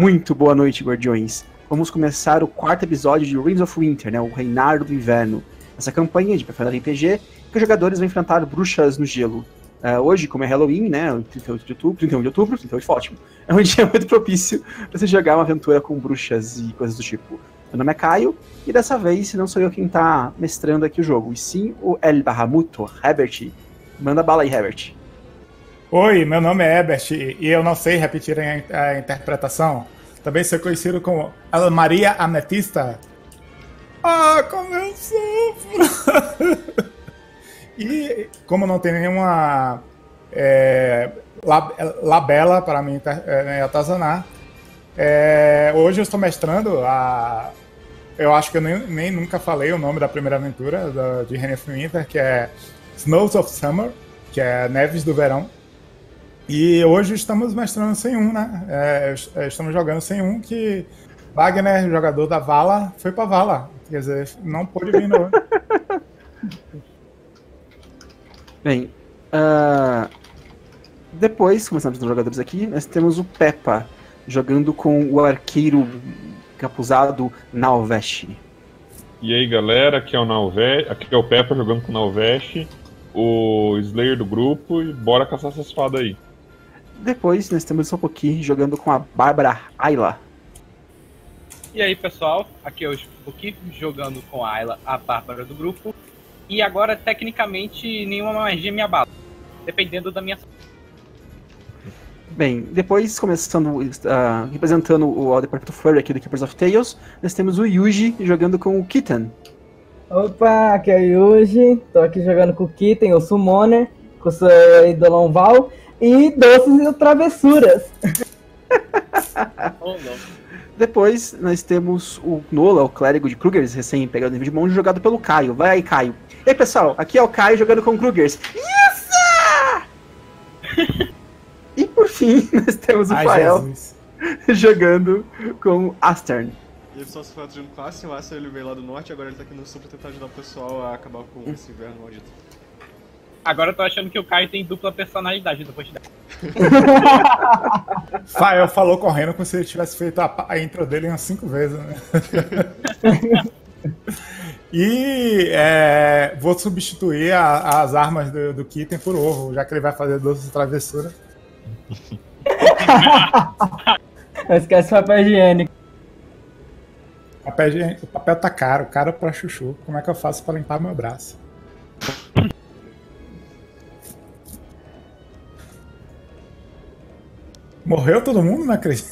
Muito boa noite, guardiões. Vamos começar o quarto episódio de Rings of Winter, né, o Reinado do Inverno. Essa campanha de Pathfinder RPG, que os jogadores vão enfrentar bruxas no gelo. Hoje, como é Halloween, né, 31 de outubro, 38 foi ótimo, é um dia muito propício para você jogar uma aventura com bruxas e coisas do tipo. Meu nome é Caio, e dessa vez não sou eu quem tá mestrando aqui o jogo, e sim o El Bahamuto, Herbert. Manda bala aí, Herbert. Oi, meu nome é Herbert e eu não sei repetir a interpretação. Também sou conhecido como Maria Ametista. Ah, como eu sofro! E como não tem nenhuma labela para me atazanar, hoje eu estou mestrando eu acho que eu nem nunca falei o nome da primeira aventura de Reign of Winter, que é Snows of Summer, que é Neves do Verão. E hoje estamos mestrando sem um, né? Estamos jogando sem um que Wagner, jogador da Vala, foi pra Vala. Quer dizer, não pôde vir no... Bem, depois, começamos com os jogadores aqui, nós temos o Peppa, jogando com o arqueiro capuzado Nalvesh. E aí, galera, aqui é o Peppa jogando com o Nalvesh, o Slayer do grupo, e bora caçar essa espada aí. Depois nós temos o Sopoki jogando com a Bárbara Ayla. E aí, pessoal, aqui é o Sopoki jogando com a Ayla, a Bárbara do grupo. E agora, tecnicamente, nenhuma magia me abala, dependendo da minha... Bem, depois, começando, representando o Departamento Furry aqui do Keepers of Tales, nós temos o Yuji jogando com o Kitten. Opa, aqui é o Yuji, tô aqui jogando com o Kitten, o Summoner, com o seu Idolon Val. E doces e travessuras. Depois nós temos o Nola, o clérigo de Krugers, recém pegado nível de monge, jogado pelo Caio. Vai aí, Caio. E aí, pessoal, aqui é o Caio jogando com Krugers. Isso! E por fim, nós temos o Fael jogando com Astern. E aí, pessoal, você foi jogando com o Astern. O Astern ele veio lá do norte, agora ele tá aqui no sul pra tentar ajudar o pessoal a acabar com esse inverno maldito. Agora eu tô achando que o Caio tem dupla personalidade depois dessa. Fael falou correndo como se ele tivesse feito a intro dele umas 5 vezes, né? E vou substituir as armas do Kitten por ovo, já que ele vai fazer doce de travessura. Não esquece o papel higiênico. O papel tá caro pra chuchu. Como é que eu faço pra limpar meu braço? Morreu todo mundo? Não acredito.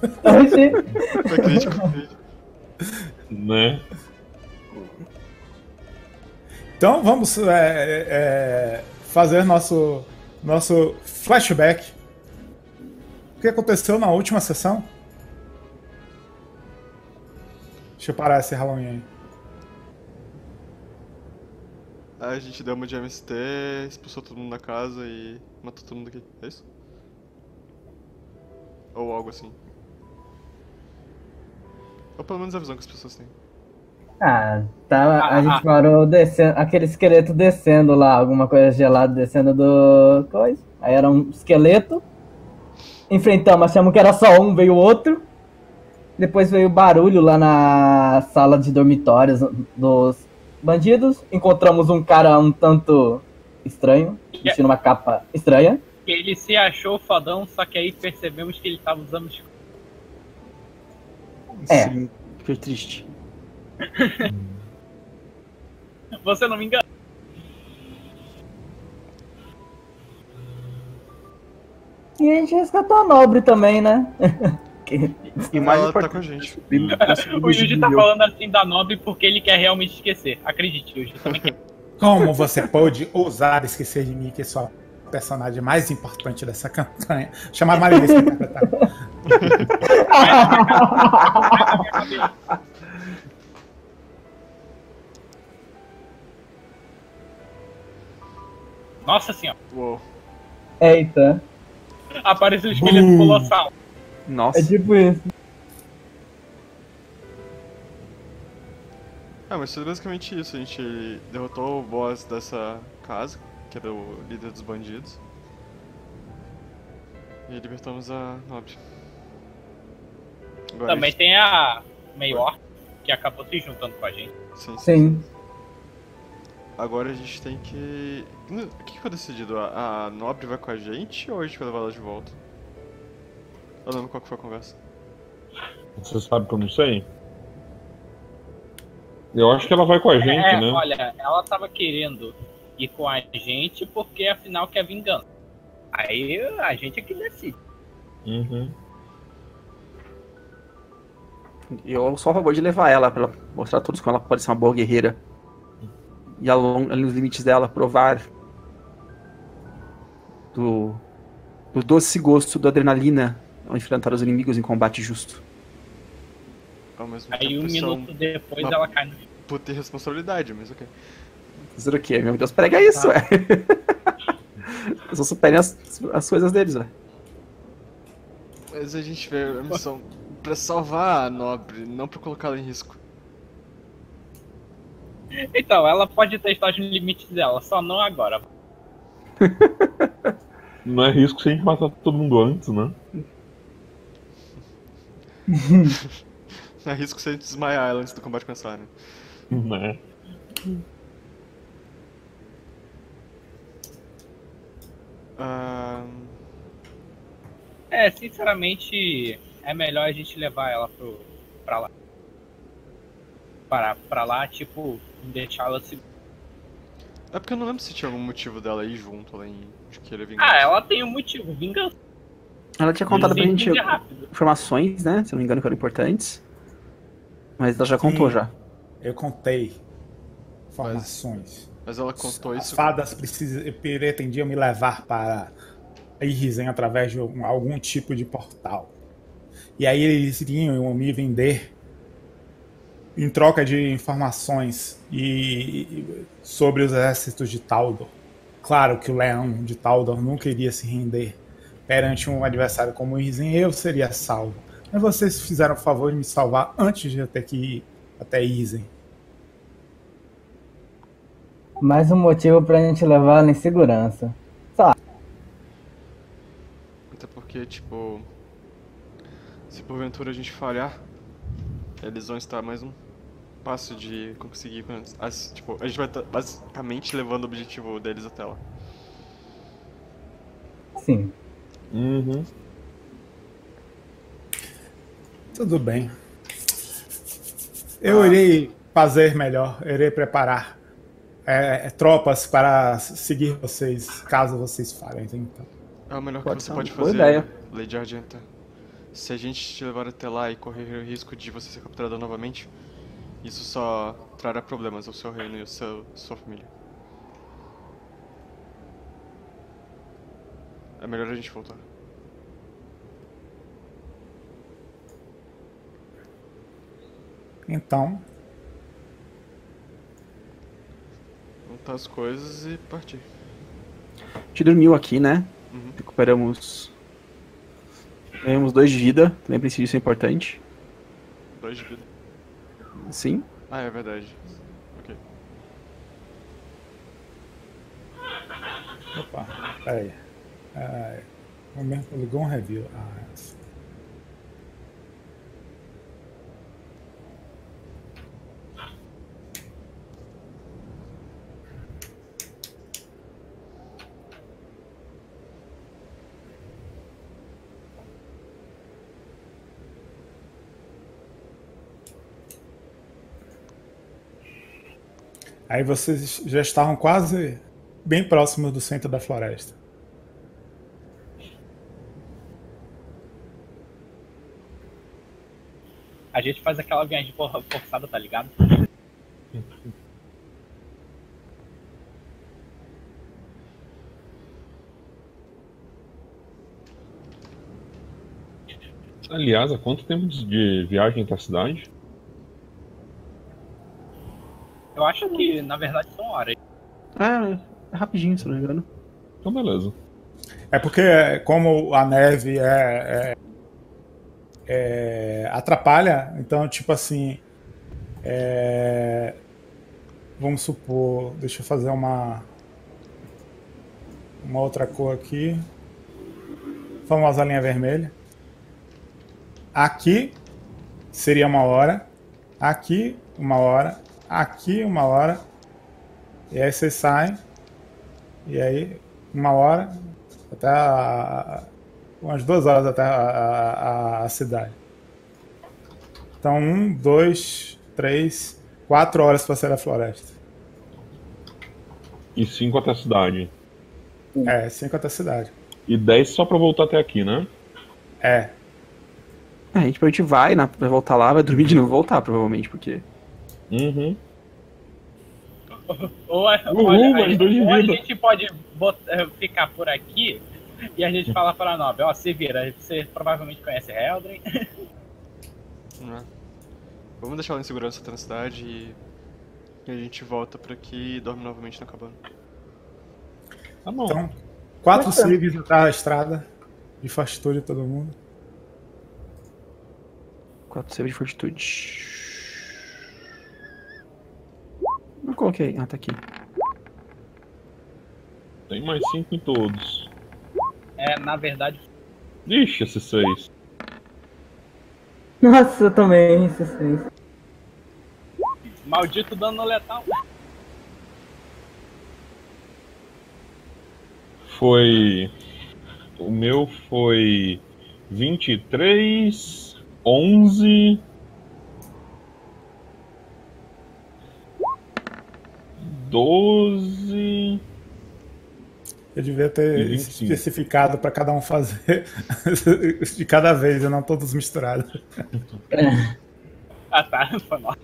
Né? Então vamos fazer nosso flashback. O que aconteceu na última sessão? Deixa eu parar esse Halloween aí. A gente deu uma de MST, expulsou todo mundo da casa e matou todo mundo aqui. É isso? Ou algo assim. Ou pelo menos a visão que as pessoas têm. A gente parou descendo, aquele esqueleto descendo lá, alguma coisa gelada descendo do coisa. Aí era um esqueleto. Enfrentamos, achamos que era só um, veio outro. Depois veio barulho lá na sala de dormitórios dos bandidos. Encontramos um cara um tanto estranho, vestindo uma capa estranha. Ele se achou fodão, só que aí percebemos que ele tava usando... Sim, foi triste. Você não me engana. E a gente resgatou a Nobre também, né? E mais ela importante, tá com a gente. O Yuji tá falando assim da Nobre porque ele quer realmente esquecer. Acredite, Yuji também quer. Como você pode ousar esquecer de mim, que sou a personagem mais importante dessa campanha? Chamar a Maria pra interpretar. Nossa senhora. Uou. Eita. Apareceu o esqueleto colossal. Nossa. É tipo isso. Mas foi basicamente isso. A gente derrotou o boss dessa casa, que era o líder dos bandidos. E libertamos a Nobre. Agora Também tem a Mayor, que acabou se juntando com a gente. Sim. Agora a gente tem que... O que foi decidido? A Nobre vai com a gente ou a gente vai levar ela de volta? Eu não lembro qual que foi a conversa. Você sabe que eu não sei? Eu acho que ela vai com a gente, né? Olha, ela tava querendo ir com a gente porque afinal quer vingança. Aí a gente é que decide. Uhum. Eu sou a favor de levar ela pra ela mostrar a todos como ela pode ser uma boa guerreira. E ali nos limites dela, provar do doce gosto da adrenalina ao enfrentar os inimigos em combate justo. Ao mesmo Aí tempo, um isso é minuto depois uma ela cai no... puta responsabilidade, mas ok. Fazer o quê? Meu Deus, prega isso, ué. Eles não superem as coisas deles, ué. Mas a gente vê a missão pra salvar a Nobre, não pra colocá-la em risco. Então, ela pode testar os limites dela, só não agora. Não é risco se a gente matar todo mundo antes, né? Não é risco se a gente desmaiar ela antes do combate começar, né? Né? Sinceramente, é melhor a gente levar ela pra lá. Pra lá, tipo, deixar ela se... É porque eu não lembro se tinha algum motivo dela ir junto, além de querer vingança. Ah, ela tem um motivo, vingança. Ela tinha contado pra gente Rápido. informações, né? Se não me engano, que eram importantes. Mas ela já contou já. Eu contei informações. Mas ela contou As isso. fadas pretendiam me levar para Irizen através de algum tipo de portal. E aí eles iriam me vender em troca de informações sobre os exércitos de Taldor. Claro que o leão de Taldor nunca iria se render perante um adversário como o Irizen, eu seria salvo. Mas vocês fizeram o favor de me salvar antes de eu ter que ir até Irizen. Mais um motivo pra gente levar ela em segurança. Só. Até porque, tipo... Se porventura a gente falhar, eles vão estar mais um passo de conseguir... Tipo, a gente vai estar basicamente levando o objetivo deles até lá. Sim. Uhum. Tudo bem. Eu irei fazer melhor. Irei preparar tropas para seguir vocês, caso vocês falhem. Então. É o melhor que Pode você ser uma pode boa fazer, ideia. Lady Argenta. Se a gente te levar até lá e correr o risco de você ser capturada novamente, isso só trará problemas ao seu reino e à sua família. É melhor a gente voltar. Então, Montar as coisas e partir. A gente dormiu aqui, né? Uhum. Recuperamos. Ganhamos 2 de vida. Também preciso, isso é importante. 2 de vida. Sim. Ah, é verdade. Ok. opa, peraí. Momento ligou um review. Aí vocês já estavam quase bem próximos do centro da floresta. A gente faz aquela viagem forçada, tá ligado? Aliás, há quanto tempo de viagem até a cidade? Eu acho que, na verdade, são horas. É rapidinho, se não me engano. Então, beleza. É porque, como a neve atrapalha, então, tipo assim, vamos supor, deixa eu fazer uma outra cor aqui, famosa linha vermelha. Aqui seria 1 hora. Aqui, 1 hora. Aqui, 1 hora. E aí vocês saem. E aí, 1 hora. Até umas 2 horas até a cidade. Então, 1, 2, 3, 4 horas para sair da floresta. E 5 até a cidade. 5 até a cidade. E 10 só pra voltar até aqui, né? A gente vai voltar lá, vai dormir de novo e voltar, provavelmente, porque... Uhum. Ou a gente pode ficar por aqui e a gente fala pra Nobre, ó, se vira, você provavelmente conhece Heldren. Vamos deixar ela em segurança até na cidade e a gente volta pra aqui e dorme novamente na cabana. Tá bom. Então, 4 civis até a estrada. De fortitude todo mundo. 4 saves de fortitude. Não coloquei. Ah, tá aqui. Tem mais 5 em todos. Na verdade... Ixi, esses 6. Nossa, eu também, esses 6. Maldito dano letal. O meu foi 23, 11, 12. Eu devia ter especificado para cada um fazer de cada vez, e não todos misturados. Ah, tá. Foi mal.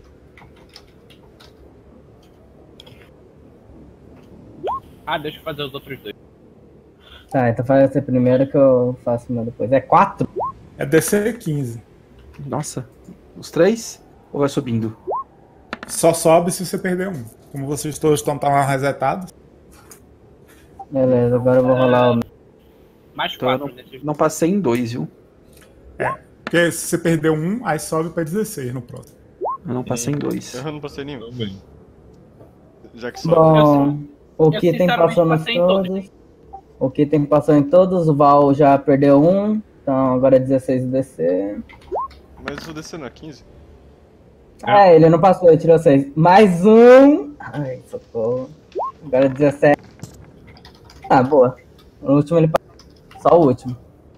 Deixa eu fazer os outros 2. Tá, então faz você primeiro que eu faço o meu depois. É 4? É DC 15. Nossa. Os 3? Ou vai subindo? Só sobe se você perder um. Como vocês todos estão resetados. Beleza, agora eu vou rolar o... Mais Então 4. não passei em 2, viu? Porque se você perder um, aí sobe para 16 no próximo. Eu não passei em 2. Eu não passei nenhum. Também. Já que sobe. Bom, o eu que tem sinceramente passou nos passei em todos. todos. O que tem passou em todos. O Val já perdeu um. Então agora é 16 do DC. Mas o DC não é 15? Ele não passou, ele tirou 6. Mais um. Ai, socorro. Agora é 17. Boa. O último ele passou. Só o último.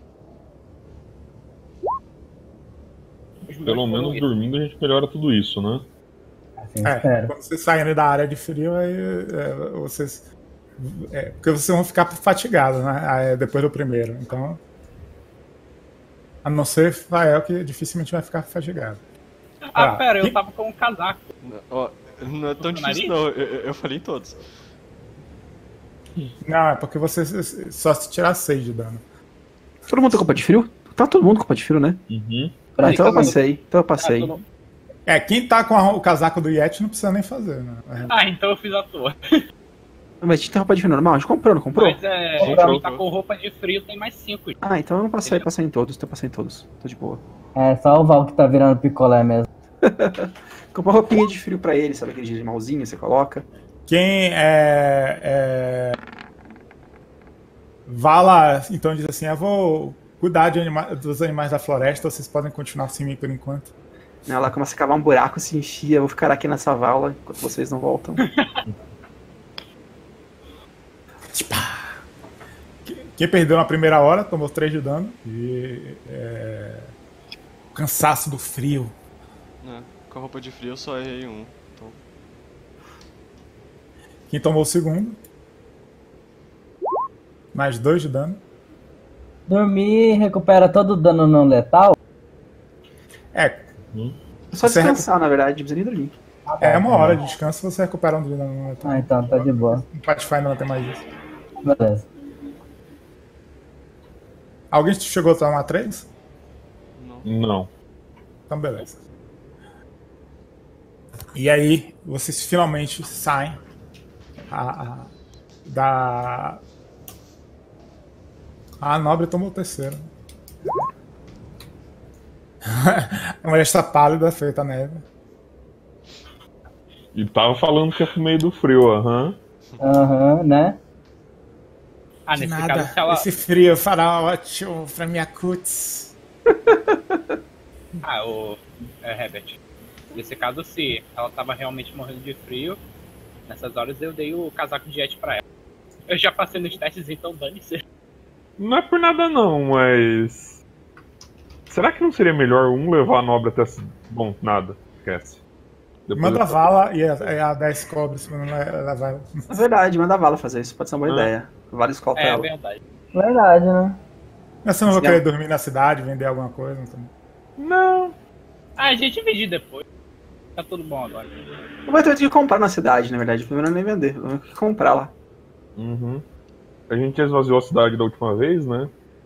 Pelo menos dormindo a gente melhora tudo isso, né? Assim, espero. Quando vocês saírem da área de frio, aí vocês... porque vocês vão ficar fatigados, né? Aí, depois do primeiro. Então... A não ser Fael, que dificilmente vai ficar fatigado. Pera, eu tava com um casaco. Não é tão difícil não, eu falei em todos. Não, é porque você só se tirar 6 de dano. Todo mundo com culpa de frio? Tá todo mundo com culpa de frio, né? Uhum. Então eu passei. Quem tá com o casaco do Yeti não precisa nem fazer, né? Então eu fiz à toa. Mas a gente tem roupa de frio normal? A gente comprou, não comprou? Mas quem tá com roupa de frio tem mais 5. Então eu não passei em todos, então eu passei em todos. Tô de boa. É só o Val que tá virando picolé mesmo. Comprou roupinha de frio pra ele, sabe aquele de malzinho você coloca? Quem Vala, então, diz assim, eu vou cuidar dos animais da floresta, vocês podem continuar sem mim por enquanto. Ela começa a cavar um buraco, se enfia, eu vou ficar aqui nessa vala enquanto vocês não voltam. Quem perdeu na primeira hora tomou 3 de dano. E cansaço do frio. Com a roupa de frio eu só errei um. Então... Quem tomou o segundo? Mais 2 de dano. Dormir recupera todo o dano não letal? É só descansar, na verdade, não precisa nem dormir. É 1 hora de descanso, você recupera um de dano não letal. Então tá de boa. No Pathfinder não tem mais isso. Beleza. Alguém chegou a tomar 3? Não. Então beleza. E aí, vocês finalmente saem da... A Nobre tomou o terceiro. A mulher está pálida, feita neve. E tava falando que é pro meio do frio, Né? Nesse Nada, caso, se ela... esse frio fará ótimo pra minha cutis. Herbert. Nesse caso, se ela tava realmente morrendo de frio, nessas horas eu dei o casaco de jet pra ela. Eu já passei nos testes, então dane-se. Não é por nada não, mas... Será que não seria melhor um levar a Nobre até... Bom, nada. Esquece. Depois Manda eu- a vala e a 10 cobras pra não levar ela. É verdade, manda a Vala fazer isso, pode ser uma boa ideia. Vários escolta É ela. verdade. Verdade, né? Mas você não vai Sim. querer dormir na cidade, vender alguma coisa? Então... Não. A gente vende depois. Tá tudo bom agora. Eu vou ter que comprar na cidade, na verdade. Primeiro nem vender, eu vou ter que comprar lá. Uhum. A gente esvaziou a cidade da última vez, né?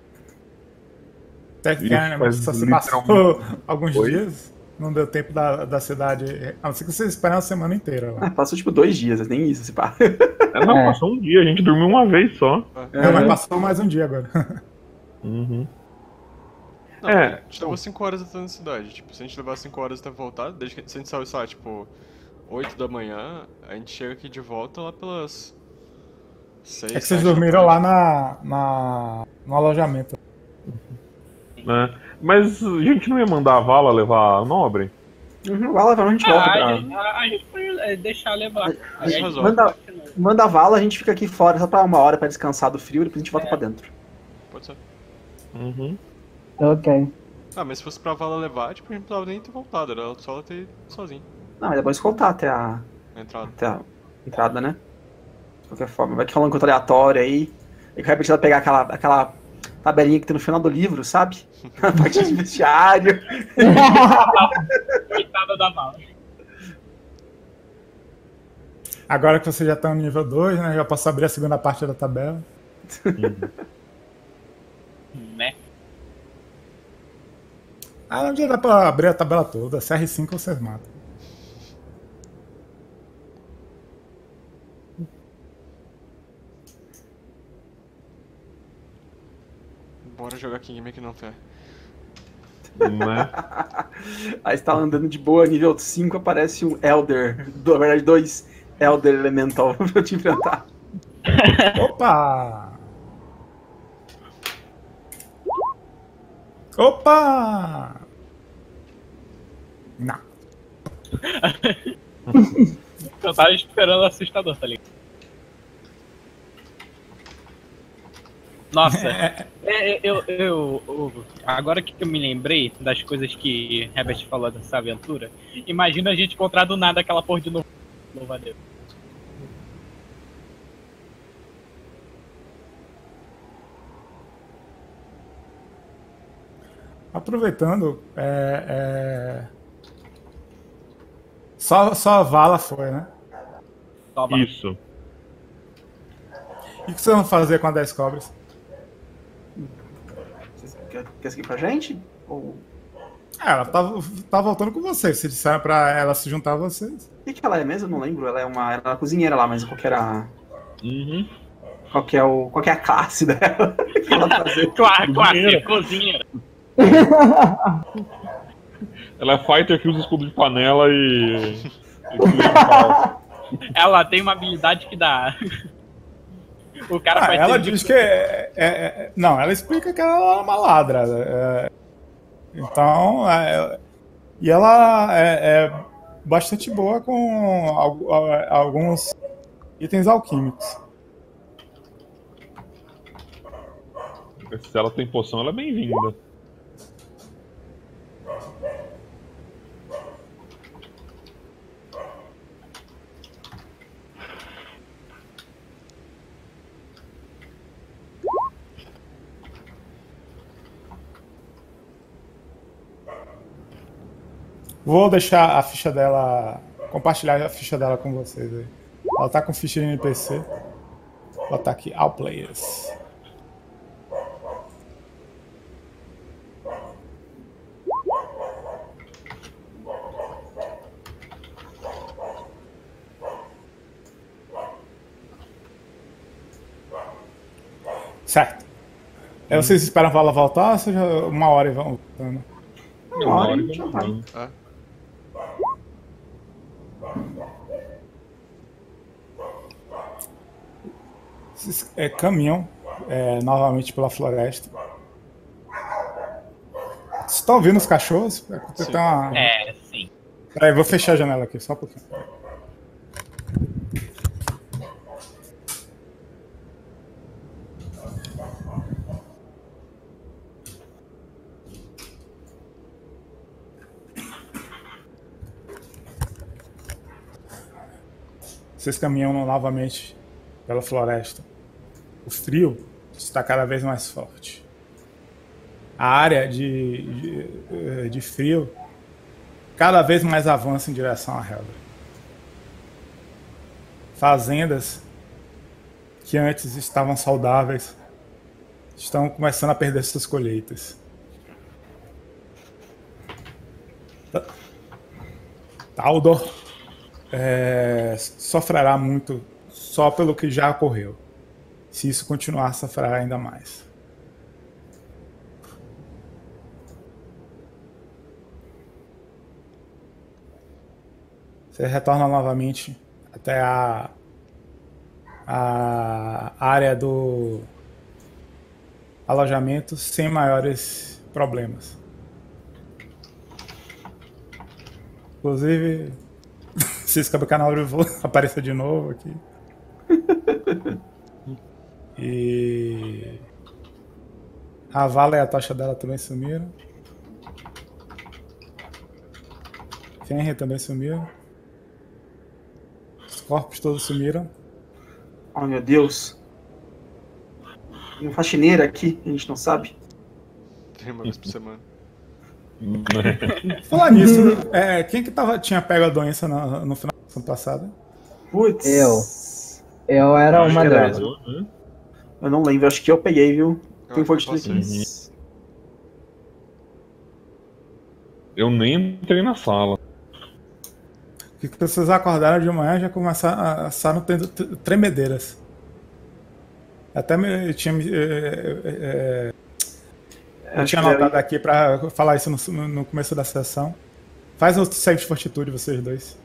Até que Isso, mas só se literalmente- passou alguns Oi? dias, não deu tempo da cidade. A não ser que vocês esperem uma semana inteira lá. Ah, passou tipo 2 dias, nem isso, se pá. Não, É. passou um dia, a gente dormiu uma vez só. Não, mas passou mais um dia agora. Uhum. Não, É. a gente levou 5 horas até na cidade. Tipo, se a gente levar 5 horas até voltar, desde que se a gente saiu, sei lá, tipo, 8 da manhã, a gente chega aqui de volta lá pelas 6. É que vocês dormiram lá no alojamento. Né? Mas a gente não ia mandar a Vala levar a Nobre? Uhum, vai levar, a gente volta pra... A gente pode deixar levar. A gente resolve. manda a Vala, a gente fica aqui fora só pra 1 hora pra descansar do frio e depois a gente volta pra dentro. Pode ser. Uhum. Ok. Ah, mas se fosse pra Vala levar, tipo, a gente não precisava nem ter voltado, era só ela ter ido sozinha Não, mas depois escoltar até a na entrada. entrada, né? De qualquer forma, vai que rola um encontro aleatório aí. E que vai precisar pegar aquela tabelinha que tem no final do livro, sabe? A parte de vestiário. Coitada da mala. Agora que vocês já estão no nível 2, né? Já posso abrir a segunda parte da tabela. Né? Ah, não dia dá pra abrir a tabela toda. CR5 vocês matam. Bora jogar Kingmaker não fé. Né? Aí você tá andando de boa, nível 5, aparece um Elder. Na verdade, 2 Elder Elemental pra eu te enfrentar. Opa! Opa! Não. Eu tava esperando o assustador, tá ligado? Nossa, agora que eu me lembrei das coisas que Herbert falou dessa aventura, imagina a gente encontrar do nada aquela porra de novo. Louva a Deus. Aproveitando, Só a vala foi, né? Toma. Isso. E o que vocês vão fazer com a 10 cobras? Vocês quer seguir pra gente? Ou... Ela tá voltando com vocês. Se disseram pra ela se juntar a vocês. O que ela é mesmo? Eu não lembro. Ela é uma cozinheira lá, mas qual que era... Uhum. Qual que é a classe dela? Que ela fazer? Classe, cozinha. Ela é fighter que usa escudo de panela e Ela tem uma habilidade que dá. O cara faz Ela serviço- diz que não, ela explica que ela é uma ladra. Então, e ela é bastante boa com alguns itens alquímicos. Se ela tem poção, ela é bem-vinda. Vou deixar a ficha dela, compartilhar a ficha dela com vocês aí. Ela tá com ficha de NPC. Vou botar aqui, All Players. Certo. Aí vocês esperam ela voltar ou seja 1 hora e vão voltando? Uma hora a gente já vai. É. Vocês caminham novamente pela floresta. tá ouvindo os cachorros? Tem uma... Sim. Peraí, vou fechar a janela aqui, só um pouquinho. Vocês caminham novamente pela floresta. O frio está cada vez mais forte. A área de frio cada vez mais avança em direção à Helder. Fazendas que antes estavam saudáveis estão começando a perder suas colheitas. Taldor sofrerá muito só pelo que já ocorreu. Se isso continuar, sofrerá ainda mais. Você retorna novamente até a área do alojamento sem maiores problemas. Inclusive, se esse canal apareça de novo aqui. E a Vala e a tocha dela também sumiram. Fenrir também sumiu. Os corpos todos sumiram. Oh, meu Deus. Tem uma faxineira aqui, a gente não sabe. Tem uma vez por semana. Falar nisso, quem que tinha pego a doença no final da semana passada? Putz. Eu era uma delas. Eu não lembro, acho que eu peguei, viu? Quem foi que passei. quis? Eu nem entrei na sala. Que vocês acordaram de manhã e já começaram tendo tremedeiras. Até eu tinha anotado aqui pra falar isso no começo da sessão. Faz outro save de fortitude, vocês dois.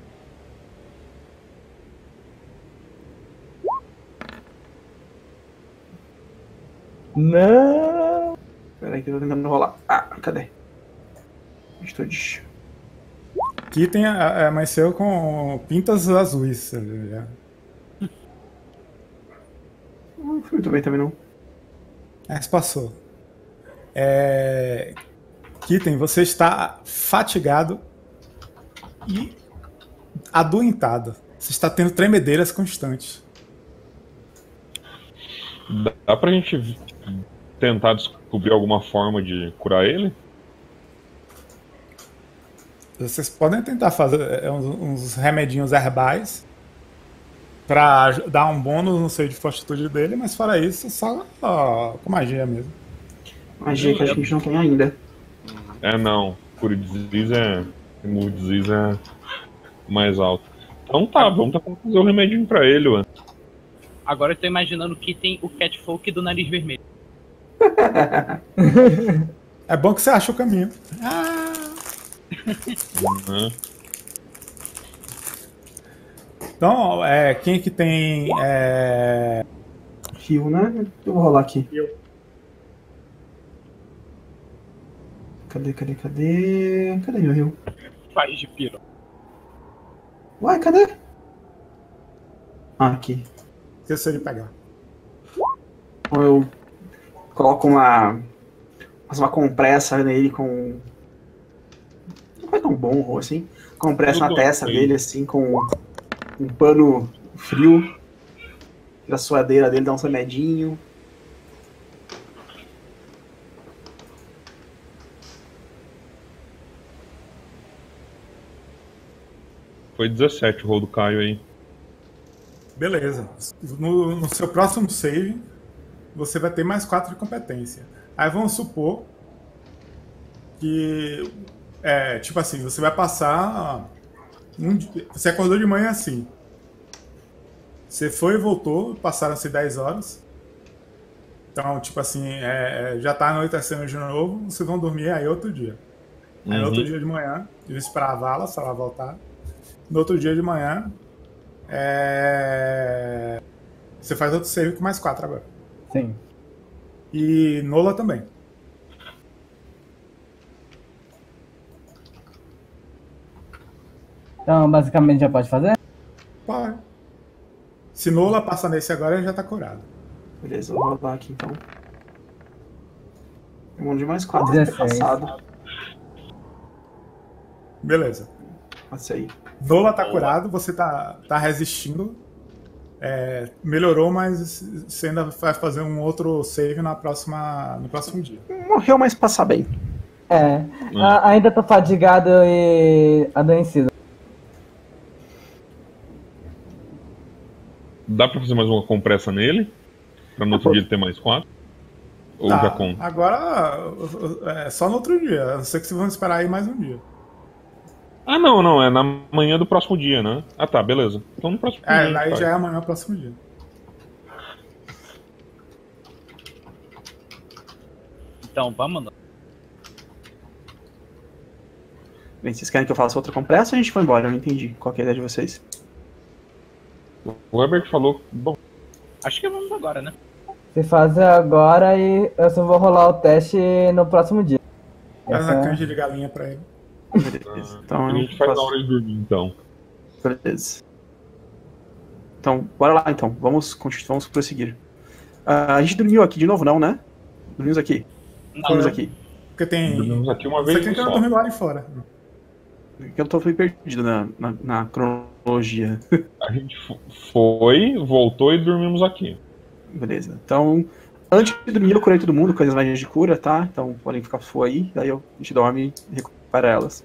Não! Peraí que eu tô tentando rolar. Ah, cadê? Fortitude. Kitten amanheceu com pintas azuis. Muito bem também não. Mas passou. Kitten, você está fatigado e adoentado. Você está tendo tremedeiras constantes. Dá pra gente tentar descobrir alguma forma de curar ele? Vocês podem tentar fazer uns remedinhos herbais pra dar um bônus no save de fortitude dele, mas fora isso, só com magia mesmo. Magia que a gente não tem ainda. Não. Cure Disease Remove Disease é mais alto. Então tá, vamos tentar fazer o remedinho pra ele, mano. Agora eu tô imaginando que tem o Catfolk do nariz vermelho. É bom que você acha o caminho. Então, quem que tem... Rio, né? Eu vou rolar aqui. Cadê meu rio? Faz de piro. Uai, cadê? Ah, aqui. Esqueci de pegar. Então eu coloco uma compressa nele com... Não foi tão bom assim. Compressa na testa dele, assim, com um pano frio. Da suadeira dele, dá um remedinho. Foi 17 o rolo do Caio aí. Beleza. No seu próximo save, você vai ter mais 4 de competência. Aí vamos supor que... tipo assim, você vai passar... Você acordou de manhã assim. Você foi e voltou, passaram-se 10 horas. Então, tipo assim, já tá anoitecendo de novo, vocês vão dormir aí outro dia. Aí no outro dia de manhã, eu esperava ela, se ela voltar. No outro dia de manhã, você faz outro save com mais 4 agora. Sim. E Nola também. Então, basicamente, já pode fazer? Pode. Se Nula passa nesse agora, ele já tá curado. Beleza, vou rodar aqui então. Um de mais 4 16. passado. Beleza. Passei. Nula tá curado, você tá resistindo. Melhorou, mas você ainda vai fazer um outro save no próximo dia. Morreu, mas passa bem. Ainda tô fadigado e adoecido. Dá pra fazer mais uma compressa nele? Pra no outro dia ele ter mais 4? Ou Tá, já conta? agora só no outro dia. A não ser que vocês vão esperar aí mais um dia. Ah, não, é na manhã do próximo dia, né? Ah, tá, beleza. Então no próximo dia. a gente Daí faz. já é amanhã, próximo dia. Então, vamos lá. Bem, vocês querem que eu faça outra compressa ou a gente foi embora? Eu não entendi. Qual que é a ideia de vocês? O Herbert falou. Bom, Acho que vamos agora, né? Se fazer agora e eu só vou rolar o teste no próximo dia. Faz Essa- a canja de galinha pra ele. Beleza. Então a eu gente faz faço- na hora de dormir, então. Beleza. Então, bora lá então. Vamos prosseguir. A gente dormiu aqui de novo, não, né? Dormimos aqui. Dormimos aqui. Porque tem. Dormimos aqui uma Você vez tem que só. dormir lá de fora. Eu tô fui perdido na cronologia. A gente foi, voltou e dormimos aqui. Beleza. Então, antes de dormir, eu curei todo mundo com as magias de cura, tá? Então, podem ficar full aí. Daí a gente dorme e recupera elas.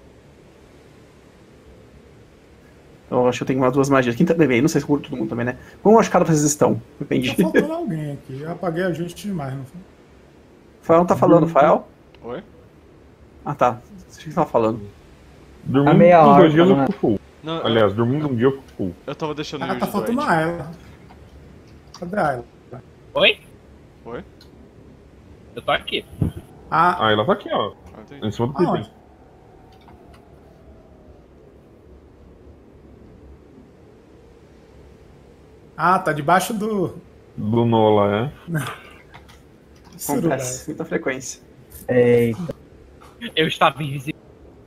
Então, eu acho que eu tenho umas 2 magias. Quem tá bem, não sei se eu curo todo mundo também, né? Como acho que cada vocês estão? Depende. Tá faltando alguém aqui. Eu apaguei a gente demais, não foi? Fael não tá falando, Fael? Oi? Ah, tá. Você que tava falando. Dormindo A meia uns hora, 2 dias eu não é? fico full. Não, Aliás, dormindo um dia eu fico full. eu tava deixando o Ah, tá Yuri faltando doente. a ela. Cadê a ela? Oi? Oi? Eu tô aqui. Ah, Ah, ela tá aqui, ó. Ah, entendi. Em cima do aonde? pipi. Tá debaixo do. Do Nola, é. Surubai. Acontece, muita frequência. Eita. Eu estava invisível.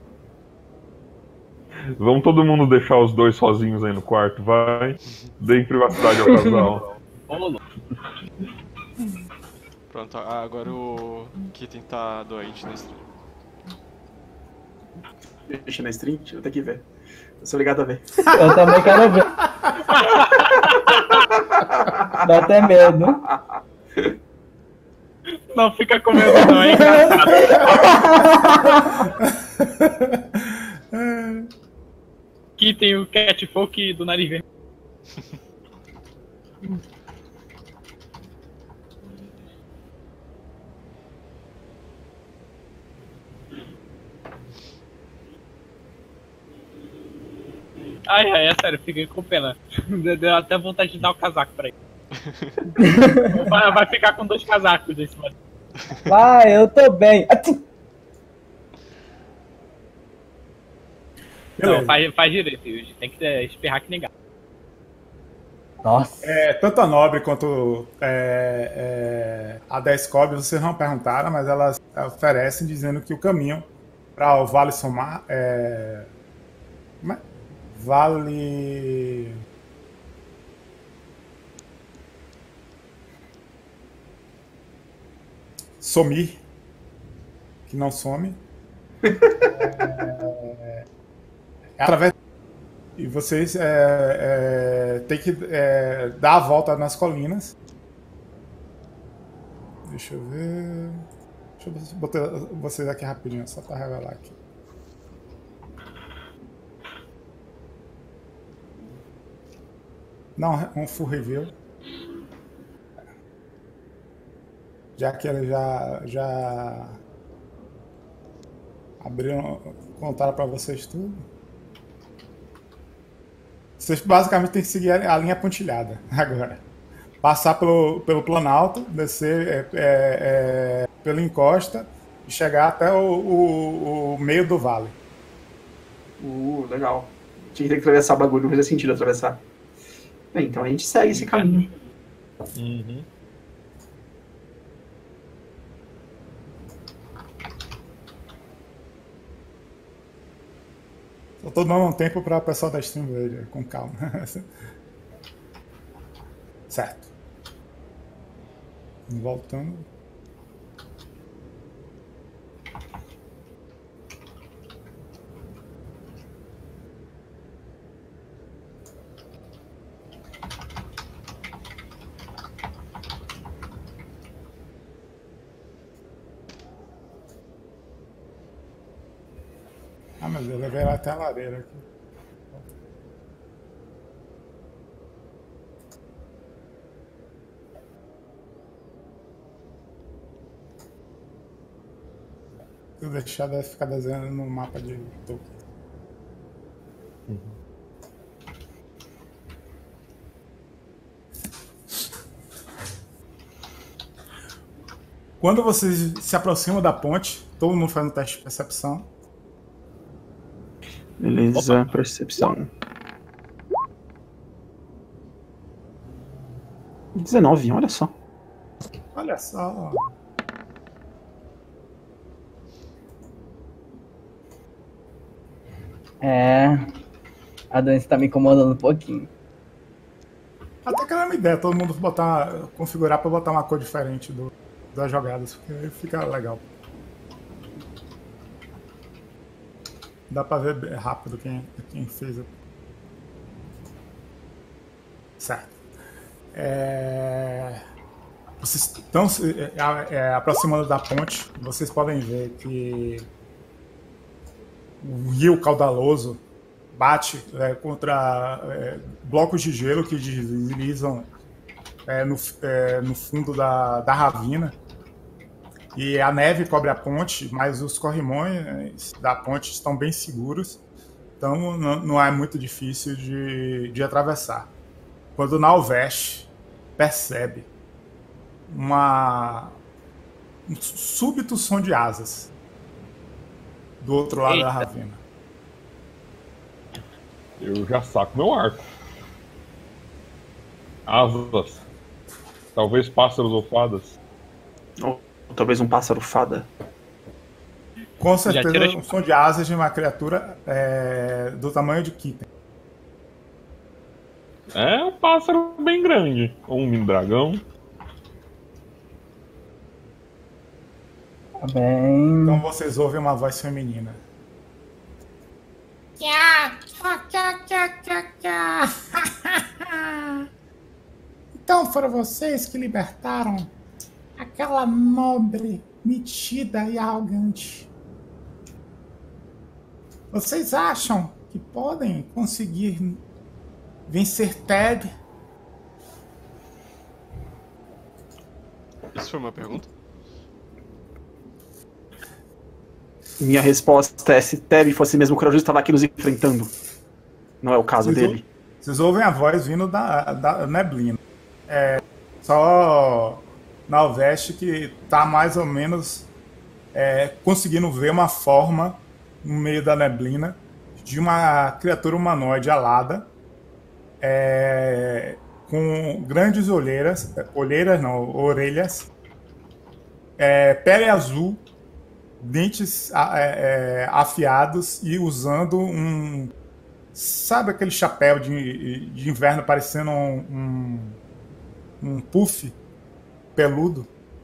Vamos todo mundo deixar os dois sozinhos aí no quarto, vai. Deem privacidade ao casal. Ô, louco. Pronto, agora o Kitten tá doente na stream. Deixa na stream, eu tenho que ver. Eu sou obrigado a ver. Eu também quero ver. Dá até medo. Não fica com medo não, hein, engraçado. Aqui tem o Catfolk do nariz vermelho. Ai, é sério, fiquei com pena. Deu até vontade de dar o casaco pra ele. Vai ficar com 2 casacos em cima. Vai, eu tô bem. Não, faz direito, Yuji. Tem que espirrar que nem gato. Nossa. Tanto a Nobre quanto a 10 Cobre, vocês não perguntaram, mas elas oferecem dizendo que o caminho para o Vale Somar como é? Vale. Somir, que não some. Através. E vocês têm que dar a volta nas colinas. Deixa eu ver. Deixa eu botar vocês aqui rapidinho, só para revelar aqui. Não, um full review. Já que eles já abriram, contaram para vocês tudo. Vocês basicamente têm que seguir a linha pontilhada agora. Passar pelo Planalto, descer pela encosta e chegar até o meio do vale. Legal. Tinha que atravessar o bagulho, não fazia sentido atravessar. Bem, então a gente segue esse caminho. Uhum. Eu tô dando um tempo para o pessoal da stream ver com calma. Certo. Voltando. Ah, mas eu levei ela até a lareira aqui. Se eu deixar, deve ficar desenhando no mapa de Tolkien. Quando vocês se aproximam da ponte, todo mundo faz um teste de percepção. Beleza, percepção. 19, olha só. Olha só. A doença tá me incomodando um pouquinho. Até que era uma ideia, todo mundo configurar para botar uma cor diferente das jogadas, porque aí fica legal. Dá pra ver rápido quem fez. Certo. Vocês estão aproximando da ponte. Vocês podem ver que o rio caudaloso bate contra blocos de gelo que deslizam no fundo da ravina. E a neve cobre a ponte, mas os corrimões da ponte estão bem seguros, então não é muito difícil de atravessar. Quando Nalvesh percebe um súbito som de asas do outro lado da ravina. Eu já saco meu arco. Asas. Talvez pássaros ou fadas. Ou talvez um pássaro fada. Com certeza, um som de asas de uma criatura do tamanho de Kitten. É um pássaro bem grande. Ou um mini dragão. Tá bem. Então vocês ouvem uma voz feminina. Então foram vocês que libertaram aquela nobre, metida e arrogante. Vocês acham que podem conseguir vencer Ted? Isso foi uma pergunta? Minha resposta é: se Ted fosse mesmo corajoso, estava aqui nos enfrentando. Não é o caso dele. Vocês ouvem a voz vindo da neblina. Só Nalvesh que tá mais ou menos conseguindo ver uma forma no meio da neblina de uma criatura humanoide alada, com grandes orelhas, pele azul, dentes afiados e usando sabe aquele chapéu de inverno parecendo um puff peludo?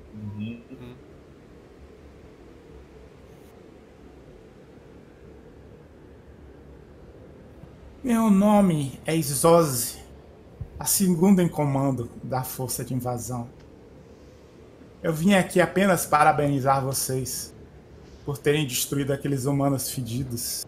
Meu nome é Isoze, a segunda em comando da força de invasão. Eu vim aqui apenas parabenizar vocês por terem destruído aqueles humanos fedidos.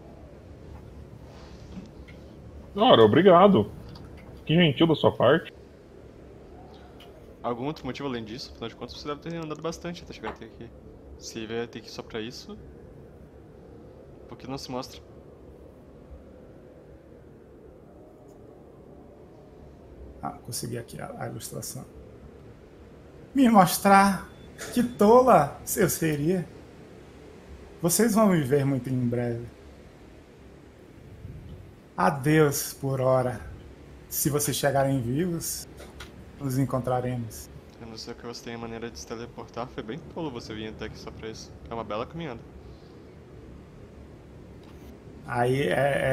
Ora, obrigado. Que gentil da sua parte. Algum outro motivo além disso? Afinal de contas, você deve ter andado bastante até chegar até aqui. Se vier ter que ir só pra isso, por que não se mostra? Consegui aqui a ilustração. Me mostrar? Que tola eu seria. Vocês vão me ver muito em breve. Adeus por hora. Se vocês chegarem vivos, nos encontraremos. Eu não sei que você tem a maneira de se teleportar. Foi bem tolo você vir até aqui só pra isso. É uma bela caminhada. Aí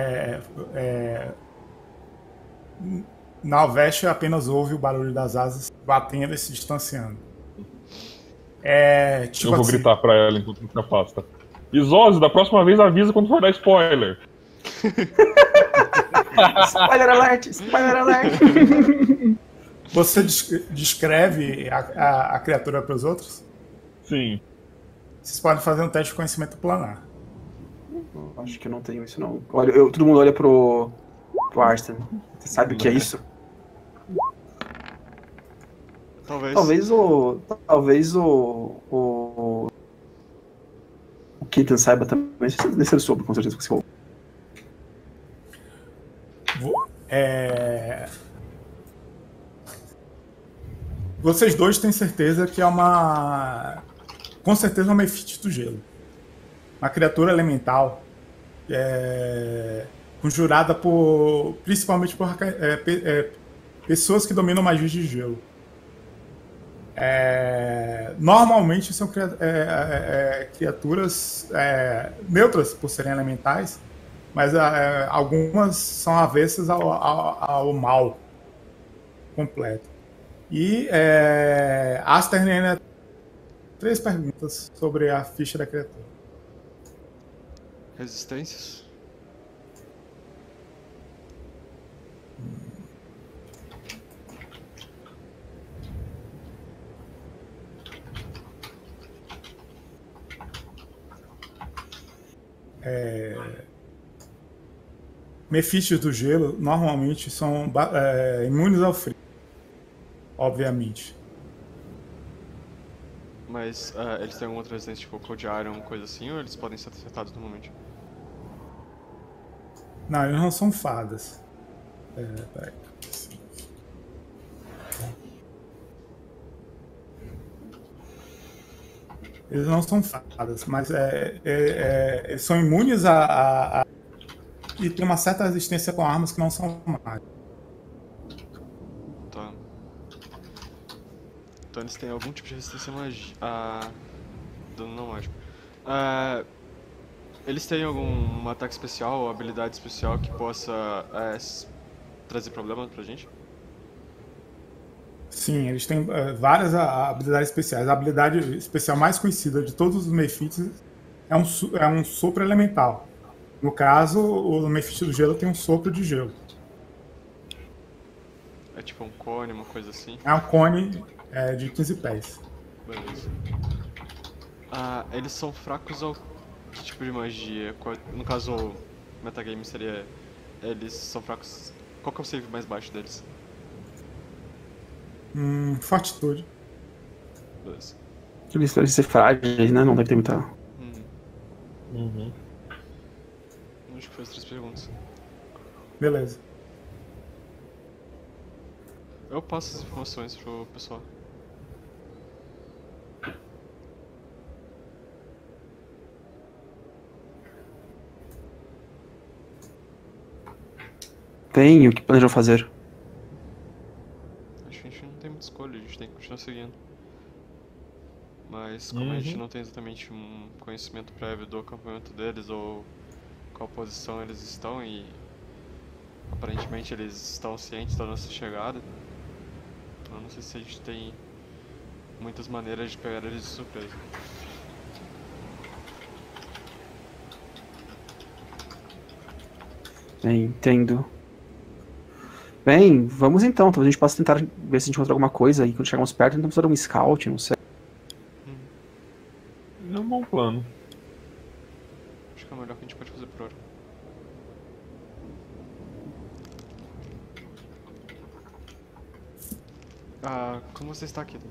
Nalveste apenas ouve o barulho das asas batendo e se distanciando. Eu vou gritar pra ela enquanto me afasta. Isose, da próxima vez avisa quando for dar spoiler. Spoiler alert! Spoiler alert! Você descreve a criatura para os outros? Sim. Vocês podem fazer um teste de conhecimento planar. Acho que eu não tenho isso, não. Olha, todo mundo olha pro Arstan. Você sabe o que é isso? Talvez. Talvez o Keaton saiba também. Se ele soube, com certeza que você ouve. Vocês dois têm certeza que é com certeza uma Mephit do gelo. Uma criatura elemental conjurada principalmente por pessoas que dominam magias de gelo. Normalmente são criaturas neutras por serem elementais, mas algumas são avessas ao mal completo. E Aster ainda 3 perguntas sobre a ficha da criatura. Resistências? Mephistos do gelo normalmente são imunes ao frio, obviamente. Mas eles têm alguma outra resistência, tipo Cold Iron, coisa assim, ou eles podem ser acertados normalmente? Não, eles não são fadas. Peraí. Eles não são fadas, mas eles são imunes e tem uma certa resistência com armas que não são mágicas. Tá. Então eles têm algum tipo de resistência a dano não mágico. Eles têm algum ataque especial ou habilidade especial que possa trazer problema pra gente? Sim, eles têm várias habilidades especiais. A habilidade especial mais conhecida de todos os Mephits é um sopro elemental. No caso, o Mephit do gelo tem um sopro de gelo. É tipo um cone, uma coisa assim? É um cone de 15 pés. Beleza. Eles são fracos ao que tipo de magia? No caso, o metagame seria... Eles são fracos... Qual que é o save mais baixo deles? Fortitude. Beleza. Eles devem ser frágeis, né? Não deve ter muita... Uhum. Acho que foi as 3 perguntas. Beleza. Eu passo as informações pro pessoal. Tem o que planejou fazer. Acho que a gente não tem muita escolha, a gente tem que continuar seguindo. Mas como a gente não tem exatamente um conhecimento prévio do acampamento deles ou qual posição eles estão e aparentemente eles estão cientes da nossa chegada, eu não sei se a gente tem muitas maneiras de pegar eles de surpresa. Entendo. Bem, vamos então. Talvez a gente possa tentar ver se a gente encontra alguma coisa aí quando chegarmos perto. Tentamos fazer um scout, não sei. É um bom plano. Acho que é o melhor que a gente pode fazer por hora. Como você está aqui?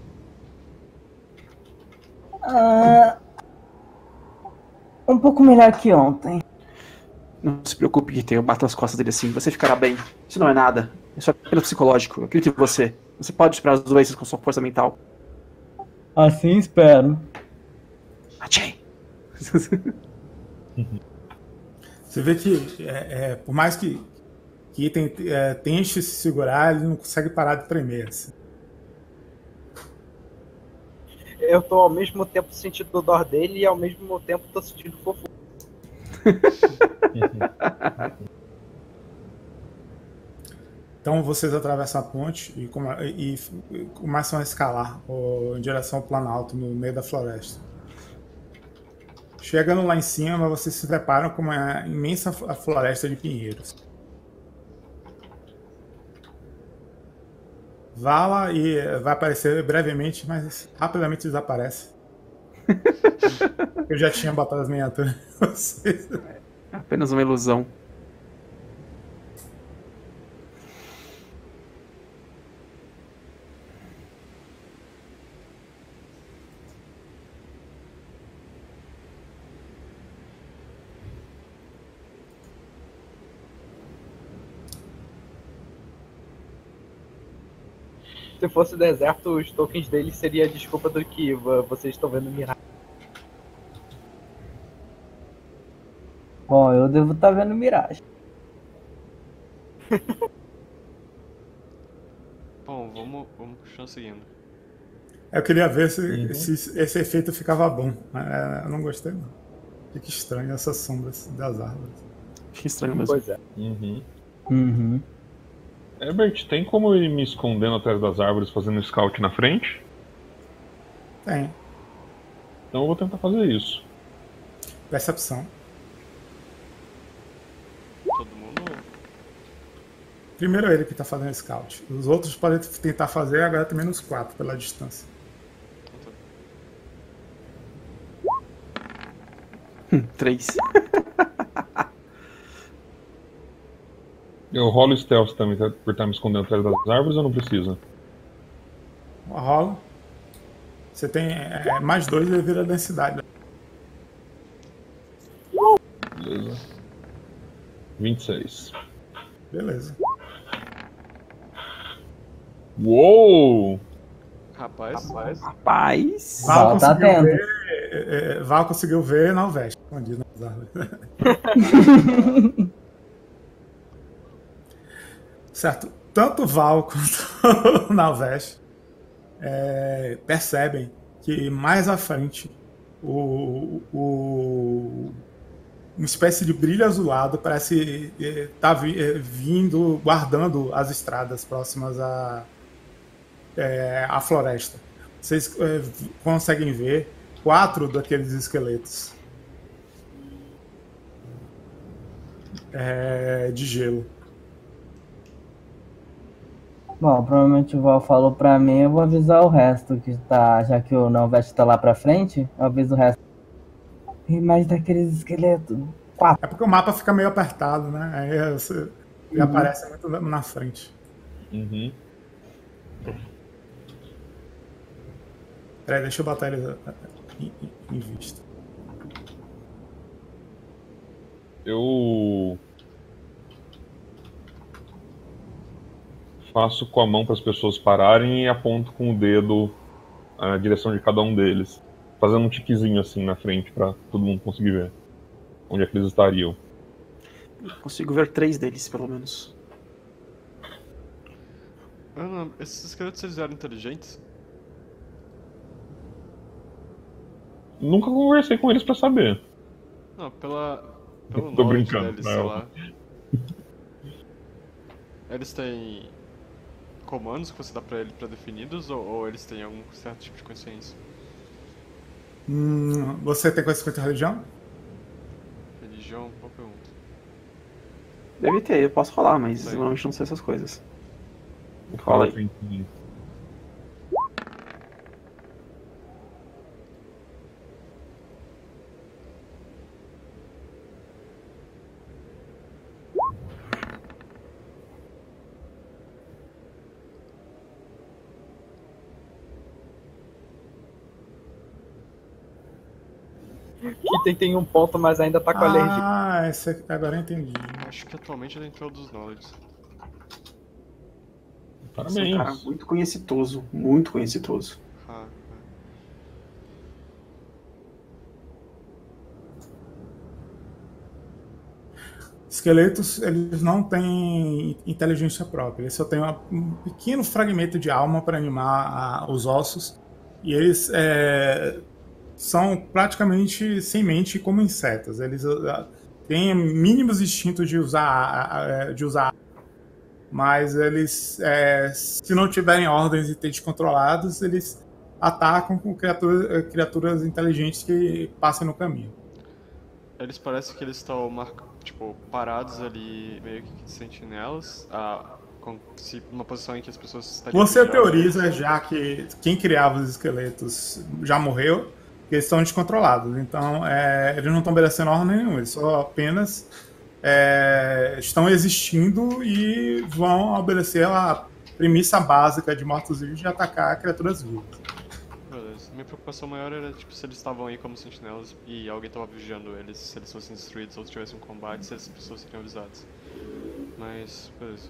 Um pouco melhor que ontem. Não se preocupe, que eu bato as costas dele assim. Você ficará bem. Isso não é nada. Isso é pelo psicológico. Eu acredito em você. Você pode superar as doenças com sua força mental. Assim espero. Achei! Você vê que, por mais que tente se segurar, ele não consegue parar de tremer. Assim. Eu tô ao mesmo tempo sentindo o dor dele e ao mesmo tempo tô sentindo fofo. Então vocês atravessam a ponte e começam a escalar em direção ao Planalto, no meio da floresta. Chegando lá em cima, vocês se deparam com uma imensa floresta de pinheiros. Vala e vai aparecer brevemente, mas rapidamente desaparece. Eu já tinha botado as miniaturas em vocês. Apenas uma ilusão. Se fosse deserto, os tokens deles seria a desculpa do que vocês estão vendo miragem. Bom, eu devo estar vendo miragem. Bom, vamos continuar seguindo. Eu queria ver se esse efeito ficava bom. Eu não gostei, não. Fica estranho essas sombras das árvores. Fica estranho mesmo. Pois é. Herbert, tem como eu ir me escondendo atrás das árvores fazendo scout na frente? Tem. Então eu vou tentar fazer isso. Percepção. Todo mundo? Primeiro ele que tá fazendo scout. Os outros podem tentar fazer, agora tem menos 4 pela distância. 3. Eu rolo stealth também por estar me escondendo atrás das árvores ou não precisa? Rola. Você tem mais 2 devido à densidade. Beleza. 26. Beleza. Uou! Rapaz. Val tá conseguiu vendo. Val conseguiu ver na veste. Escondido nas árvores. Certo. Tanto Val quanto o Nalveste percebem que mais à frente uma espécie de brilho azulado parece estar vindo, guardando as estradas próximas à floresta. Vocês conseguem ver 4 daqueles esqueletos de gelo. Bom, provavelmente o Val falou pra mim, eu vou avisar o resto, que tá, já que o Nalveste tá lá pra frente, eu aviso o resto. Tem mais daqueles esqueletos. 4. É porque o mapa fica meio apertado, né? Aí ele aparece muito na frente. Peraí, deixa eu botar ele em vista. Eu faço com a mão para as pessoas pararem e aponto com o dedo a direção de cada um deles, fazendo um tiquezinho assim na frente para todo mundo conseguir ver onde é que eles estariam. Consigo ver 3 deles, pelo menos. Esses esqueletos eles eram inteligentes? Nunca conversei com eles para saber. Não, pelo Tô knowledge brincando, deles, né? sei lá. Eles têm comandos que você dá pra eles pré-definidos ou eles têm algum certo tipo de consciência? Você tem conhecimento de religião? Religião? Qual pergunta? Deve ter, eu posso falar, mas Sim. normalmente não sei essas coisas. Fala aí. aí. Que tem um ponto, mas ainda tá com a alergia. Ah, esse aqui, agora eu entendi. Acho que atualmente eu tenho todos os knowledges. Você é um cara Parabéns. muito conhecitoso, muito conhecitoso. Esqueletos, eles não têm inteligência própria. Eles só têm um pequeno fragmento de alma para animar os ossos. E eles são praticamente sem mente como insetos. Eles têm mínimos instintos de usar, mas eles, se não tiverem ordens e descontrolados, eles atacam com criaturas inteligentes que passam no caminho. Eles parecem que eles estão tipo, parados ali, meio que sentinelas, numa posição em que as pessoas estariam... Você teoriza já que quem criava os esqueletos já morreu, que eles estão descontrolados. Então, eles não estão obedecendo ordem nenhuma, eles só apenas estão existindo e vão obedecer a premissa básica de mortos-vivos de atacar criaturas vivas. Beleza. Minha preocupação maior era tipo, se eles estavam aí como sentinelas e alguém estava vigiando eles, se eles fossem destruídos ou se tivessem um combate, se as pessoas seriam avisadas. Mas, beleza.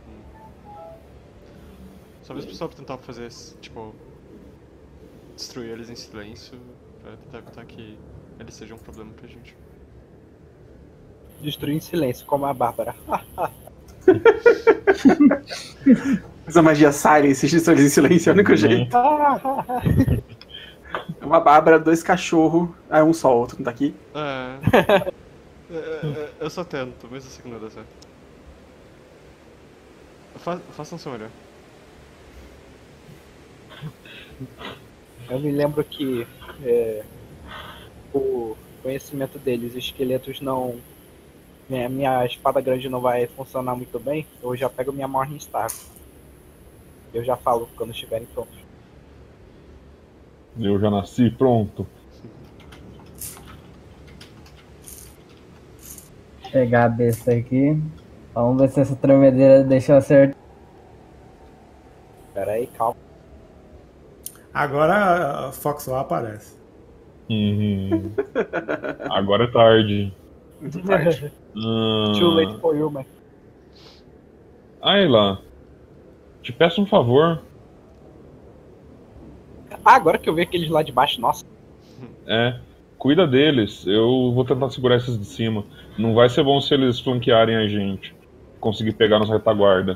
Talvez o pessoal tentar fazer, tipo, destruir eles em silêncio, pra tentar evitar que eles sejam um problema pra gente. Destruir em silêncio, como a Bárbara. Essa magia silence, destruir em silêncio é o único jeito. Uma Bárbara, 2 cachorros, um só, outro não tá aqui. Eu só tento, mesmo assim que não dá certo. Façam o seu melhor. Eu me lembro que o conhecimento deles, esqueletos não... Minha espada grande não vai funcionar muito bem, eu já pego minha Morningstar. Eu já falo quando estiverem prontos. Eu já nasci pronto. Pegar a besta aqui. Vamos ver se essa tremedeira deixa eu acertar. Pera aí, calma. Agora a Foxwell aparece. Agora é tarde. Muito tarde. Too late for you, man. Ayla, te peço um favor. Agora que eu vi aqueles lá de baixo, nossa. Cuida deles. Eu vou tentar segurar esses de cima. Não vai ser bom se eles flanquearem a gente. Conseguir pegar nossa retaguarda.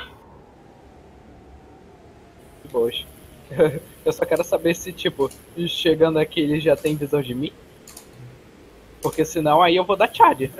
Poxa. Eu só quero saber se, tipo, chegando aqui eles já tem visão de mim. Porque senão aí eu vou dar charge.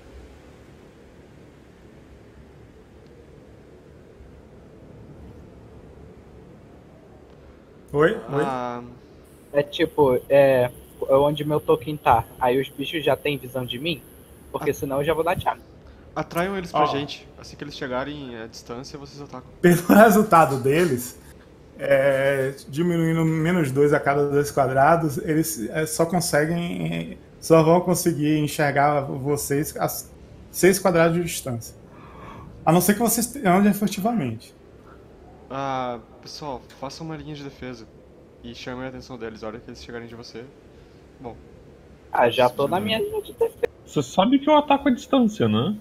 Oi? É tipo, onde meu token tá. Aí os bichos já tem visão de mim. Porque senão eu já vou dar charge. Atraiam eles pra gente. Assim que eles chegarem à distância, vocês atacam. Pelo resultado deles, diminuindo -2 a cada 2 quadrados, eles só vão conseguir enxergar vocês a 6 quadrados de distância. A não ser que vocês andem furtivamente. Pessoal, façam uma linha de defesa e chamem a atenção deles. A hora que eles chegarem de você, bom. Já tô na minha linha de defesa. Você sabe que eu ataco à distância, né?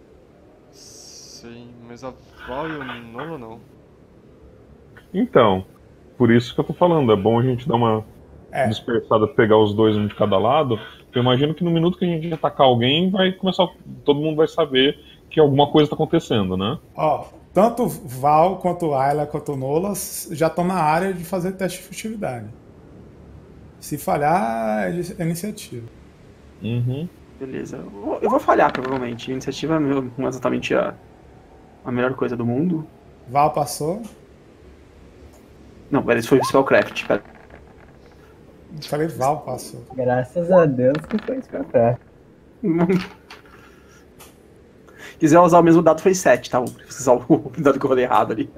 Sim, mas a Val e o Nolo não. Então, por isso que eu tô falando, é bom a gente dar uma dispersada, pegar os dois, um de cada lado. Eu imagino que no minuto que a gente atacar alguém, vai começar, todo mundo vai saber que alguma coisa tá acontecendo, né? Tanto Val, quanto Ayla, quanto Nolas já estão na área de fazer teste de furtividade. Se falhar, é iniciativa. Beleza. Eu vou falhar, provavelmente. A iniciativa não é exatamente a melhor coisa do mundo. Val passou. Não, mas foi Spellcraft, cara. Falei Val passou. Graças a Deus que foi Spellcraft. Quiser usar o mesmo dado, foi 7, tá? Vou precisar usar o dado que eu rolei errado ali.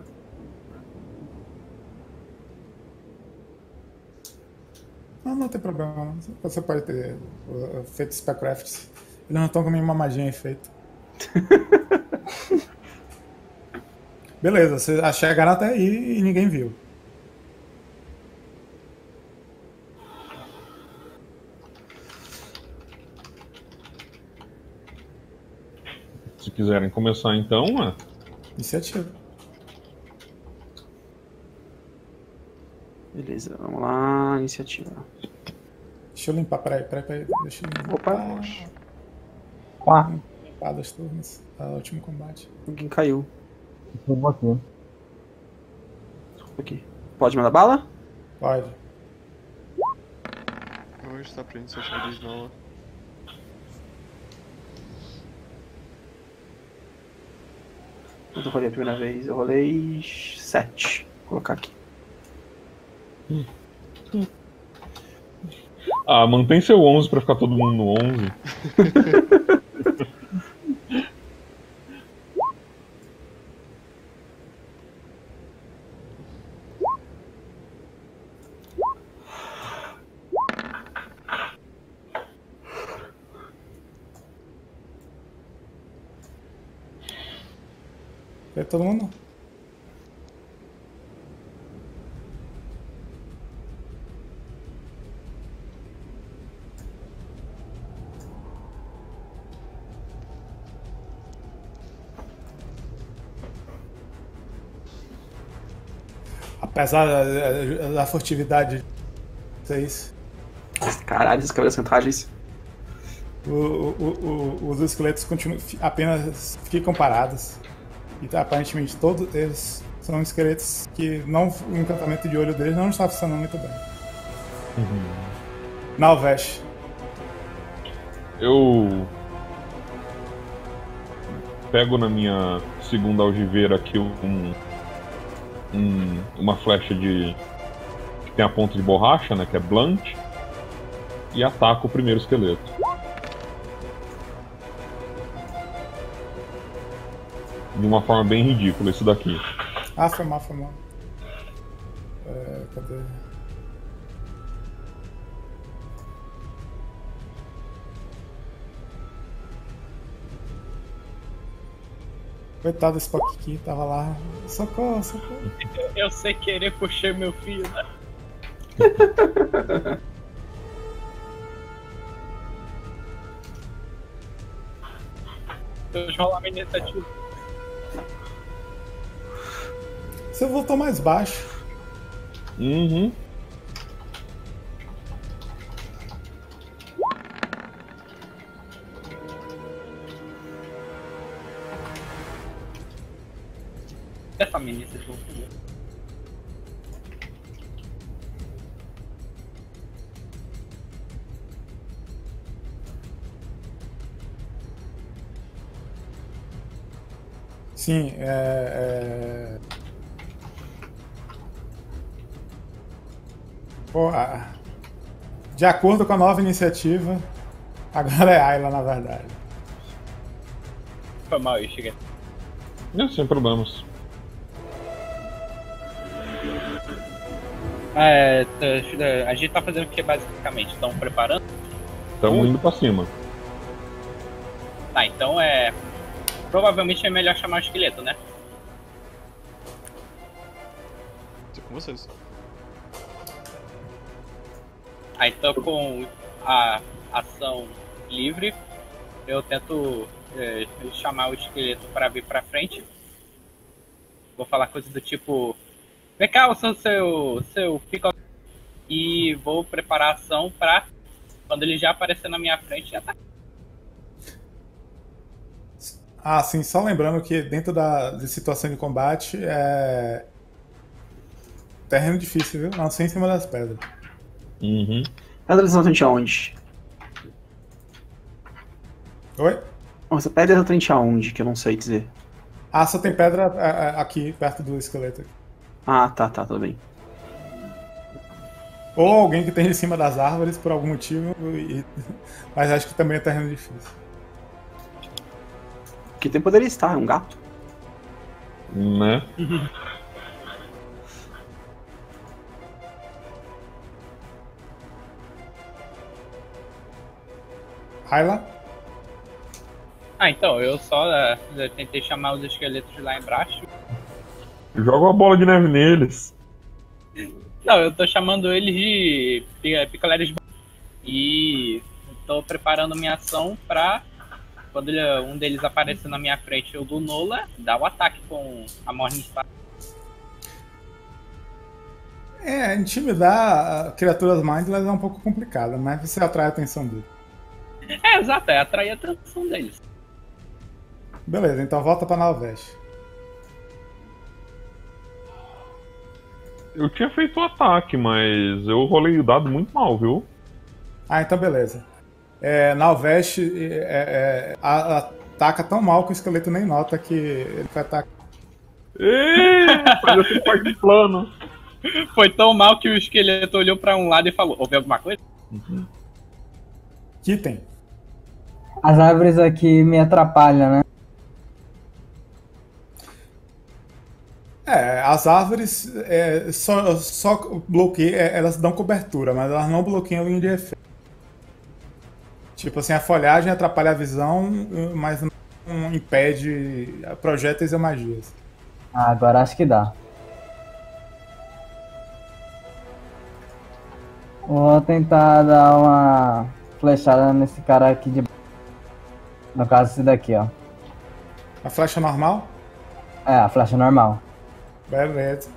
Não tem problema. Não. Você pode ter feito Spellcraft. Eles não estão com nenhuma magia em efeito. Beleza, vocês chegaram até aí e ninguém viu. Se quiserem começar então, Iniciativa. Beleza, vamos lá, iniciativa. Deixa eu limpar, peraí. Deixa eu limpar. Opa! Limpar das turmas. Último combate. Alguém caiu. Aqui. Pode mandar bala? Pode. Hoje tá pra iniciativa de novo. Eu rolei a primeira vez. Eu rolei 7. Vou colocar aqui. Ah, mantém seu 11 pra ficar todo mundo no 11. Foi todo mundo? Apesar da furtividade de vocês, Caralho, esses cabelos centrais. os esqueletos continuam, apenas ficam parados. E aparentemente todos eles são esqueletos que o encantamento de olho deles não está funcionando muito bem. Nalvesh. Eu pego na minha segunda algibeira aqui uma flecha que tem a ponta de borracha, né, que é blunt, e ataco o primeiro esqueleto. De uma forma bem ridícula, isso daqui. Ah, foi mal. Cadê? Coitado desse Spock aqui, tava lá. Socorro. Eu sei querer puxar meu filho, né? Deixa eu rolar minha iniciativa. Você voltou mais baixo. Uhum. Essa minha iniciativa. Sim, Pô, de acordo com a nova iniciativa, agora é Ayla, na verdade. Foi mal, eu cheguei. Não, sem problemas. A gente tá fazendo o que basicamente? Estão preparando? Estamos indo pra cima. Tá, então provavelmente é melhor chamar o esqueleto, né? Tô com vocês. Então com a ação livre, eu tento chamar o esqueleto para vir pra frente. Vou falar coisas do tipo: vem cá, eu sou seu pico. E vou preparar a ação pra quando ele já aparecer na minha frente já tá. Ah, sim, só lembrando que dentro de situação de combate é terreno difícil, viu? Não sei em cima das pedras. Uhum. Pedras exatamente aonde? Oi? Essa pedra é exatamente aonde, que eu não sei dizer. Ah, só tem pedra aqui, perto do esqueleto. Ah, tá, tudo bem. Ou alguém que tem em cima das árvores por algum motivo, mas acho que também é terreno difícil. Que tempo poderia estar? É um gato? Né? Ayla? Então, eu só tentei chamar os esqueletos lá embaixo. Joga uma bola de neve neles. Não, eu tô chamando eles de picoleiros. E tô preparando minha ação pra quando um deles aparecer na minha frente, o do Nola, dar o ataque com a Morningstar. Intimidar criaturas mindless é um pouco complicado, mas você atrai a atenção dele. Exato, atrair a atenção deles. Beleza, então volta pra Nalvesh. Eu tinha feito o ataque, mas eu rolei o dado muito mal, viu? Ah, então beleza. Nalvesh ataca tão mal que o esqueleto nem nota que ele vai atacar. Parece parte do plano. Foi tão mal que o esqueleto olhou pra um lado e falou: houve alguma coisa? Que tem? As árvores aqui me atrapalham, né? As árvores só bloqueiam, elas dão cobertura, mas elas não bloqueiam a linha de efeito. Tipo assim, a folhagem atrapalha a visão, mas não impede projéteis ou magias. Ah, agora acho que dá. Vou tentar dar uma flechada nesse cara aqui de... No caso, esse daqui, ó. A flecha normal? É, a flecha normal. Beleza.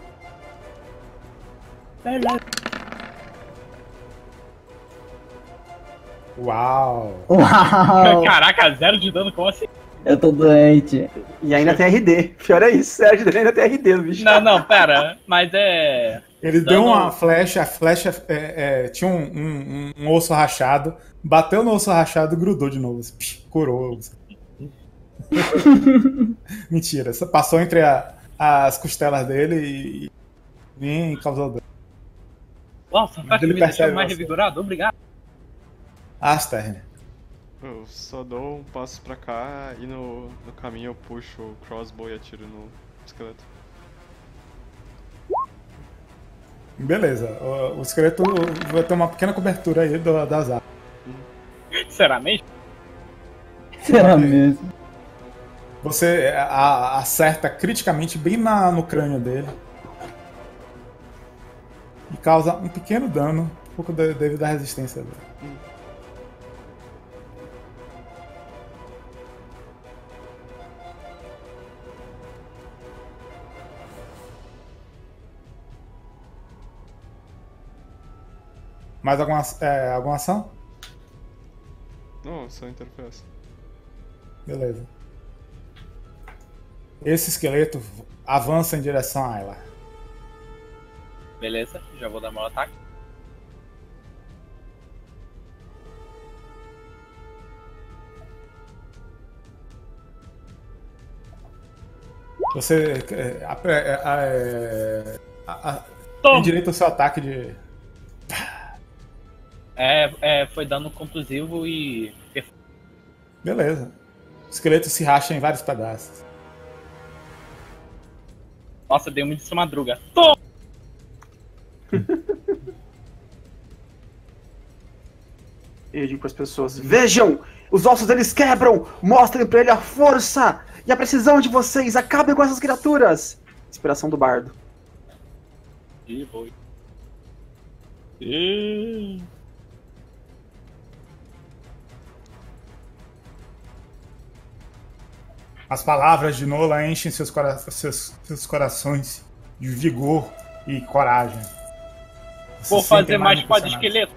Uau! Uau! Caraca, 0 de dano, como assim? Eu tô doente. E ainda tem RD. Pior é isso, Sérgio, ainda tem RD no bicho. Não, pera. Mas é... Ele deu uma flecha, a flecha tinha um osso rachado, bateu no osso rachado e grudou de novo. Assim, curou. Mentira, passou entre as costelas dele e nem causou dano. Nossa, tá que me deixou mais revigorado, obrigado. Aster. Eu só dou um passo pra cá e no caminho eu puxo o crossbow e atiro no esqueleto. Beleza, o esqueleto vai ter uma pequena cobertura aí das árvores. Será mesmo? Será mesmo? Você acerta criticamente bem no crânio dele. E causa um pequeno dano, um pouco devido à resistência dele. Mais alguma ação? Não, só interface. Beleza. Esse esqueleto avança em direção a Ayla. Beleza, já vou dar meu ataque. Você tem direito ao seu ataque de... Foi dano contusivo e... Beleza. O esqueleto se racha em vários pedaços. Nossa, dei uma de sua madruga. Toma! Eu digo para as pessoas: vejam! Os ossos deles quebram! Mostrem para ele a força e a precisão de vocês! Acabem com essas criaturas! Inspiração do bardo. Ih, foi. As palavras de Nola enchem seus corações de vigor e coragem. Você Vou fazer mais impressionado. espada esqueleto.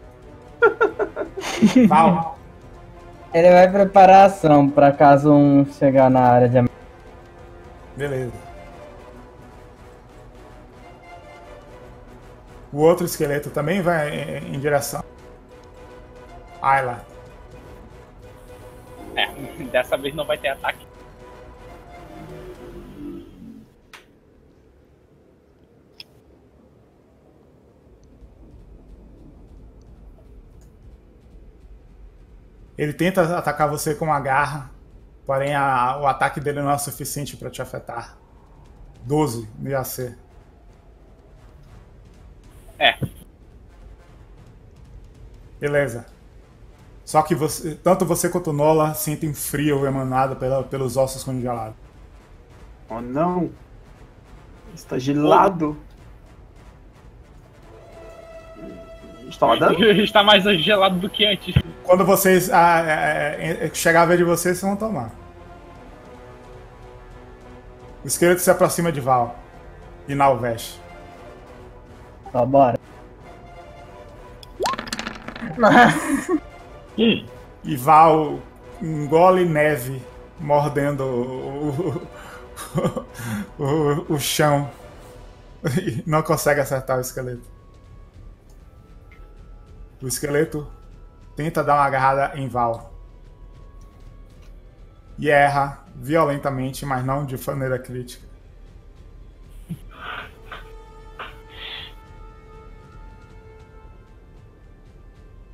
Val, Ele vai preparar a ação pra caso um chegar na área de... beleza. O outro esqueleto também vai em direção. Ayla. Dessa vez não vai ter ataque. Ele tenta atacar você com uma garra, porém o ataque dele não é o suficiente para te afetar. 12 no AC. Beleza. Só que tanto você quanto o Nola sentem frio emanado pelos ossos congelados. Oh não! Está gelado! Está dando? Está mais gelado do que antes. Quando vocês chegar a vez de vocês vão tomar. O esqueleto se aproxima de Val e Nalvesh. Ó, bora. E Val engole neve, mordendo o chão. E não consegue acertar o esqueleto. O esqueleto tenta dar uma agarrada em Val. E erra violentamente, mas não de maneira crítica.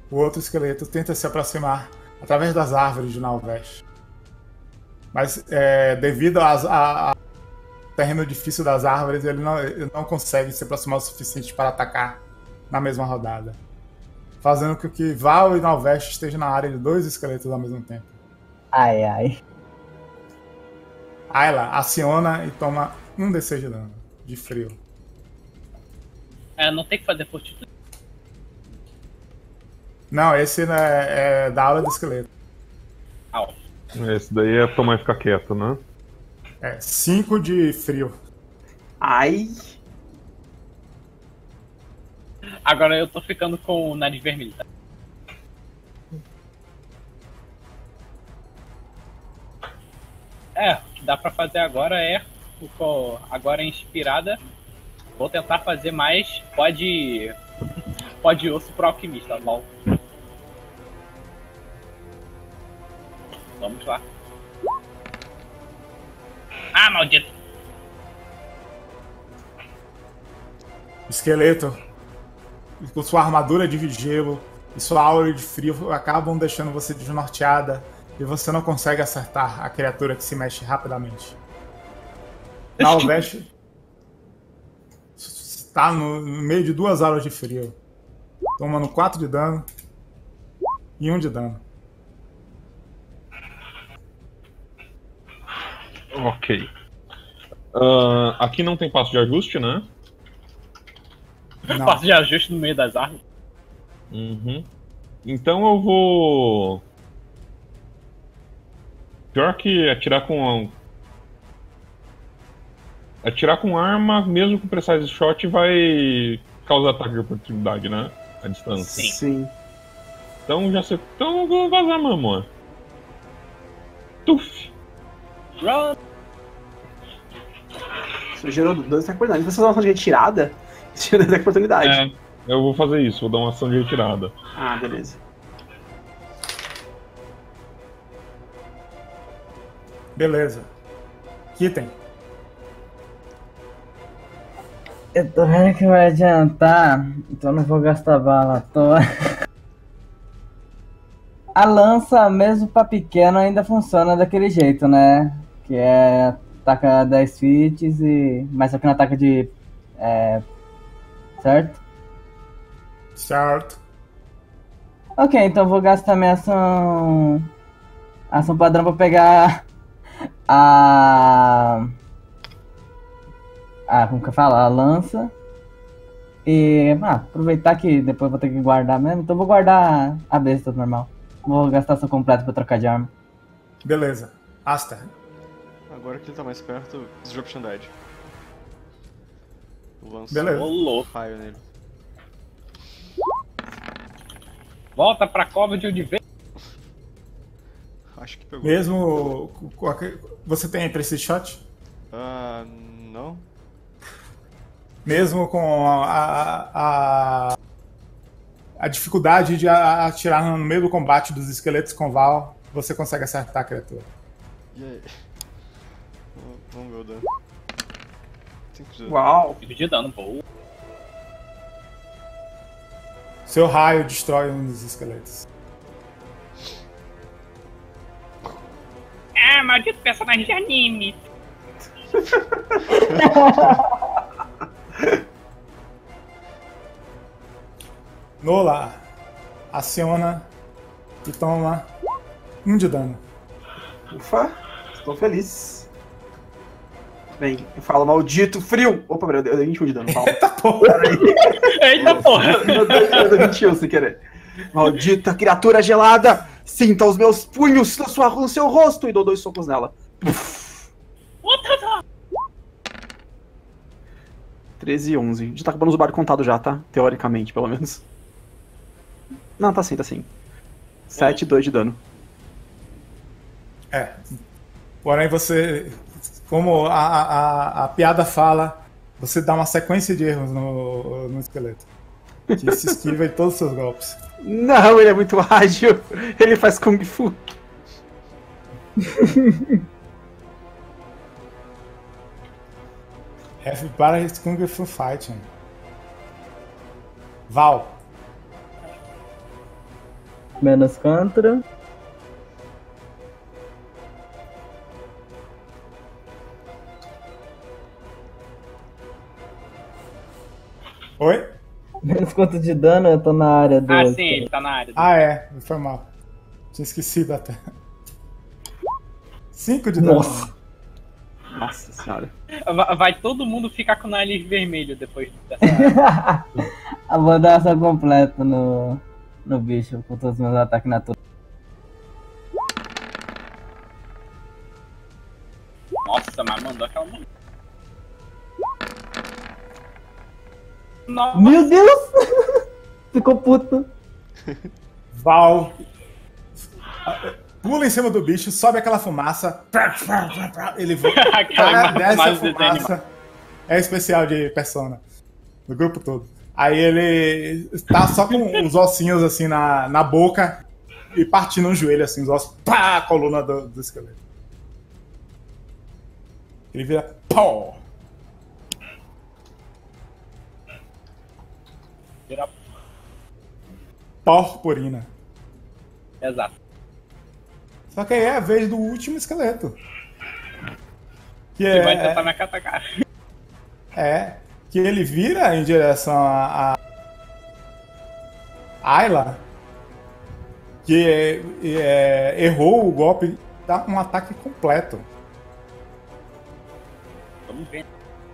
o outro esqueleto tenta se aproximar através das árvores de Nalvesh. Mas devido ao terreno difícil das árvores, ele não consegue se aproximar o suficiente para atacar na mesma rodada. Fazendo com que Val e Nalvesh estejam na área de 2 esqueletos ao mesmo tempo. Ai, ai. Ayla aciona e toma 1d6 de dano, de frio. Não tem que fazer fortitude. Não, esse é da aula do esqueleto. Au. Esse daí é tomar e ficar quieto, né? 5 de frio. Ai. Agora eu tô ficando com o nariz vermelho. Tá? O que dá pra fazer agora agora inspirada. Vou tentar fazer mais pode osso pro alquimista, mal. Vamos lá. Ah, maldito! Esqueleto, com sua armadura de gelo e sua aura de frio, acabam deixando você desnorteada e você não consegue acertar a criatura que se mexe rapidamente. Nalvesh está no meio de 2 auras de frio, tomando 4 de dano e 1 de dano. Ok. Aqui não tem passo de ajuste, né? Não. Passo de ajuste no meio das árvores. Uhum. Então eu vou... Pior que atirar com arma, mesmo com precise shot, vai causar ataque de oportunidade, né? A distância. Sim. Então já sei. Então eu vou vazar, meu amor. Tuf! Run! Isso gerou 2 ataques de oportunidade. Se você usar uma ação de retirada, isso gerou 2 ataques de oportunidade. Eu vou fazer isso, vou dar uma ação de retirada. Ah, beleza. Beleza. Kitten. Eu tô vendo que vai adiantar, então não vou gastar bala à toa. A lança, mesmo pra pequeno, ainda funciona daquele jeito, né? Que ataca 10 feats mas só que não ataca de... certo? Certo. Ok, então eu vou gastar minha ação padrão pra pegar como que eu falo? A lança. E aproveitar que depois eu vou ter que guardar mesmo, então eu vou guardar a besta normal. Vou gastar ação completa pra trocar de arma. Beleza. Aster. Agora que ele tá mais perto, Disruption Dead. Lanço Beleza. raio nele. Volta pra cova de onde veio. Acho que pegou. Mesmo... Você tem Precision Shot? Não. Mesmo com a dificuldade de atirar no meio do combate dos esqueletos com Val, você consegue acertar a criatura. E aí? Vamos ver o dano. 5 de dano. Uau! 5 de dano, boa. Seu raio destrói um dos esqueletos. Maldito personagem de anime. Nola aciona e toma 1 de dano. Ufa, estou feliz. Bem, eu falo maldito frio. Opa, eu dei 21 de dano. Eita porra! Eita porra! Eu dei 21 sem querer. Maldita criatura gelada! Sinta os meus punhos no seu rosto! E dou 2 socos nela. 13 e 11. Já tá acabando os barcos contados já, tá? Teoricamente, pelo menos. Não, tá sim, tá sim. 7 e 2 de dano. Porém você... Como a piada fala, você dá uma sequência de erros no esqueleto. Que se esquiva de todos os seus golpes. Não, ele é muito ágil. Ele faz Kung Fu. Have para his Kung Fu Fighting. Val. Menos contra. Oi? Menos quanto de dano, eu tô na área do... Ah, sim, ele tá na área. É, foi mal. Tinha esquecido até. 5 de dano. Nossa senhora. Vai todo mundo ficar com o nariz vermelho depois dessa. Eu vou dar ação completa no bicho, com todos os meus ataques naturais. Nossa, mas mandou aquela mão. Nossa. Meu Deus! Ficou puto. Val pula em cima do bicho, sobe aquela fumaça. Ele voa. Desce a fumaça. É especial de Persona. Do grupo todo. Aí ele tá só com os ossinhos assim na boca e partindo um joelho assim, os ossos. Pá! A coluna do esqueleto. Ele vira. Pó! Vira. Purpurina. Exato. Só que aí é a vez do último esqueleto. Que vai tentar me atacar. Que ele vira em direção a Ayla, que errou o golpe, dá um ataque completo. Vamos ver.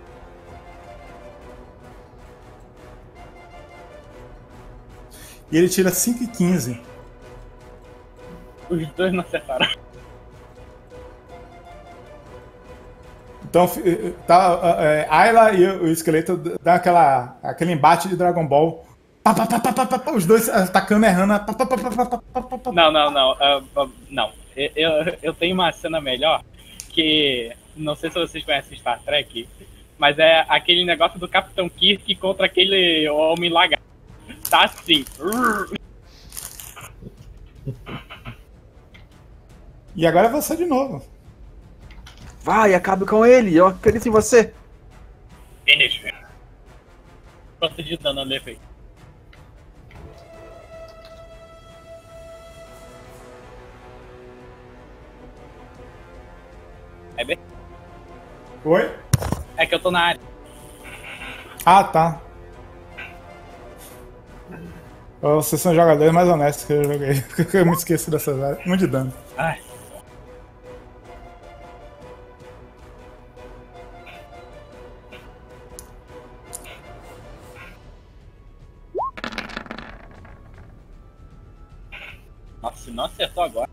E ele tira 5 e 15. Os dois não acertaram. Então, Ayla e o esqueleto dão aquele embate de Dragon Ball. Os dois atacando, errando. Não. Não. Eu tenho uma cena melhor que. Não sei se vocês conhecem Star Trek, mas é aquele negócio do Capitão Kirk contra aquele homem lagarto. Tá assim. E agora é você de novo. Vai, acabe com ele, eu acredito em você. Finish. Quanto de dano eu levei? É bem? Oi? É que eu tô na área. Ah, tá. Vocês são jogadores mais honestos que eu joguei. Eu me esqueci dessas áreas. Muito de dano. Ai. Nossa, se não acertou agora.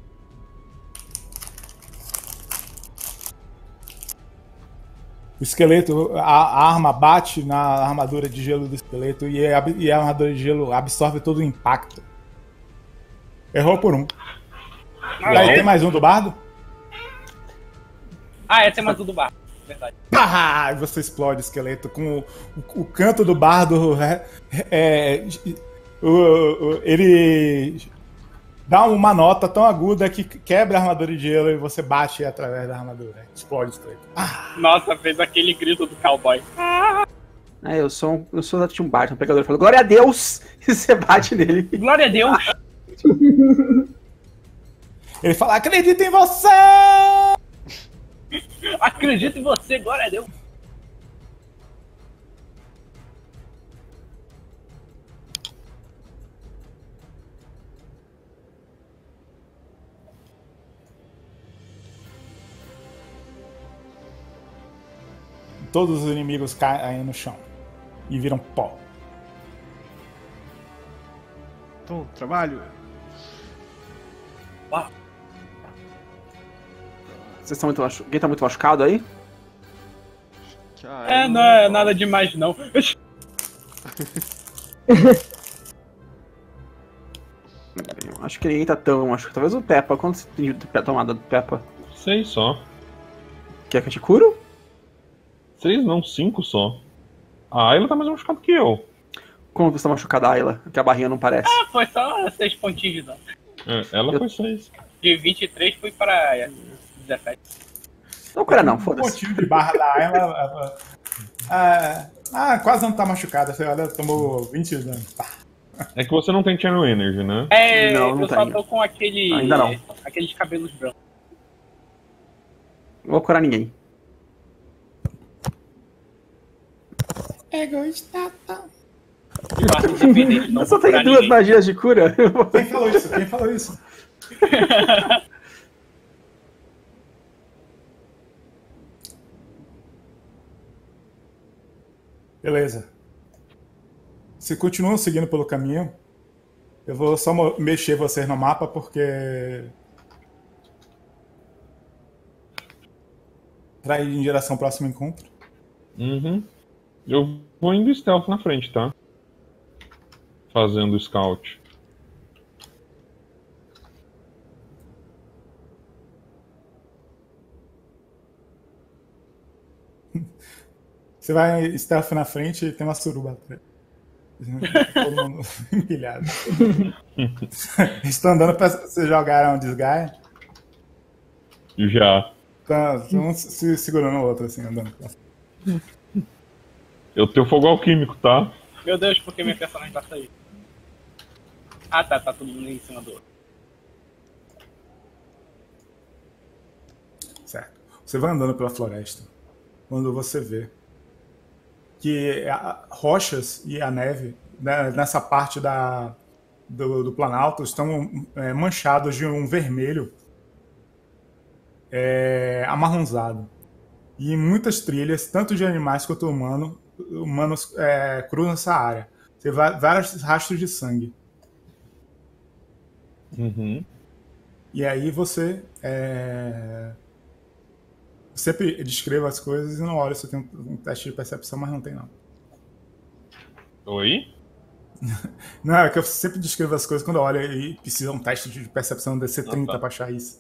O esqueleto, a arma bate na armadura de gelo do esqueleto e a armadura de gelo absorve todo o impacto. Errou por um. E aí tem mais um do bardo? Tem mais um do bar. Verdade. Pá! E você explode o esqueleto com o canto do bardo. Ele dá uma nota tão aguda que quebra a armadura de gelo e você bate através da armadura. Explode o esqueleto. Nossa, fez aquele grito do cowboy. Eu sou da Tim Barton, um pegador. Falou, glória a Deus! E você bate nele. Glória a Deus! Ele fala, acredito em você! Acredito em você, glória a Deus! Todos os inimigos caem no chão e viram pó. Bom trabalho. Vocês estão muito machucados? Alguém tá muito machucado aí? Não é nada demais, não. Acho que ninguém tá tão machucado. Talvez o Peppa. Quanto você tem de tomada do Peppa? 6 só. Quer que eu te curo? 6 não, 5 só. A Ayla tá mais machucada que eu. Como você tá machucada, Ayla? Que a barrinha não parece. Foi só 6 pontinhos de dano. Ela foi 6. De 23 fui pra 17. Não cura não, Um foda-se. pontinho de barra da Ayla. Quase não tá machucada. Você olha, tomou 20 de dano. Pá. É que você não tem Channel Energy, né? Não eu só tenho. tô com Ainda não. aqueles cabelos brancos. Não vou curar ninguém. Egoísta. De parte independente, não Eu só vou curar tenho 2 ninguém. magias de cura. Quem falou isso? Quem falou isso? Beleza. Se continuam seguindo pelo caminho, eu vou só mexer vocês no mapa porque pra ir em direção ao próximo encontro. Uhum. Eu vou indo stealth na frente, tá? Fazendo scout. Você vai stealth na frente e tem uma suruba atrás. Todo mundo empilhado. Estão andando pra... Vocês jogaram Disgaea? Já. Tá, um se segurando o outro, assim, andando. Eu tenho fogo alquímico, tá? Meu Deus, por que minha personagem tá saindo? Ah, tá todo mundo em cima do outro. Certo. Você vai andando pela floresta, quando você vê que rochas e a neve, né, nessa parte do Planalto, estão manchados de um vermelho amarronzado. E em muitas trilhas, tanto de animais quanto humanos cruzam essa área. Você vê vários rastros de sangue. Uhum. E aí você sempre descreva as coisas e não olha se tem um teste de percepção, mas não tem não. Oi? Não, é que eu sempre descrevo as coisas quando eu olho e precisa um teste de percepção DC 30 tá. pra achar isso.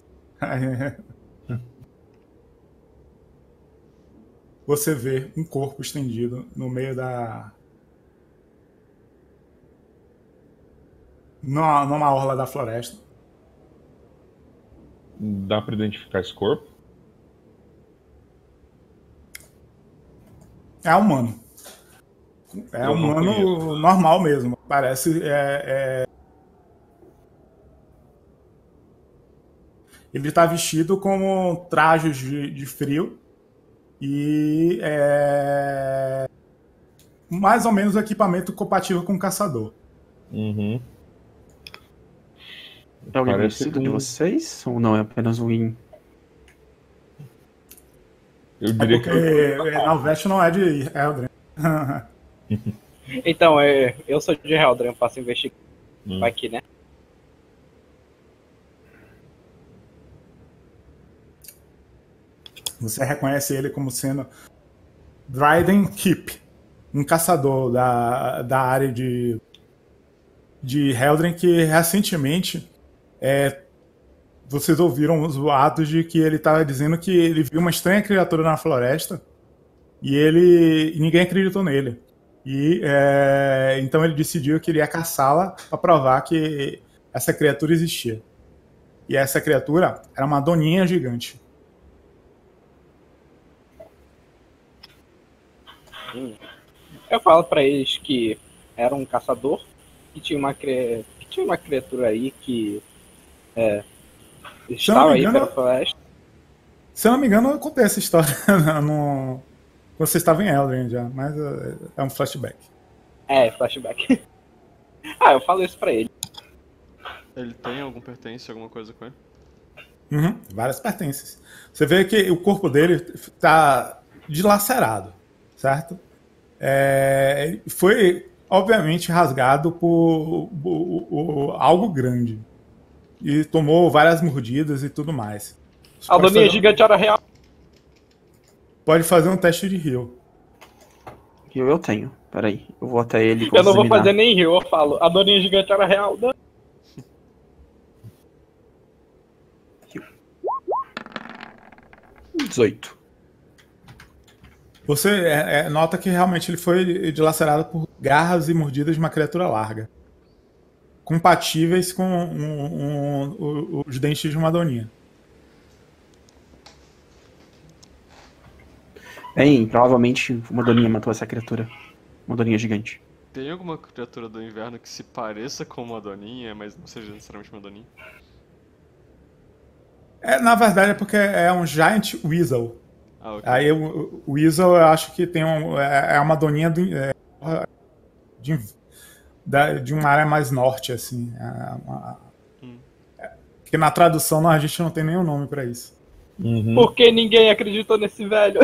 Você vê um corpo estendido no meio numa orla da floresta. Dá pra identificar esse corpo? É humano. É Eu não humano conheço. normal mesmo. Parece. Ele tá vestido com trajes de frio e mais ou menos o equipamento compatível com o caçador. Uhum. É alguém Parece conhecido que de vocês? Ou não? É apenas um Win? Eu diria Porque que. Nalveste não é de Eldrin. Então, eu sou de Heldren, eu faço investigação. Vai que, né? Você reconhece ele como sendo Dryden Keep, um caçador da área de Heldren que recentemente vocês ouviram os boatos de que ele estava dizendo que ele viu uma estranha criatura na floresta e ninguém acreditou nele. E então ele decidiu que ele ia caçá-la para provar que essa criatura existia. E essa criatura era uma doninha gigante. Eu falo pra eles que era um caçador, que tinha uma criatura aí que estava aí pela floresta. Se eu não me engano, eu contei essa história quando você estava em Eldrin já, mas é um flashback. Flashback. Eu falo isso pra ele. Ele tem algum pertence, alguma coisa com ele? Uhum, várias pertences. Você vê que o corpo dele está dilacerado, certo? Foi, obviamente, rasgado por algo grande. E tomou várias mordidas e tudo mais. A doninha gigante era real. Pode fazer um teste de heal. Heal eu tenho. Peraí, eu vou até ele. Eu não vou fazer nem heal, eu falo. A doninha gigante era real. 18. Você nota que realmente ele foi dilacerado por garras e mordidas de uma criatura larga. Compatíveis com os dentes de uma doninha. Bem, provavelmente uma doninha matou essa criatura. Uma doninha gigante. Tem alguma criatura do inverno que se pareça com uma doninha, mas não seja necessariamente uma doninha? Na verdade é porque é um Giant Weasel. Ah, ok. Aí o Weasel eu acho que tem uma doninha de uma área mais norte, assim. Que na tradução a gente não tem nenhum nome pra isso. Por que ninguém acreditou nesse velho?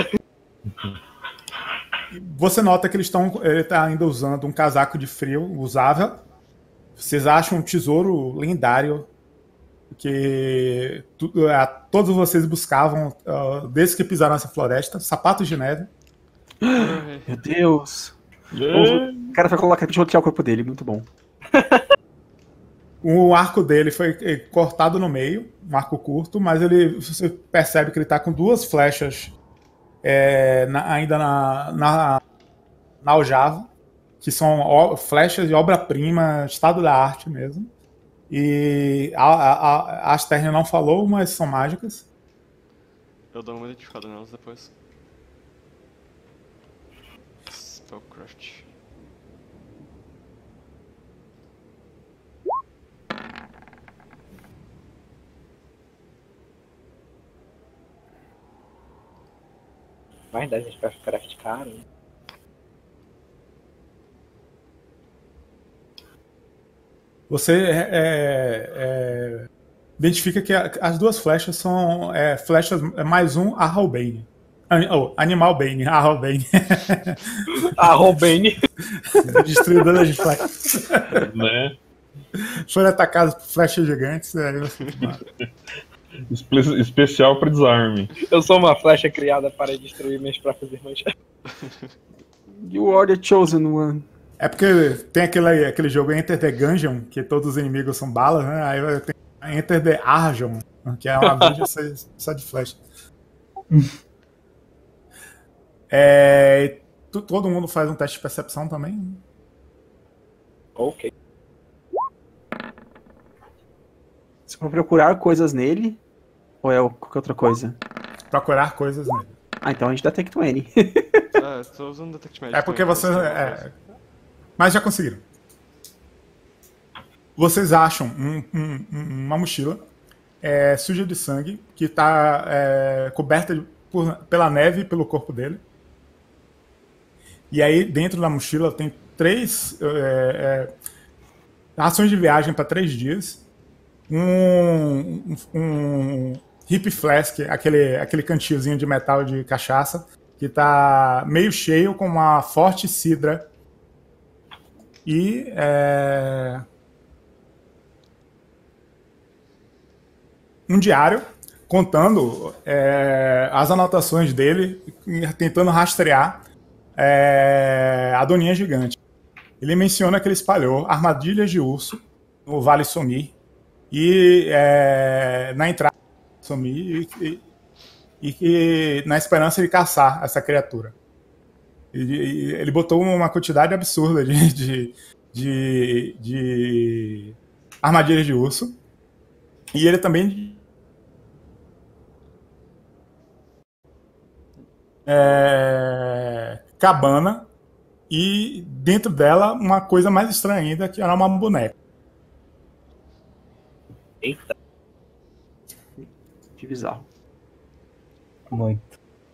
Você nota que ele tá ainda usando um casaco de frio usável. Vocês acham um tesouro lendário que todos vocês buscavam desde que pisaram nessa floresta. Sapatos de neve. Meu Deus. O cara vai colocar de rotear o corpo dele, muito bom. O arco dele foi cortado no meio, um arco curto, mas você percebe que ele tá com 2 flechas ainda na aljava, que são flechas de obra-prima, estado da arte mesmo. E a Asternia não falou, mas são mágicas. Eu dou uma identificada nelas depois. Spellcraft. Mais 10 de Spellcraft caro. Você identifica que as 2 flechas são flechas mais um Arrowbane. Animal Bane, Arrowbane. Arrowbane. Destruidora de flechas. Né? Foram atacadas por flechas gigantes. Especial para desarme. Eu sou uma flecha criada para destruir minhas próprias irmãs. You are the chosen one. É porque tem aquele jogo Enter the Gungeon, que todos os inimigos são balas, né? Aí tem Enter the Argon, que é uma dungeon só de flecha. Todo mundo faz um teste de percepção também? Ok. Você vai procurar coisas nele? Ou é qualquer outra coisa? Procurar coisas nele. Ah, então a gente detecta o N. Tô usando Detect Magic. É porque você... Mas já conseguiram. Vocês acham uma mochila suja de sangue que está coberta pela neve e pelo corpo dele. E aí dentro da mochila tem 3 rações de viagem para 3 dias. Um hip flask, aquele cantilzinho de metal de cachaça que está meio cheio com uma forte cidra. E um diário contando as anotações dele, tentando rastrear a Doninha Gigante. Ele menciona que ele espalhou armadilhas de urso no Vale Somir e na entrada do Somir e na esperança de caçar essa criatura. Ele botou uma quantidade absurda de armadilhas de urso. E ele também cabana. E dentro dela uma coisa mais estranha ainda, que era uma boneca. Eita. Que bizarro. Muito.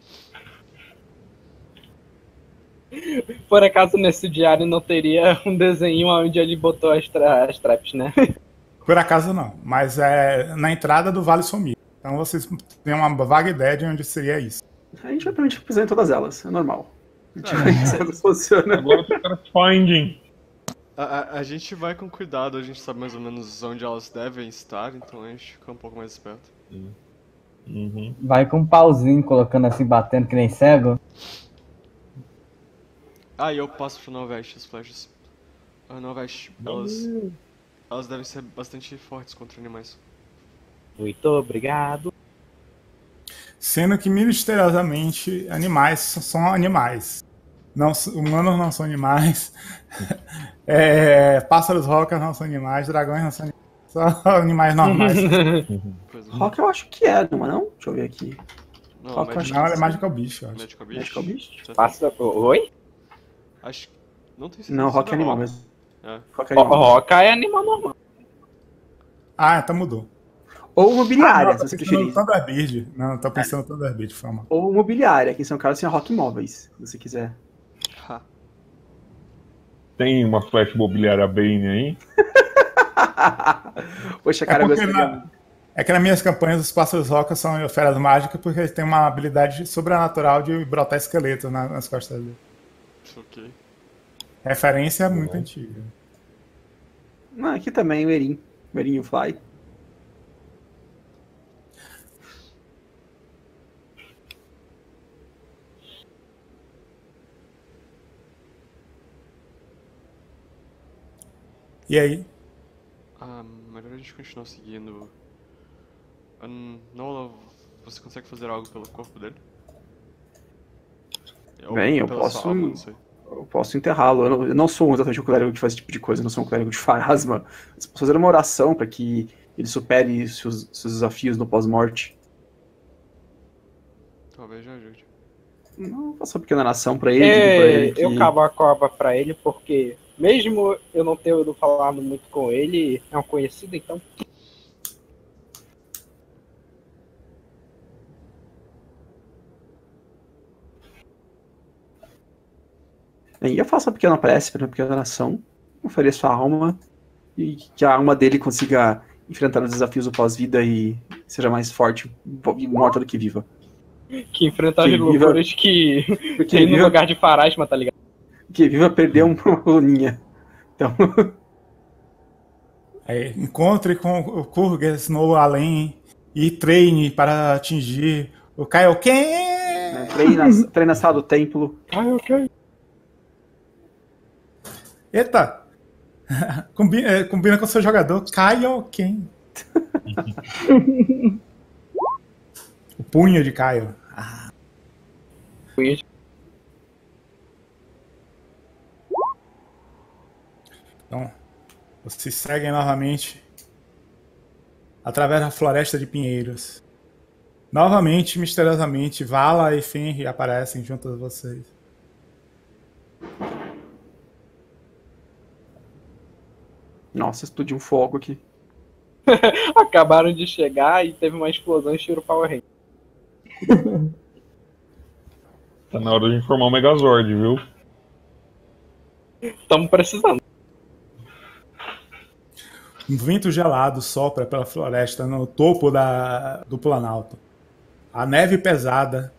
Por acaso nesse diário não teria um desenho onde ele botou as traps, né? Por acaso não, mas é na entrada do Vale Somir. Então vocês têm uma vaga ideia de onde seria isso. A gente vai provavelmente pisar em todas elas, é normal. A gente vai saber se funciona. Agora tem cara finding. A gente vai com cuidado, a gente sabe mais ou menos onde elas devem estar, então a gente fica um pouco mais esperto. Uhum. Vai com um pauzinho, colocando assim, batendo que nem cego. Ah, e eu passo pro Noveste as flechas. Noveste, elas devem ser bastante fortes contra animais. Muito obrigado. Sendo que misteriosamente animais são animais. Não, humanos não são animais. Pássaros rocas não são animais. Dragões não são animais. Só animais normais. Rock eu acho que é, não é não? Deixa eu ver aqui. Não, Rock eu acho Não, que ela é Magical Beast, eu acho. Magical Beast. Magical Beast? Passa. Oi? Acho Não tem certeza. Não, Rock se é animal Rock. mesmo. É. Rock é animal. Roca é animal normal. Ah, então mudou. Ou mobiliária, não, se você tô pensando preferir. no Thunderbird. Não, tô pensando no Thunderbird, foi mal. Ou mobiliária, que em São Carlos tem a Rock Imóveis, se você quiser. Ha. Tem uma flash mobiliária Bane aí? Poxa, cara, eu gostaria. É que nas minhas campanhas os pássaros roca são feras mágicas porque eles têm uma habilidade sobrenatural de brotar esqueleto nas costas dele. Ok. Referência muito antiga. Não, aqui também o Erin. O Erin e o Fly. E aí? Melhor a gente continuar seguindo. Nola, você consegue fazer algo pelo corpo dele? Ou Bem, eu pela posso. sua alma, não sei. Eu posso enterrá-lo. Eu não sou exatamente um clérigo que faz esse tipo de coisa, eu não sou um clérigo de farasma. Mas posso fazer uma oração para que ele supere seus desafios no pós-morte. Talvez já ajude. Não, faço uma pequena oração para ele. Digo pra ele que... Eu cavo a cova pra ele, porque mesmo eu não tendo falado muito com ele, é um conhecido, então. E eu faço uma pequena prece, uma pequena oração, ofereço a alma e que a alma dele consiga enfrentar os desafios do pós-vida e seja mais forte e morta do que viva. Que enfrenta as Que viva- loucuras que Porque tem no viva, lugar de Farasma, tá ligado? que viva perder uma coluninha. Então, Aí, encontre com o Kurgas no além e treine para atingir o Kaioken. né, treina a sala do templo. Ok. Eita! Combina com o seu jogador Kaioken. O punho de Kaio. Então, vocês seguem novamente através da floresta de pinheiros. Novamente, misteriosamente, Vala e Fenrir aparecem junto a vocês. Nossa, explodiu um fogo aqui. Acabaram de chegar e teve uma explosão e tiro Power Ranger. Tá na hora de formar o Megazord, viu? Estamos precisando. Um vento gelado sopra pela floresta no topo do Planalto. A neve pesada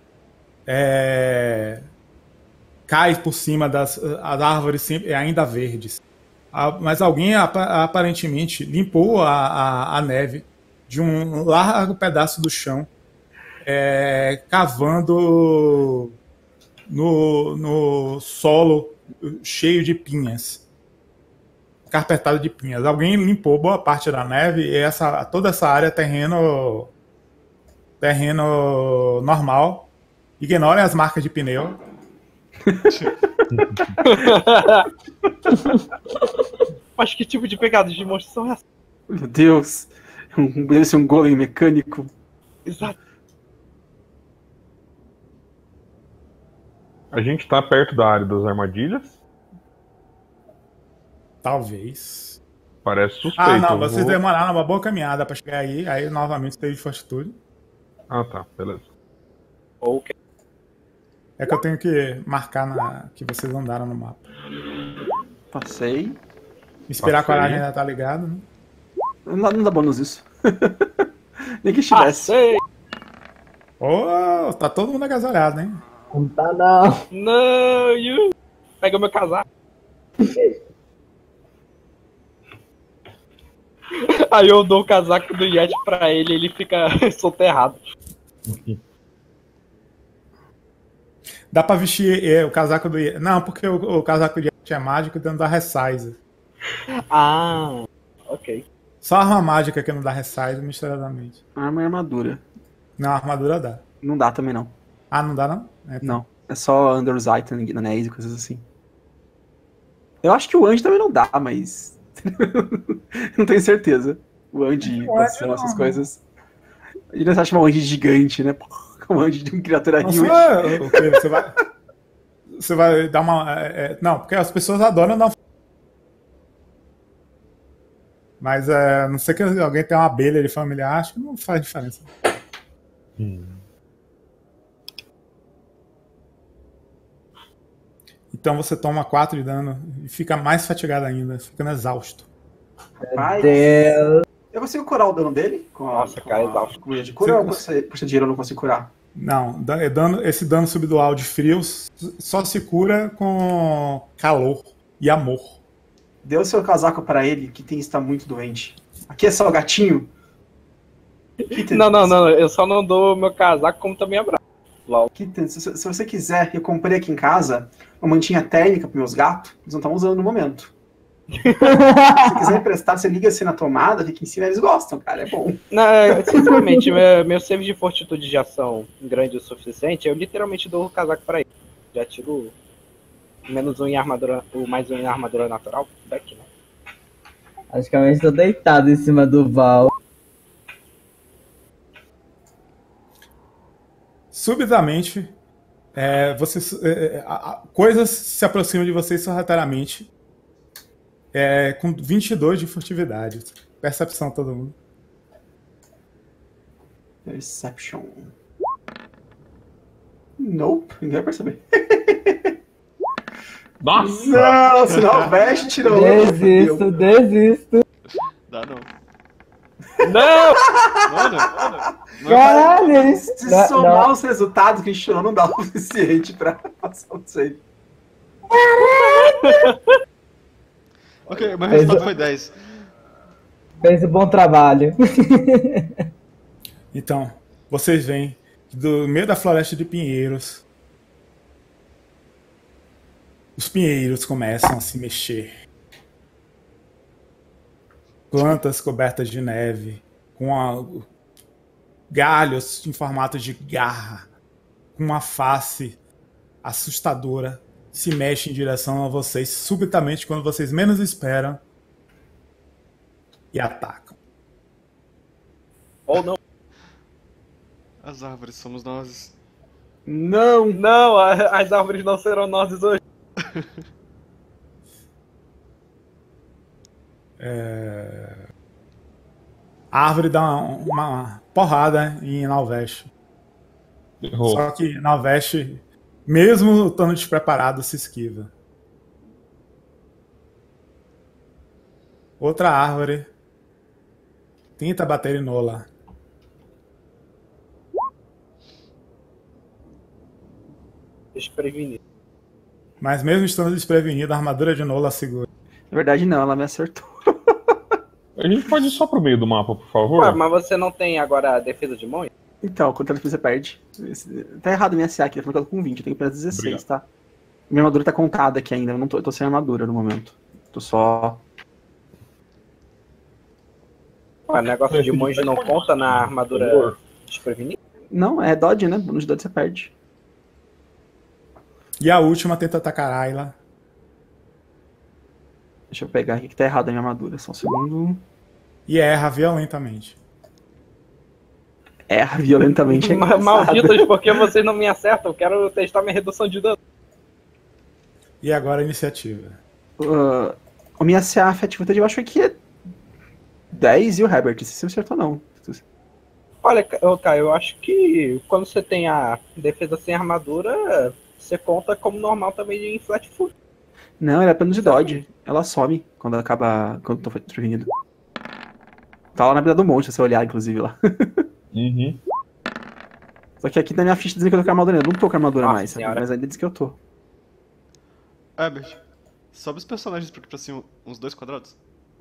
cai por cima das árvores ainda verdes. Mas alguém aparentemente limpou a neve de um largo pedaço do chão, cavando no solo cheio de pinhas. Carpetado de pinhas. Alguém limpou boa parte da neve e toda essa área é terreno normal. Ignorem as marcas de pneu. Mas que tipo de pegada de monstros são essas? Meu Deus. Deve ser um golem mecânico. Exato. A gente tá perto da área das armadilhas? Talvez. Parece suspeito. Ah, não, vocês demoraram uma boa caminhada pra chegar aí novamente teve fortitude. Ah, tá, beleza. Ok. É que eu tenho que marcar que vocês andaram no mapa. Passei. Inspirar a coragem ainda tá ligado, né? Não dá bônus isso. Nem que estivesse. Passei. Oh, tá todo mundo agasalhado, hein? Não tá não. Não, you. Pega meu casaco. Aí eu dou o casaco do Yeti pra ele e ele fica soterrado. Dá pra vestir o casaco do Yeti. Não, porque o casaco do Yeti é mágico dentro da resize. Ah, ok. Só a arma mágica que não dá resize misteriosamente. Arma e armadura. Não, a armadura dá. Não dá também, não. Ah, não dá não? É, tá. Não. É só Undersight, Anéis e coisas assim. Eu acho que o Andy também não dá, mas... não tenho certeza. O Andy, são essas coisas. Ele não acha um Andy gigante, né? Um Andy de uma criatura Não huge. o quê? você vai dar uma... não, porque as pessoas adoram dar... Mas a não ser que alguém tenha uma abelha de familiar, acho que não faz diferença. Então você toma 4 de dano e fica mais fatigado ainda, ficando exausto. Mas eu consigo curar o dano dele? Nossa, cara, exausto. Com de cura ou por ser dinheiro eu não consigo curar? Não, esse dano subdual de frios só se cura com calor e amor. Dê o seu casaco para ele, que está muito doente. Aqui é só o gatinho. Não, eu só não dou meu casaco como também abraço. Se você quiser, eu comprei aqui em casa uma mantinha térmica para meus gatos, eles não estão usando no momento. Se quiser emprestar, você liga assim na tomada, fica em cima, eles gostam, cara, é bom. Não, sinceramente, meu save de fortitude já são grande o suficiente, eu literalmente dou o casaco pra ele. Já tiro menos 1 em armadura, ou mais 1 em armadura natural, back, né? Praticamente tô deitado em cima do Val. Subitamente, coisas se aproximam de vocês sorrateiramente. Com 22 de furtividade. Percepção, todo mundo. Perception. Nope, ninguém vai perceber. Nossa! Não, senão veste, tirou. Desisto. Dá não. Não! Mano. Caralho! Se somar os resultados que a gente tirou, não dá o suficiente pra passar o save. Ok, mas o resultado foi 10. Fez um bom trabalho. Então, vocês veem que do meio da floresta de pinheiros, os pinheiros começam a se mexer. Plantas cobertas de neve, com galhos em formato de garra, com uma face assustadora, se mexe em direção a vocês subitamente quando vocês menos esperam e atacam. Ou não. As árvores somos nós. Não, as árvores não serão nozes hoje. A árvore dá uma porrada em Nalveste. Errou. Só que Nalveste, mesmo estando despreparado, se esquiva. Outra árvore tenta bater em Nola. Desprevenido. Mas mesmo estando desprevenida, a armadura de Nola segura. Na verdade, não, ela me acertou. A gente pode ir só pro meio do mapa, por favor? Ué, mas você não tem agora a defesa de mão? Então, contra ele você perde. Tá errado minha CA aqui, ele falou que eu tô com 20, eu tenho que pegar 16, Obrigado. Tá? Minha armadura tá contada aqui ainda, eu tô sem armadura no momento. Tô só... Ué, negócio de monge não conta na armadura desprevenida? Não, é dodge, né? Bônus de dodge você perde. E a última tenta atacar Ayla. Deixa eu pegar aqui que tá errado a minha armadura, só um segundo. E erra violentamente. Erra violentamente. Malditos, porque vocês não me acertam? Eu quero testar minha redução de dano. E agora a iniciativa. A minha CA afetiva eu acho que é 10 e o Herbert, se você acertou não. Olha, Caio, eu acho que quando você tem a defesa sem armadura, você conta como normal também em flat foot. Não, ela é apenas de dodge. Ela some quando acaba. Quando tô prevenido. Tá lá na vida do monte, se você olhar, inclusive, lá. Uhum. Só que aqui na minha ficha dizendo que eu tô com armadura. Eu não tô com armadura Nossa mais, sabe? senhora. Mas ainda diz que eu tô. Herbert, sobe os personagens pra cima uns 2 quadrados.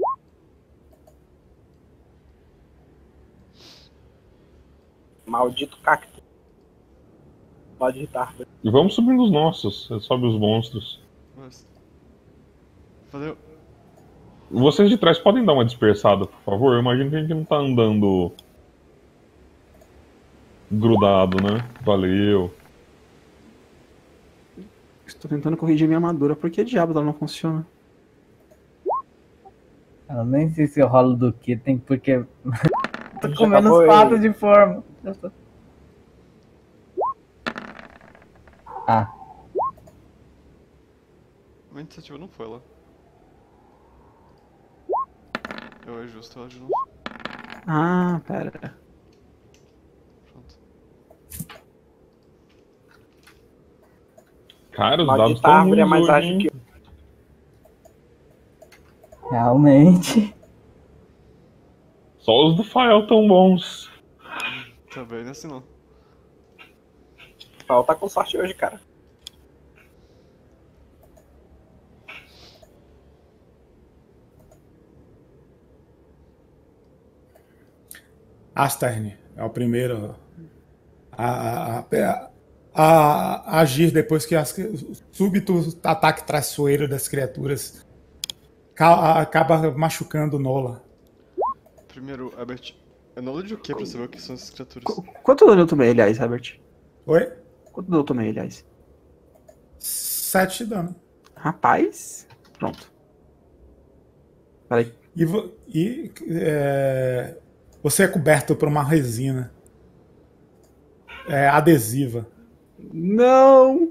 Maldito cacto. Maldita árvore. E vamos subindo os nossos, sobe os monstros. Mas... Valeu. Vocês de trás podem dar uma dispersada, por favor? Eu imagino que a gente não tá andando grudado, né? Valeu. Estou tentando corrigir minha armadura. Por que diabos ela não funciona? Eu nem sei se eu rolo do que tem, porque... tô Já com menos acabou 4 de forma. Ah, Minha iniciativa não foi lá. Eu ajusto ela de novo. Ah, pera. Pronto. Cara, os dados Maldita estão árvore é ruins mais hoje, ágil hein? que Realmente. Só os do Fael tão bons. Também não é assim não. o Paulo tá com sorte hoje, cara. Astern é o primeiro a agir depois que o súbito ataque traiçoeiro das criaturas acaba machucando Nola. Primeiro, Albert, é knowledge o que pra saber o que são essas criaturas? Quanto dano eu tomei, aliás, Herbert? Oi? Quanto dano eu tomei, aliás? 7 de dano. Rapaz. Pronto. Peraí. Você é coberto por uma resina adesiva. Não!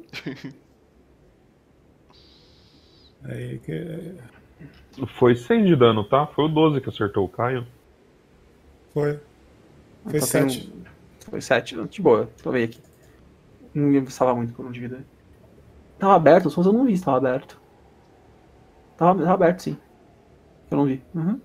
Aí Foi 6 de dano, tá? Foi o 12 que acertou o Caio. foi Então 7. Foi 7. De boa, tomei aqui. Não ia salvar muito por um de vida. Tava aberto, só eu não vi se tava aberto. Tava aberto, sim. Eu não vi. Uhum.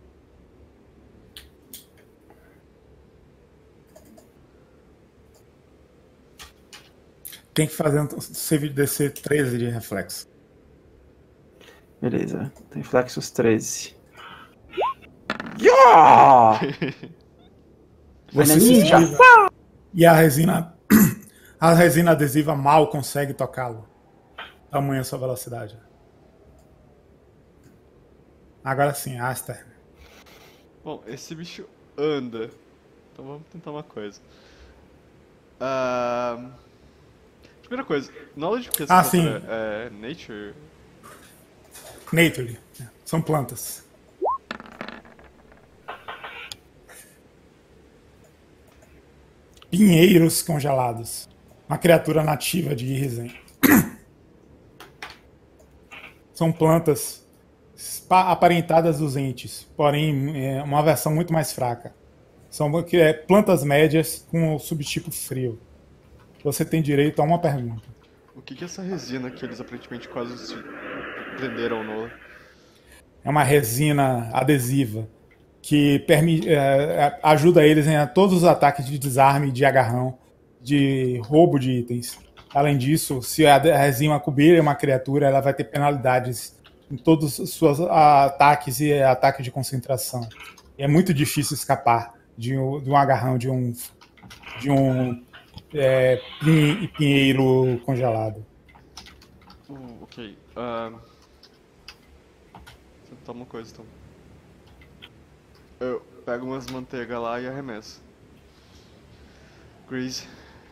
Tem que fazer um save de DC 13 de reflexo. Beleza. Tem Flexus 13. Yeah! Você Ai, se ninja. esquiva e a resina adesiva mal consegue tocá-lo. Tamanha a sua velocidade. Agora sim, Aster. Bom, esse bicho anda. Então vamos tentar uma coisa. Primeira coisa, knowledge que essa sim. é nature? Nature. São plantas. Pinheiros congelados. Uma criatura nativa de Irzen. São plantas aparentadas dos entes, porém uma versão muito mais fraca. São plantas médias com o subtipo frio. Você tem direito a uma pergunta. O que é essa resina que eles aparentemente quase se prenderam no... É uma resina adesiva que ajuda eles em todos os ataques de desarme, de agarrão, de roubo de itens. Além disso, se a resina cobrir uma criatura, ela vai ter penalidades em todos os seus ataques e ataque de concentração. E é muito difícil escapar de um agarrão de um pinheiro congelado. Ok. Vou tentar uma coisa então. Eu pego umas manteigas lá e arremesso. Grease.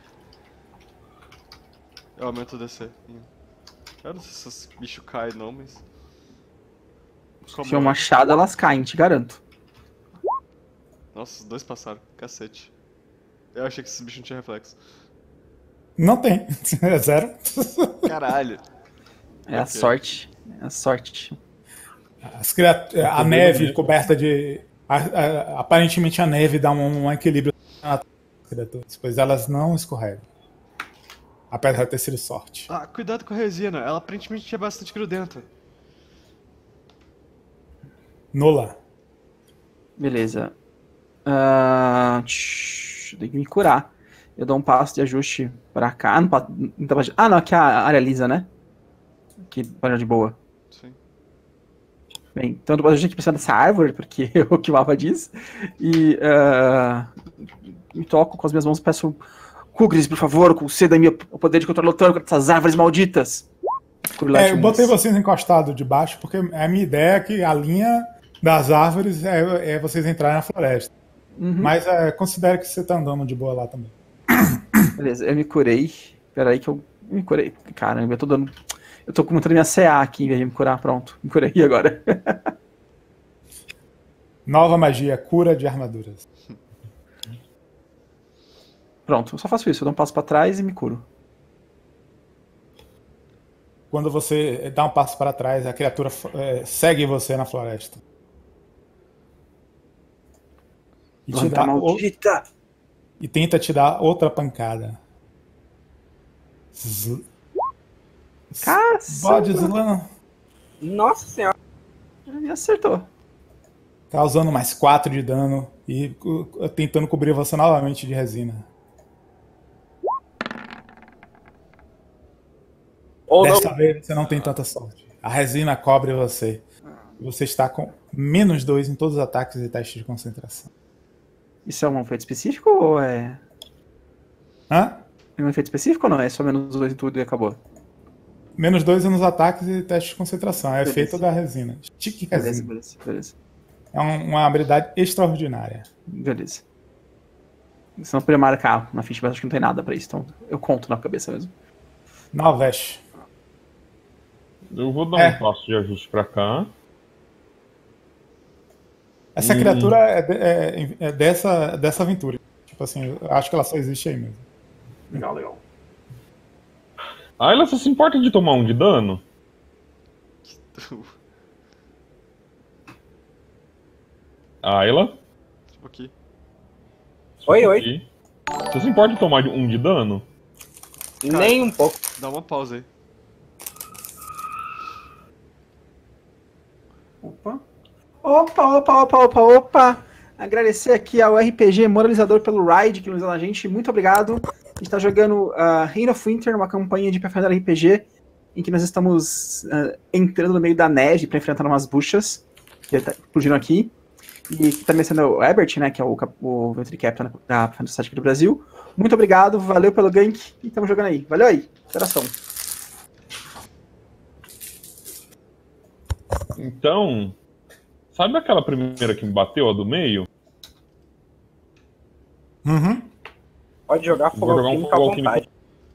Eu aumento o DC. Eu não sei se esses bichos caem não, mas... Se é um machado, elas caem, te garanto. Nossa, os dois passaram. Cacete. Eu achei que esses bichos não tinham reflexo. Não tem. É 0. Caralho. É a sorte. É a sorte. A neve coberta de... aparentemente a neve dá um equilíbrio nas criaturas, pois elas não escorregam. Apesar de ter sido sorte. Cuidado com a resina. Ela aparentemente tinha bastante grudenta. Nola. Beleza. Tem que me curar. Eu dou um passo de ajuste pra cá. Não, aqui é a área lisa, né? Aqui, para de boa. Sim. Bem, então eu dou ajuste aqui pra cima dessa árvore, porque é o que o mapa diz. E me toco com as minhas mãos e peço... Kugris, por favor, conceda-me o poder de controle contra essas árvores malditas. Eu botei vocês encostados de baixo, porque a minha ideia é que a linha das árvores é vocês entrarem na floresta. Uhum. Mas considere que você tá andando de boa lá também. Beleza, eu me curei. Peraí que eu me curei. Caramba, eu tô aumentando minha CA aqui em vez de me curar. Pronto, me curei agora. Nova magia, cura de armaduras. Pronto, eu só faço isso. Eu dou um passo pra trás e me curo. Quando você dá um passo para trás, a criatura segue você na floresta. E, maldita! E tenta te dar outra pancada. Bode Slam. Nossa senhora. Ele acertou. Causando mais 4 de dano e tentando cobrir você novamente de resina. Dessa vez você não tem tanta sorte. A resina cobre você. Você está com -2 em todos os ataques e testes de concentração. Isso é um efeito específico ou é... Hã? É um efeito específico ou não? É só -2 em tudo e acabou? -2 nos ataques e testes de concentração. É efeito da resina. Tique resina. Beleza. É uma habilidade extraordinária. Beleza. Se não poderia marcar na ficha, mas acho que não tem nada pra isso. Então eu conto na cabeça mesmo. Nalvesh. Eu vou dar um passo de ajuste pra cá. Essa criatura é dessa aventura. Tipo assim, eu acho que ela só existe aí mesmo. Legal. Ayla, você se importa de tomar 1 de dano? Ayla? Aqui. Oi. Você se importa de tomar 1 de dano? Cara, nem um pouco. Dá uma pausa aí. Opa! Agradecer aqui ao RPG Moralizador pelo raid que nos deu a gente. Muito obrigado. A gente tá jogando Reign of Winter, uma campanha de Pathfinder RPG, em que nós estamos entrando no meio da neve para enfrentar umas buchas que tá explodindo aqui. E que tá sendo o Ebert, né, que é o Venture Captain da Pathfinder Society do Brasil. Muito obrigado, valeu pelo gank e estamos jogando aí. Valeu aí, interação. Então, sabe aquela primeira que me bateu, a do meio? Uhum. Pode jogar fogo alquímico à vontade.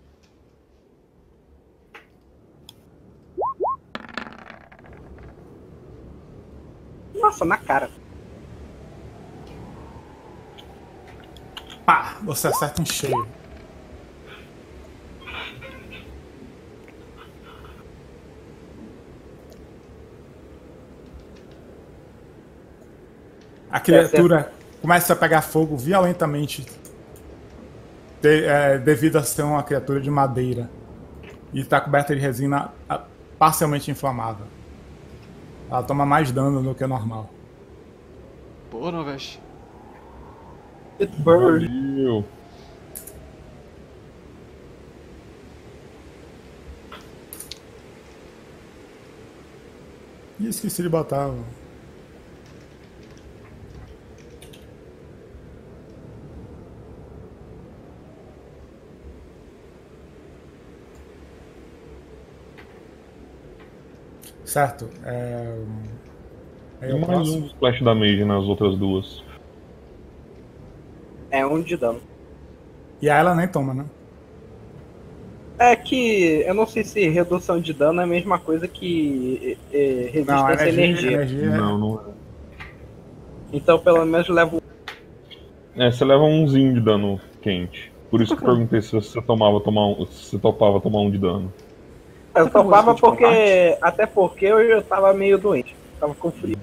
Nossa, na cara. Pá, você acerta um cheio. A criatura começa a pegar fogo violentamente devido a ser uma criatura de madeira e está coberta de resina parcialmente inflamável. Ela toma mais dano do que o normal. Boa, Nalvesh. Valeu. Ih, esqueci de botar. Certo. Tem mais um splash damage nas outras duas. É 1 de dano. E a ela nem toma, né? É que eu não sei se redução de dano é a mesma coisa que resistência à energia. Não é. Então pelo menos leva você leva 1zinho de dano quente. Por isso que eu perguntei se você topava tomar 1 de dano. Eu topava porque. Até porque eu tava meio doente. Tava com frio.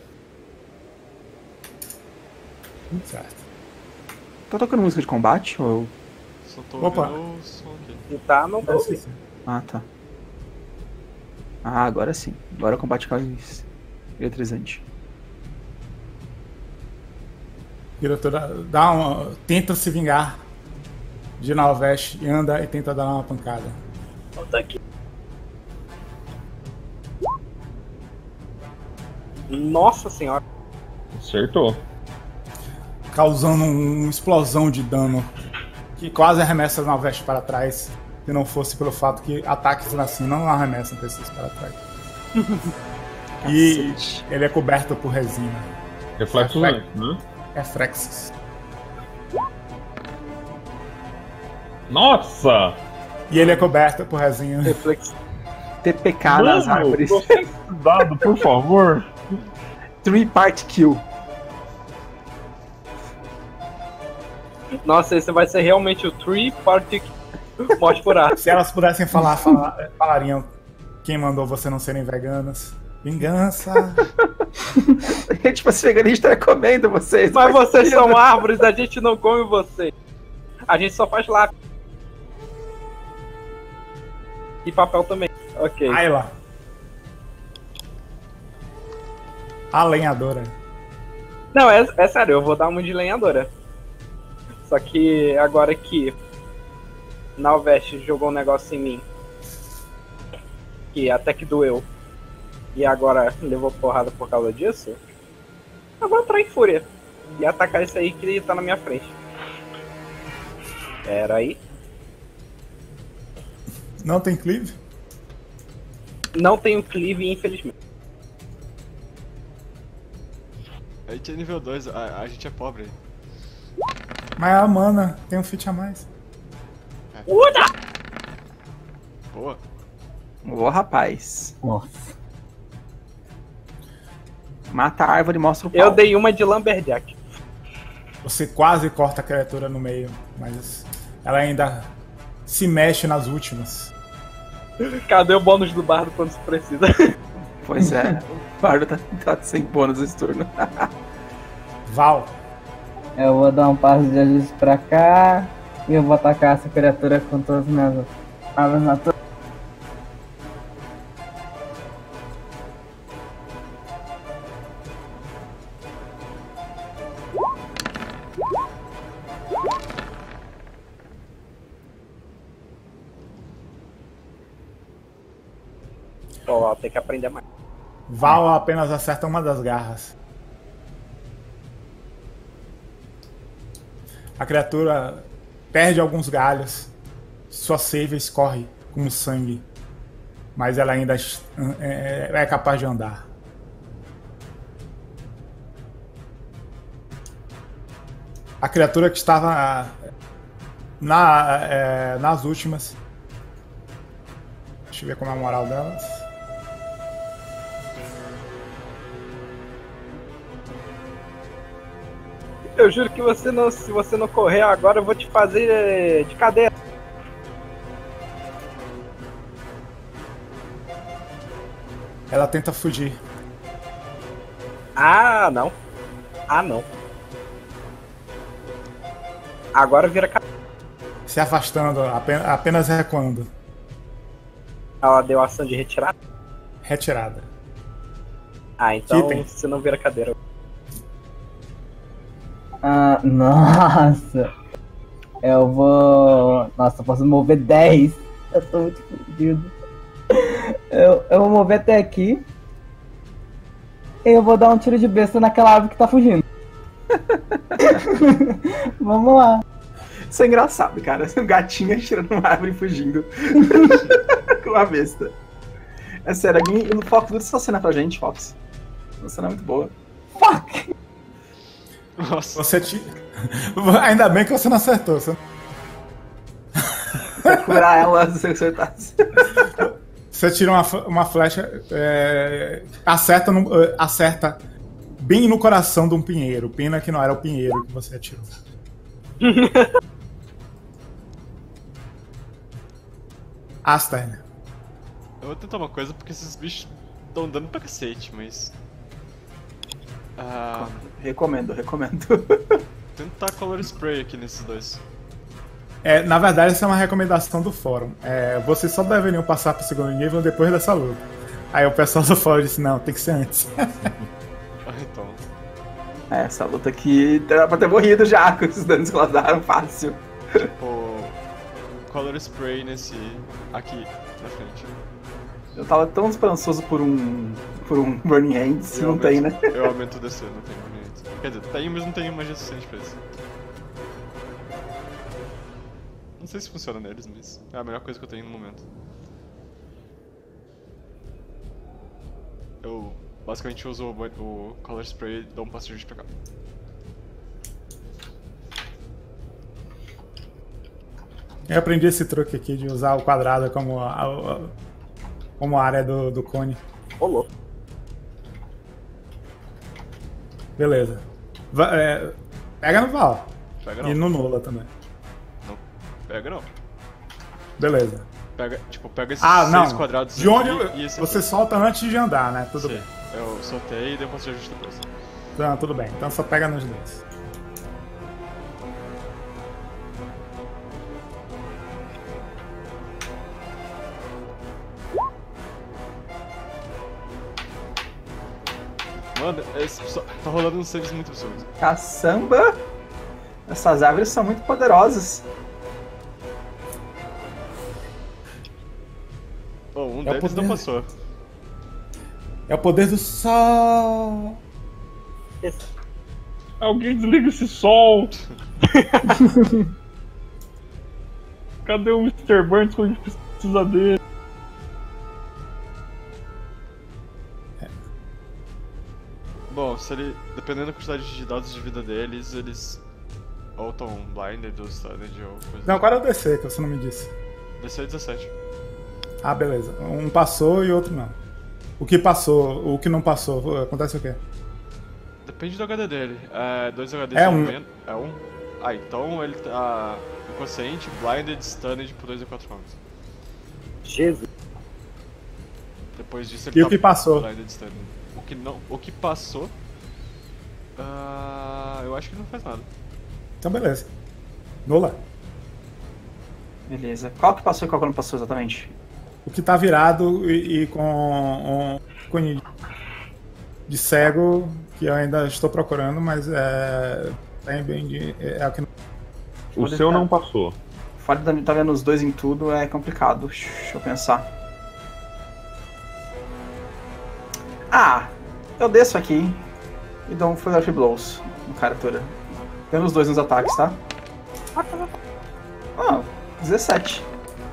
Certo. Tá tocando música de combate? Ou... Só tô Opa. ouvindo o som aqui. E tá, não tô ouvindo. Ah, tá. Ah, agora sim. Agora o combate mais eletrizante. Criatura tenta se vingar de Nalvesh e anda e tenta dar uma pancada. Volta aqui. Nossa senhora. Acertou. Causando uma explosão de dano que quase arremessa o Nalvesh para trás, se não fosse pelo fato que ataques assim não arremessam pessoas para trás. E ele é coberto por resina. Reflexo, né? Reflexos. Nossa! E ele é coberto por resina. Reflexo. TPK nas árvores. Dado, por favor. 3-part kill. Nossa, esse vai ser realmente o 3-part morte por ar. Se elas pudessem falar, falariam Quem mandou você não serem veganas? Vingança! Tipo, as veganistas recomendam vocês. Mas faz vocês sentido. são árvores, a gente não come vocês. A gente só faz lápis. E papel também. Ok. Ayla. A lenhadora. Não, é sério, eu vou dar uma de lenhadora. Só que agora que Nalveste jogou um negócio em mim, que até que doeu, e agora levou porrada por causa disso, eu vou entrar em fúria e atacar esse aí que tá na minha frente. Pera aí. Não tem cleave? Não tenho cleave, infelizmente. A gente é nível 2, a gente é pobre. Mas a mana tem um feat a mais. Uda! Boa. Ô, rapaz. Nossa. Mata a árvore e mostra o pau. Eu dei uma de Lumberjack. Você quase corta a criatura no meio, mas ela ainda se mexe nas últimas. Cadê o bônus do bardo quando se precisa? Pois é, o Bardo tá sem bônus esse turno. Val. Eu vou dar um passo de ajuste pra cá. E eu vou atacar essa criatura com todas as minhas armas naturais. Ó, tem que aprender mais. Val apenas acerta uma das garras. A criatura perde alguns galhos. Sua seiva escorre como sangue. Mas ela ainda é capaz de andar. A criatura que estava nas últimas. Deixa eu ver como é a moral delas. Eu juro que se você não correr agora, eu vou te fazer de cadeia. Ela tenta fugir. Ah, não. Ah, não. Agora vira cadeia. Se afastando, apenas recuando. Ela deu ação de retirada? Retirada. Ah, então Item. você não vira cadeira. Ah, nossa. Eu vou... Nossa, eu posso mover 10. Eu tô muito fodido. Eu vou mover até aqui. E eu vou dar um tiro de besta naquela árvore que tá fugindo. Vamos lá. Isso é engraçado, cara. Um gatinho atirando uma árvore e fugindo. Com uma besta. É sério, alguém... O Fox, usa essa cena pra gente, Fox. Essa cena é muito boa. Fuck! Nossa. Ainda bem que você não acertou. Você... Pra curar ela se você acertasse. Você tira uma flecha, acerta bem no coração de um pinheiro. Pena que não era o pinheiro que você atirou. Aster. Eu vou tentar uma coisa porque esses bichos estão dando pra cacete, mas... Recomendo. Tentar Color Spray aqui nesses dois. Na verdade, essa é uma recomendação do fórum. Vocês só deveriam passar pro segundo nível depois dessa luta. Aí o pessoal do fórum disse, não, tem que ser antes. Então. Essa luta aqui era pra ter morrido já com esses danos que elas deram fácil. Tipo, Color Spray nesse... aqui, na frente. Eu tava tão esperançoso por um Burning Hands, se não tem, né? Eu aumento o DC, não tem Burning Hands. Quer dizer, tem, mas não tem magia suficiente pra isso. Não sei se funciona neles, mas é a melhor coisa que eu tenho no momento. Eu basicamente uso o Color Spray e dou um passo de ajuste pra cá. Eu aprendi esse truque aqui de usar o quadrado como a área do cone. Rolou. Beleza. Pega no Val. Pega não. E no Nula também. Não. Pega não. Beleza. Pega esses não. 6 quadrados de onde e esse você aqui. solta antes de andar, né? Tudo Sim, bem. eu soltei e depois eu ajusto depois. Então, tudo bem. Então só pega nos dois. Mano, tá rolando uns saves muito absurdos. Caçamba! Essas árvores são muito poderosas. Um É o deles não poder. passou. É o poder do sol. Alguém desliga esse sol! Cadê o Mr. Burns quando a gente precisa dele? Bom, dependendo da quantidade de dados de vida deles, eles ou estão blinded ou stunned ou coisa. Não, qual era o DC que você não me disse? DC 17. Ah, beleza. Um passou e outro não. O que passou, o que não passou, acontece o quê? Depende do HD dele. 2 HDs É de um. movimento. É um? Ah, então ele tá inconsciente, blinded, stunned por 2 a 4 rounds. Jesus. Depois disso ele E tá o que passou? blinded, stunned. O que passou... eu acho que não faz nada. Então beleza. Nula. Beleza. Qual que passou e qual que não passou exatamente? O que tá virado e com ícone de cego, que eu ainda estou procurando, mas é o que não... O seu não passou. Fora de tá vendo os dois em tudo é complicado. Deixa eu pensar. Eu desço aqui e dou um Full of Blows no criatura. Tendo os dois nos ataques, tá? 17.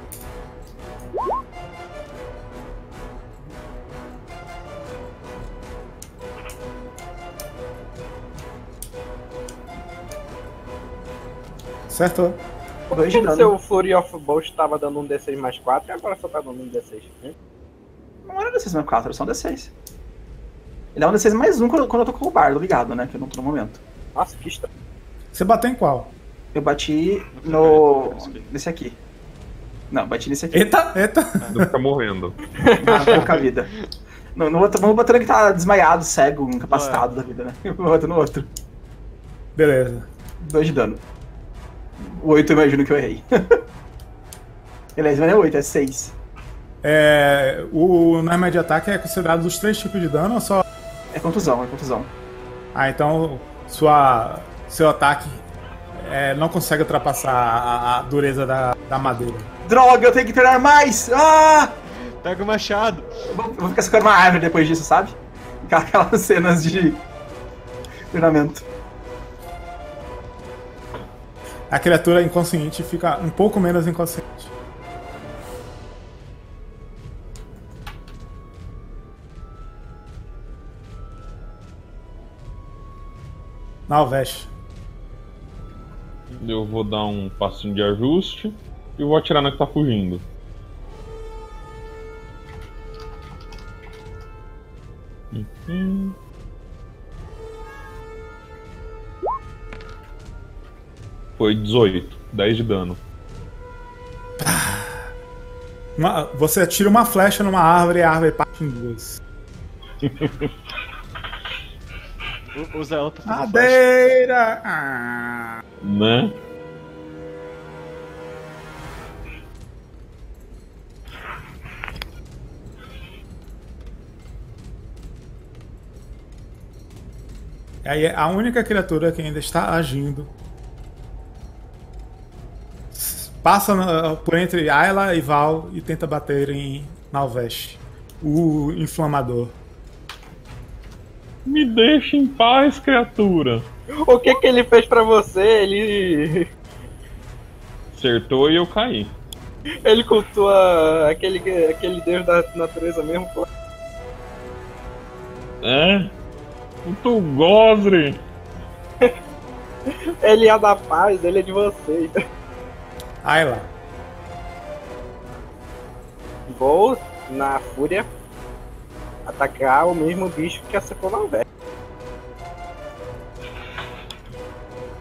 Certo? Por Dois que de o dano. seu Flurry of Bolt tava dando um D6 mais 4 e agora só tá dando um D6? Né? Não era D6 mais 4, era só um D6. Ele é um D6 mais 1 quando eu tô com o bardo ligado, né? Que eu não tô no momento. Nossa, que estranho. Você bateu em qual? Eu bati no... nesse aqui. Não, bati nesse aqui. Eita! Ele fica morrendo. Na pouca vida. No outro, vamos botar que tá desmaiado, cego, incapacitado da vida, né? Eu boto no outro. Beleza. 2 de dano. O 8 eu imagino que eu errei. Aliás, não é 8, é 6. O normal de ataque é considerado dos 3 tipos de dano ou só... É contusão, é contusão. Então seu ataque não consegue ultrapassar a dureza da madeira. Droga, eu tenho que treinar mais! Pega o machado! Eu vou ficar escutando uma árvore depois disso, sabe? Aquelas cenas de treinamento. A criatura inconsciente fica um pouco menos inconsciente. Nalvesh. Eu vou dar um passinho de ajuste e vou atirar na que tá fugindo. Foi 18, 10 de dano. Você atira uma flecha numa árvore e a árvore parte em duas. Usa ela pra fazer flash. Madeira! Né? Aí a única criatura que ainda está agindo passa por entre Ayla e Val e tenta bater em Nalvesh, o inflamador. Me deixa em paz, criatura. O que ele fez pra você? Ele Acertou e eu caí. cultua aquele deus da natureza mesmo, pô. O Gosri. Ele é da paz, ele é de vocês. Ayla. Vou, na fúria, atacar o mesmo bicho que acertou na velha.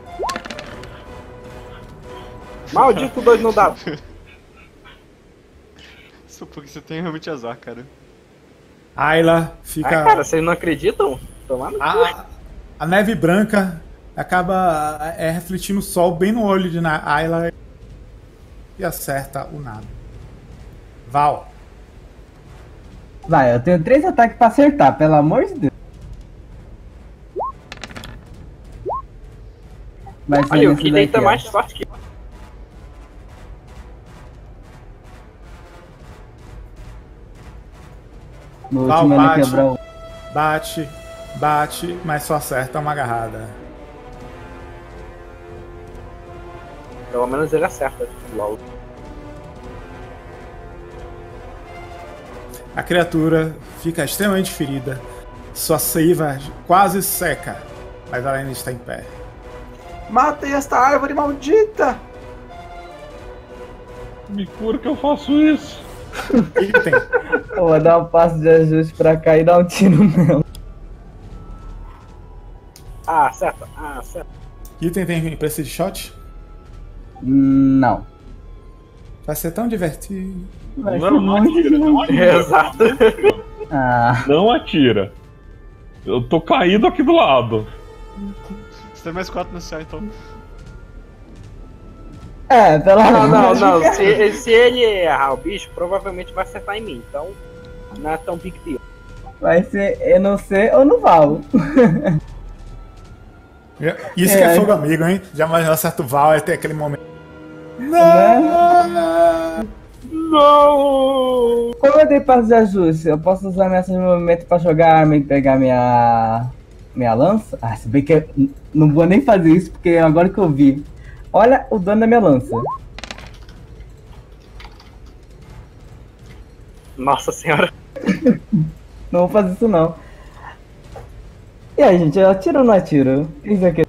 Maldito 2 não dá. porque você tem realmente azar, cara. Ayla fica. Cara, vocês não acreditam? Tomando. A neve branca acaba refletindo o sol bem no olho de Ayla e acerta o nada. Val. Vai, eu tenho 3 ataques pra acertar, pelo amor de Deus. Vai ser Olha, o nesse que daqui, deita ó. mais sorte que. No Val último ele bate. quebrou. Bate, mas só acerta uma agarrada. Pelo menos ele acerta. LOL. A criatura fica extremamente ferida. Sua seiva quase seca, mas ela ainda está em pé. Matem esta árvore maldita! Me cura que eu faço isso. Item. Eu vou dar um passo de ajuste pra cá e dar um tiro nela. Acerta. Item tem Prestige Shot? Não. Vai ser tão divertido. Vai ser Não atira, não atira. Exato. Ah, Não atira. Eu tô caído aqui do lado. Você tem mais 4 no céu, então. pelo Não. amor de Deus. Se ele errar o bicho, provavelmente vai acertar em mim. Então, não é tão big deal. Vai ser eu não sei ou não Val. Isso que é fogo amigo, hein? Já imaginou certo Val e ter aquele momento. Né? Não! Como eu dei passo de ajuste, eu posso usar ameaça de movimento pra jogar arma e pegar minha lança? Ah, se bem que eu não vou nem fazer isso, porque agora que eu vi. Olha o dano da minha lança. Nossa senhora. Não vou fazer isso não. E aí, gente, eu atiro ou não atiro? Isso aqui.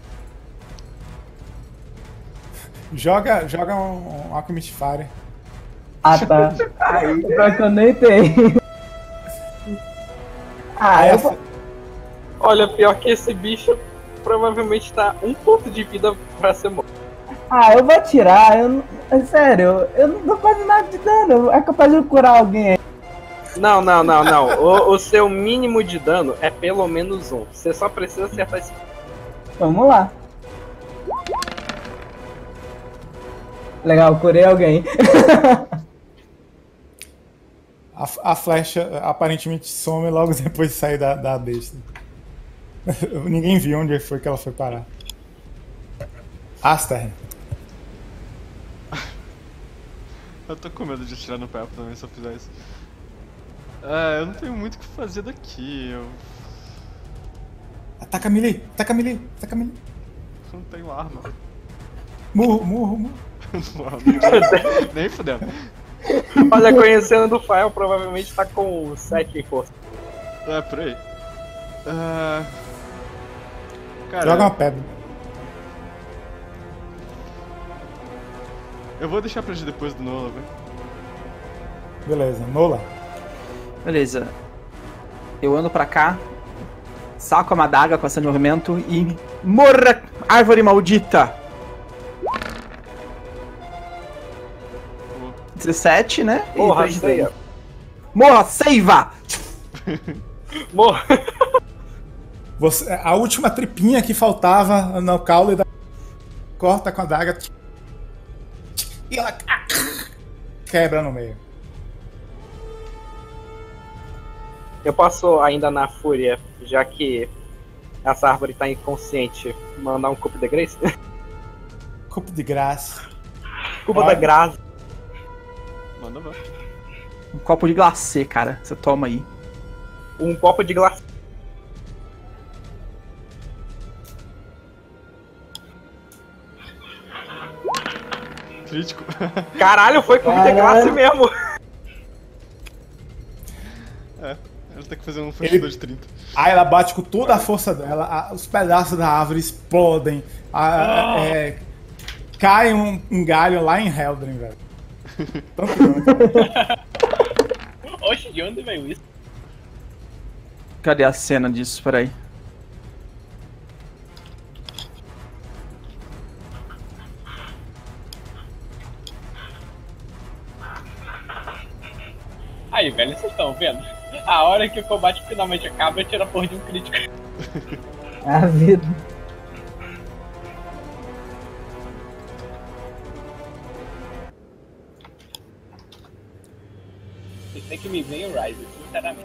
Joga um Alchemist Fire. Ah, tá. Pior que eu nem tenho. Eu vou... Olha, pior que esse bicho provavelmente tá 1 ponto de vida pra ser morto. eu vou atirar. É sério, eu não dou quase nada de dano. É capaz de eu curar alguém aí. Não. O seu mínimo de dano é pelo menos 1. Você só precisa acertar esse. Vamos lá. Legal, curei alguém. A flecha aparentemente some logo depois de sair da besta. Ninguém viu onde foi que ela foi parar. Aster. Eu tô com medo de atirar no pé também se eu fizer isso. Eu não tenho muito o que fazer daqui. Eu Ataca melee. não tenho arma. Murro. Nem fudendo. Olha, conhecendo o Fael, provavelmente tá com 7 em força. Por aí. Cara, Joga uma pedra. eu vou deixar pra gente depois do Nola, velho. Beleza. Nola. Beleza. Eu ando pra cá, saco a madaga com ação de movimento e... Morra, árvore maldita! 17, né? E Porra, três de ceia. dano. Morra, seiva! Morra. A última tripinha que faltava no caule da... Corta com a daga. E ela... Quebra no meio. Eu posso ainda na fúria, já que essa árvore tá inconsciente, mandar um Cup de Grace? Cupo de graça. Cuba da Graça. Manda ver. Um copo de glacê, cara. Você toma aí. Um copo de glace. Crítico. Caralho, foi Cup de Graça mesmo. Ela tem que fazer um forçador de 30. Aí ela bate com toda a força dela, os pedaços da árvore explodem. Cai um galho lá em Heldren, velho. Oxe, de onde veio isso? Cadê a cena disso? Peraí. Aí, velho, vocês estão vendo? A hora que o combate finalmente acaba, eu tiro a porra de um crítico. A vida. Vocês têm que me ver em Rise, sinceramente.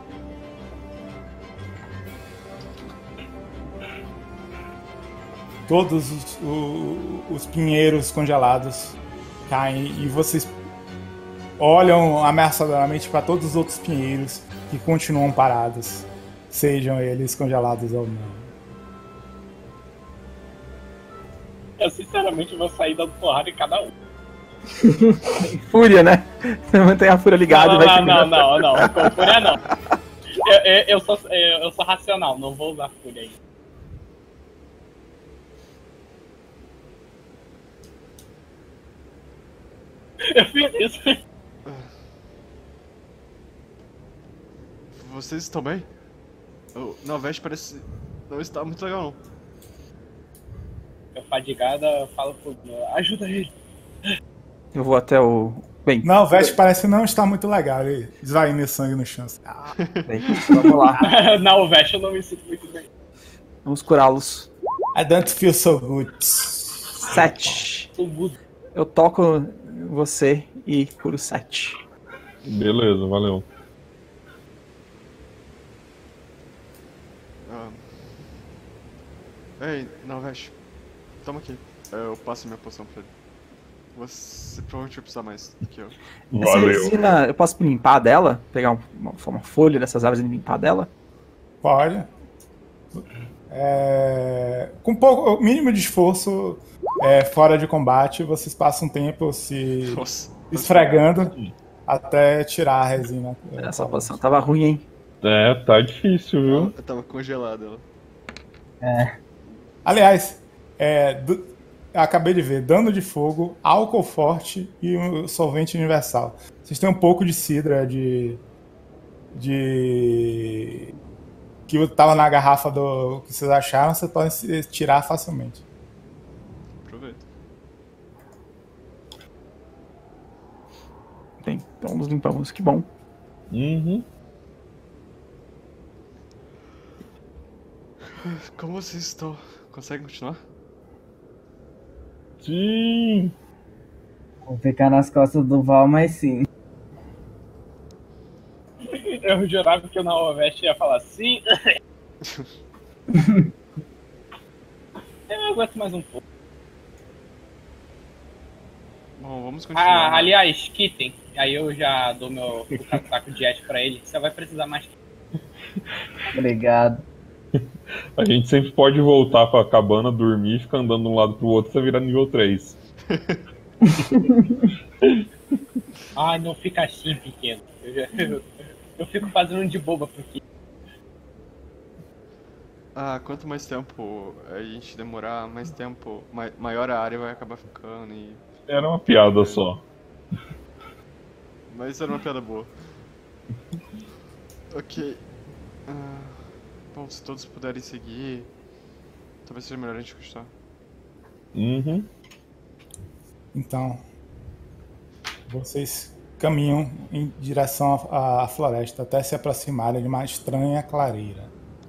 Todos os pinheiros congelados caem e vocês olham ameaçadoramente para todos os outros pinheiros que continuam parados, sejam eles congelados ou não. Eu sinceramente vou sair dando porrada em cada um. Fúria, né? Você mantém a fúria ligada e vai não, com fúria não. Eu sou racional, não vou usar fúria aí. Eu fiz isso. Vocês estão bem? O Nalveste parece não estar muito legal, não. Eu fadigada, falo pro ajuda ele. Eu vou até o... Bem, Não, o Vest parece não estar muito legal, ele esvaindo sangue no chão. bem, vamos lá. Não, o Vest eu não me sinto muito bem. Vamos curá-los. I don't feel so good. 7. Tô mudo. Eu toco você e curo 7. Beleza, valeu. Ei, Nalveste, toma aqui. Eu passo minha poção pra ele. Você provavelmente vai precisar mais do que eu. Essa Valeu. resina, eu posso limpar dela? Pegar uma folha dessas árvores e limpar dela? Pode. Com pouco, mínimo de esforço, fora de combate, vocês passam um tempo se esfregando até tirar a resina. Essa poção tava ruim, hein? É, tá difícil, viu? Eu tava congelada ela. Aliás, acabei de ver, dano de fogo, álcool forte e um solvente universal. Vocês têm um pouco de cidra que tava na garrafa do que vocês acharam, vocês podem tirar facilmente. Aproveita. Bem, então nos limpamos, que bom. Uhum. Como vocês estão? Conseguem continuar? Sim. Vou ficar nas costas do Val, mas sim. Eu jurava que o Nalveste ia falar sim. Eu aguento mais um pouco. Bom, vamos continuar. Aliás, Kitten. Aí eu já dou meu saco de jet pra ele. Você vai precisar mais. Obrigado. A gente sempre pode voltar pra cabana, dormir, ficar andando de um lado pro outro até virar nível 3. Ai, não fica assim, pequeno. Eu fico fazendo de boba porque. Quanto mais tempo a gente demorar, mais tempo, maior a área vai acabar ficando e... Era uma piada só. Mas era uma piada boa. Ok. Bom, se todos puderem seguir, talvez seja melhor a gente continuar. Uhum. Então, vocês caminham em direção à floresta até se aproximarem de uma estranha clareira.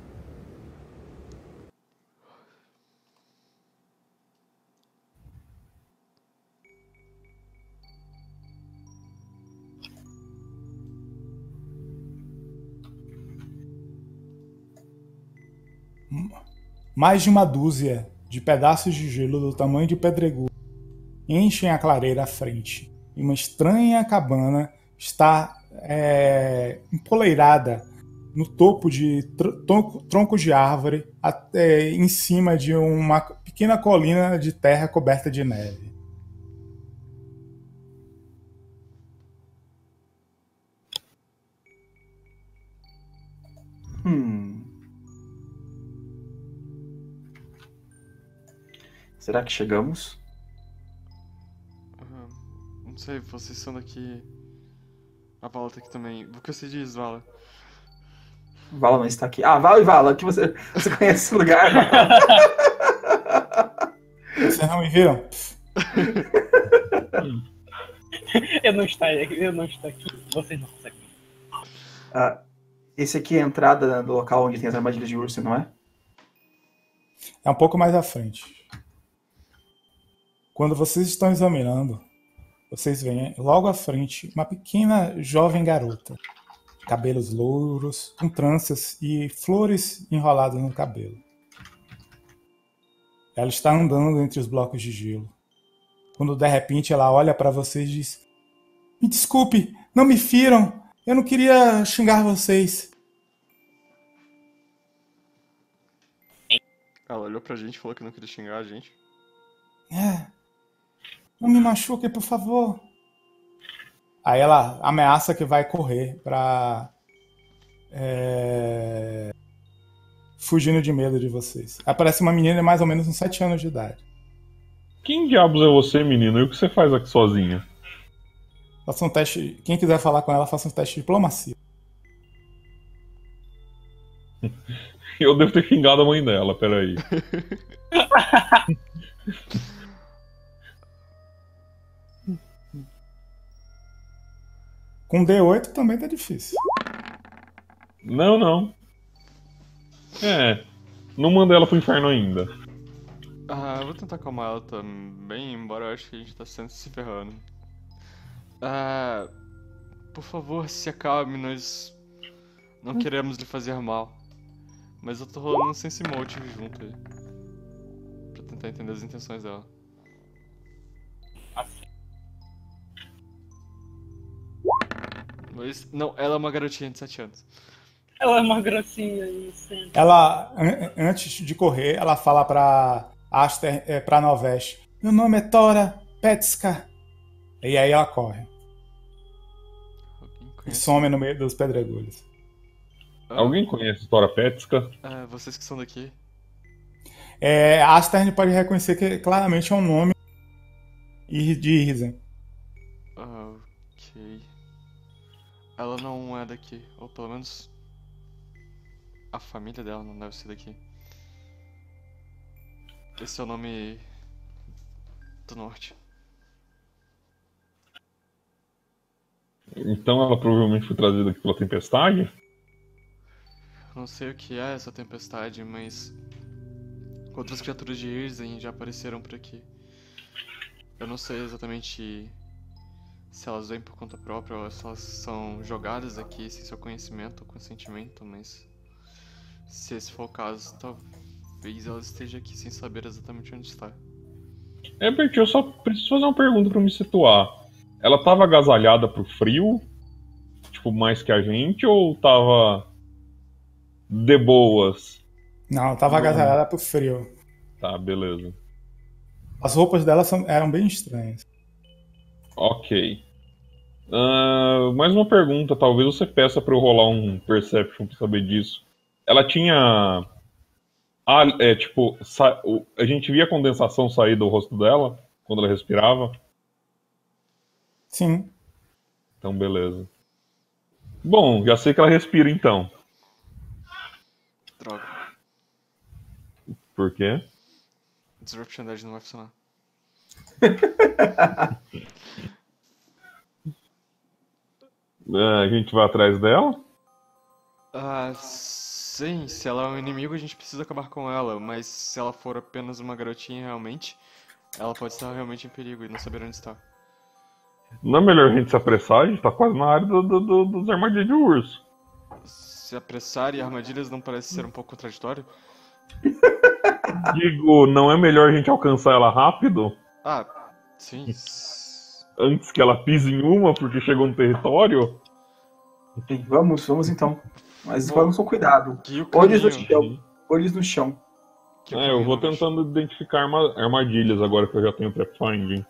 Mais de uma dúzia de pedaços de gelo do tamanho de pedregulho enchem a clareira à frente. E uma estranha cabana está empoleirada no topo de troncos de árvore, em cima de uma pequena colina de terra coberta de neve. Será que chegamos? Não sei, vocês são daqui. A Vala tá aqui também. O que você diz, Vala? Vala não está aqui. Vala e Vala, que você conhece esse lugar? Vocês não me viram? Eu não estou aqui. Vocês não conseguem. Esse aqui é a entrada do local onde tem as armadilhas de urso, não é? É um pouco mais à frente. Quando vocês estão examinando, vocês veem logo à frente uma pequena jovem garota. Cabelos louros, com tranças e flores enroladas no cabelo. Ela está andando entre os blocos de gelo. Quando de repente ela olha para vocês e diz: "Me desculpe, não me firam. Eu não queria xingar vocês." Ela olhou pra gente e falou que não queria xingar a gente. Não me machuque, por favor. Aí ela ameaça que vai correr pra... fugindo de medo de vocês. Aparece uma menina de mais ou menos uns 7 anos de idade. Quem diabos é você, menino? E o que você faz aqui sozinha? Faça um teste. Quem quiser falar com ela, faça um teste de diplomacia. Eu devo ter xingado a mãe dela, peraí. Com D8 também tá difícil. Não. Não mandei ela pro inferno ainda. Eu vou tentar acalmar ela também, embora eu acho que a gente tá sempre se ferrando. Por favor, se acalme, nós não queremos lhe fazer mal. Mas eu tô rolando um sense motive junto aí. Pra tentar entender as intenções dela. Mas, não, ela é uma garotinha de 7 anos. Ela é uma gracinha isso. Ela, antes de correr, ela fala pra Aster, pra Novesh: "Meu nome é Tora Petska." E aí ela corre. E some no meio dos pedregulhos. Alguém conhece Tora Petska? Vocês que são daqui. Aster pode reconhecer que claramente é um nome de Irzen. Ok. Ela não é daqui, ou pelo menos a família dela não deve ser daqui. Esse é o nome do norte. Então ela provavelmente foi trazida aqui pela tempestade? Não sei o que é essa tempestade, mas outras criaturas de Irzen já apareceram por aqui. Eu não sei exatamente se elas vêm por conta própria ou se elas são jogadas aqui sem seu conhecimento ou consentimento, mas se esse for o caso, talvez ela esteja aqui sem saber exatamente onde está. Bert, eu só preciso fazer uma pergunta pra me situar. Ela tava agasalhada pro frio? Tipo, mais que a gente? Ou tava de boas? Não, tava agasalhada pro frio. Tá, beleza. As roupas dela eram bem estranhas. Ok. Mais uma pergunta, talvez você peça pra eu rolar um Perception pra saber disso. Ela tinha... a gente via a condensação sair do rosto dela quando ela respirava? Sim. Então, beleza. Bom, já sei que ela respira, então. Droga. Por quê? Disruption Dead não vai funcionar. A gente vai atrás dela? Sim, se ela é um inimigo a gente precisa acabar com ela, mas se ela for apenas uma garotinha realmente, ela pode estar realmente em perigo e não saber onde está. Não é melhor a gente se apressar? A gente tá quase na área dos armadilhas de urso. Se apressar e armadilhas não parece ser um pouco contraditório? Digo, não é melhor a gente alcançar ela rápido? Sim. Antes que ela pise em uma porque chegou no território? Vamos então. Mas vamos com cuidado. Olhos no chão. Olhos no chão. Eu vou tentando identificar armadilhas agora que eu já tenho Trap Finding.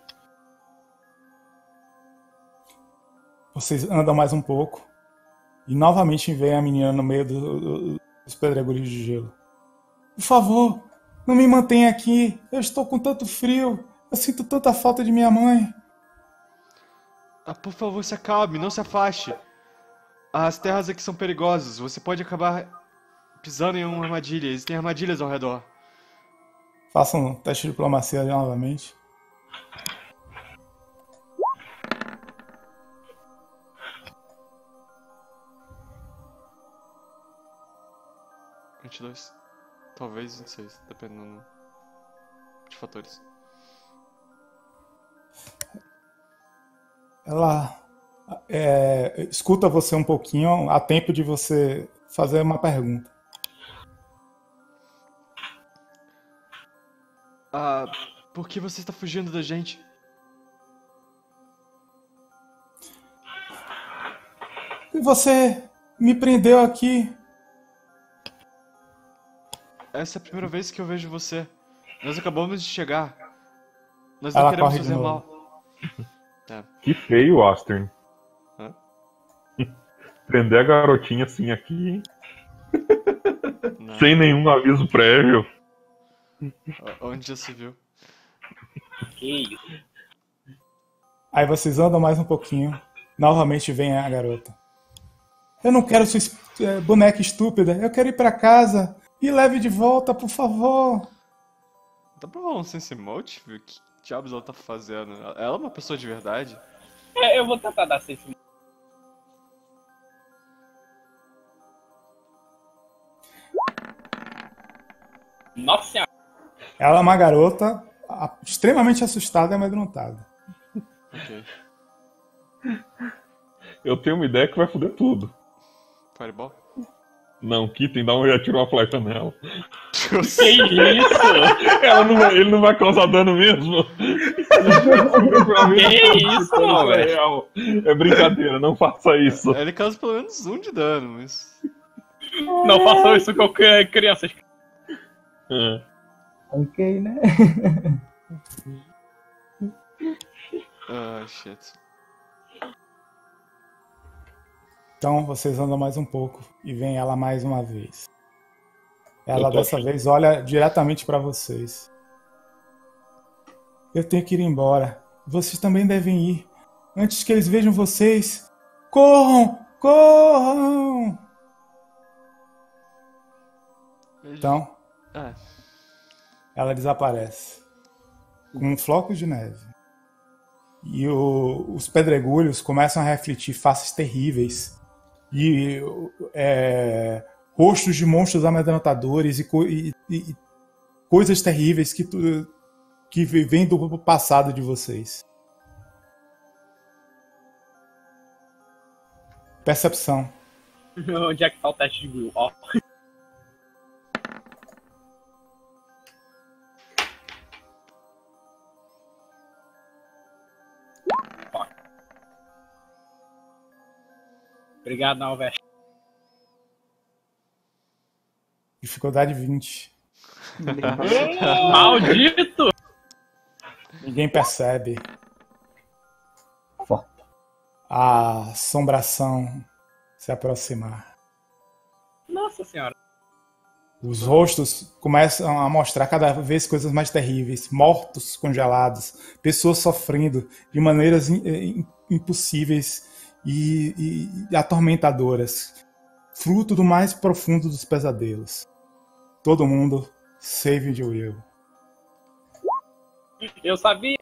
Vocês andam mais um pouco e novamente vem a menina no meio dos pedregulhos de gelo. "Por favor, não me mantenha aqui. Eu estou com tanto frio. Eu sinto tanta falta de minha mãe." Por favor, se acalme, não se afaste. As terras aqui são perigosas. Você pode acabar pisando em uma armadilha. Existem armadilhas ao redor. Faça um teste de diplomacia novamente. 22. Talvez 26, dependendo de fatores. Ela escuta você um pouquinho, há tempo de você fazer uma pergunta. Por que você está fugindo da gente? Você me prendeu aqui. Essa é a primeira vez que eu vejo você. Nós acabamos de chegar. Nós não Ela queremos corre de fazer novo. mal. Tá. Que feio, Astern. Hã? Prender a garotinha assim aqui, hein? Não. Sem nenhum aviso prévio. Onde já se viu? Que isso? Aí vocês andam mais um pouquinho. Novamente vem a garota. Eu não quero sua boneca estúpida. Eu quero ir pra casa. Me leve de volta, por favor. Dá pra rolar um sense motive? Que diabos ela tá fazendo? Ela é uma pessoa de verdade? Eu vou tentar dar sense. Nossa senhora. Ela é uma garota extremamente assustada e amedrontada. Ok. Eu tenho uma ideia que vai foder tudo. Fireball? Não, Kitten já tirou uma flecha nela. Que isso? Ele não vai causar dano mesmo? Que isso, velho? É brincadeira, não faça isso. Ele causa pelo menos 1 de dano, mas... Não façam isso com crianças. É. Ok, né? Shit. Então vocês andam mais um pouco e vem ela mais uma vez. Ela Eu tô dessa aqui. vez olha diretamente para vocês. Eu tenho que ir embora. Vocês também devem ir. Antes que eles vejam vocês. Corram! Corram! Então, ela desaparece. Com flocos de neve. E os pedregulhos começam a refletir faces terríveis. E rostos de monstros amedrontadores e coisas terríveis que vêm do passado de vocês. Percepção. Onde é que tá o teste de Will? Ó. Obrigado, Nalveste. Dificuldade 20. Maldito! Ninguém percebe. Forte. A assombração se aproximar. Nossa senhora. Os rostos começam a mostrar cada vez coisas mais terríveis. Mortos congelados. Pessoas sofrendo de maneiras impossíveis e atormentadoras. Fruto do mais profundo dos pesadelos. Todo mundo save de Will. Eu sabia.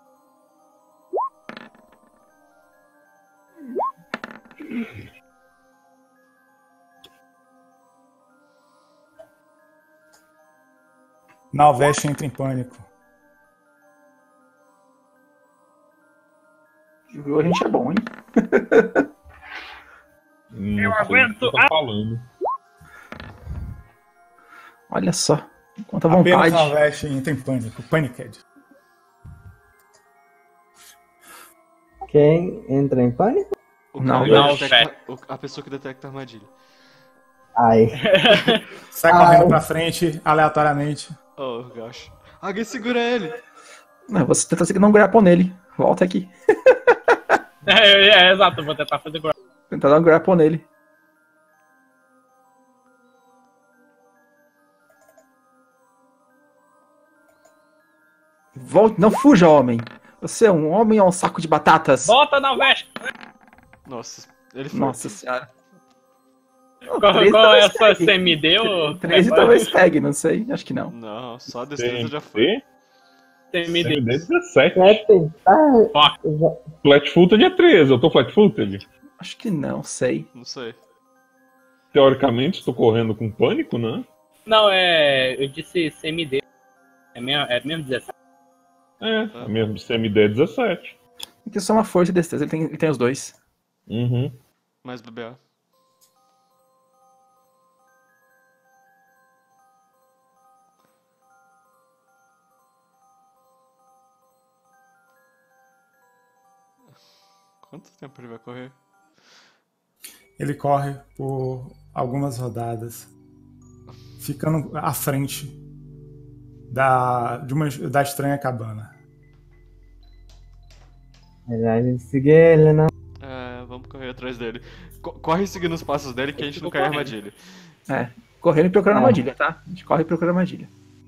Nalveste entra em pânico. Viu? A gente é bom, hein? Eu aguento. Tá falando. Olha só. Quanta Apenas vontade. Nalveste entra em pânico. Panicked. Quem entra em pânico? Não, A pessoa que detecta a armadilha. Ai. Sai correndo pra frente, aleatoriamente. Oh, gosh. Alguém segura ele. Não, você tenta seguir um grapple nele. Volta aqui. Exato, eu vou tentar fazer agora. Tentar dar um grapple nele. Volte, não fuja, homem. Você é um homem ou um saco de batatas? Volta, Nalveste! Nossa, ele foi. Nossa senhora. Qual é a sua CMD? 13 talvez pegue, não sei. Acho que não. Não, só a destreza já foi. CMD. 17. Quer tentar? Flat-footed é 13. Eu tô flat-footed? Acho que não, sei. Não sei. Teoricamente, estou correndo com pânico, né? Não, eu disse CMD. É mesmo 17? É mesmo, CMD é 17. Tem só uma força e destreza, ele tem os dois. Uhum. Mais BBA. Quanto tempo ele vai correr? Ele corre por algumas rodadas, ficando à frente da estranha cabana. Melhor a gente seguir ele, não. Vamos correr atrás dele. Corre seguindo os passos dele que a gente não cai em armadilha. Correndo e procurando armadilha, tá? A gente corre e procura armadilha.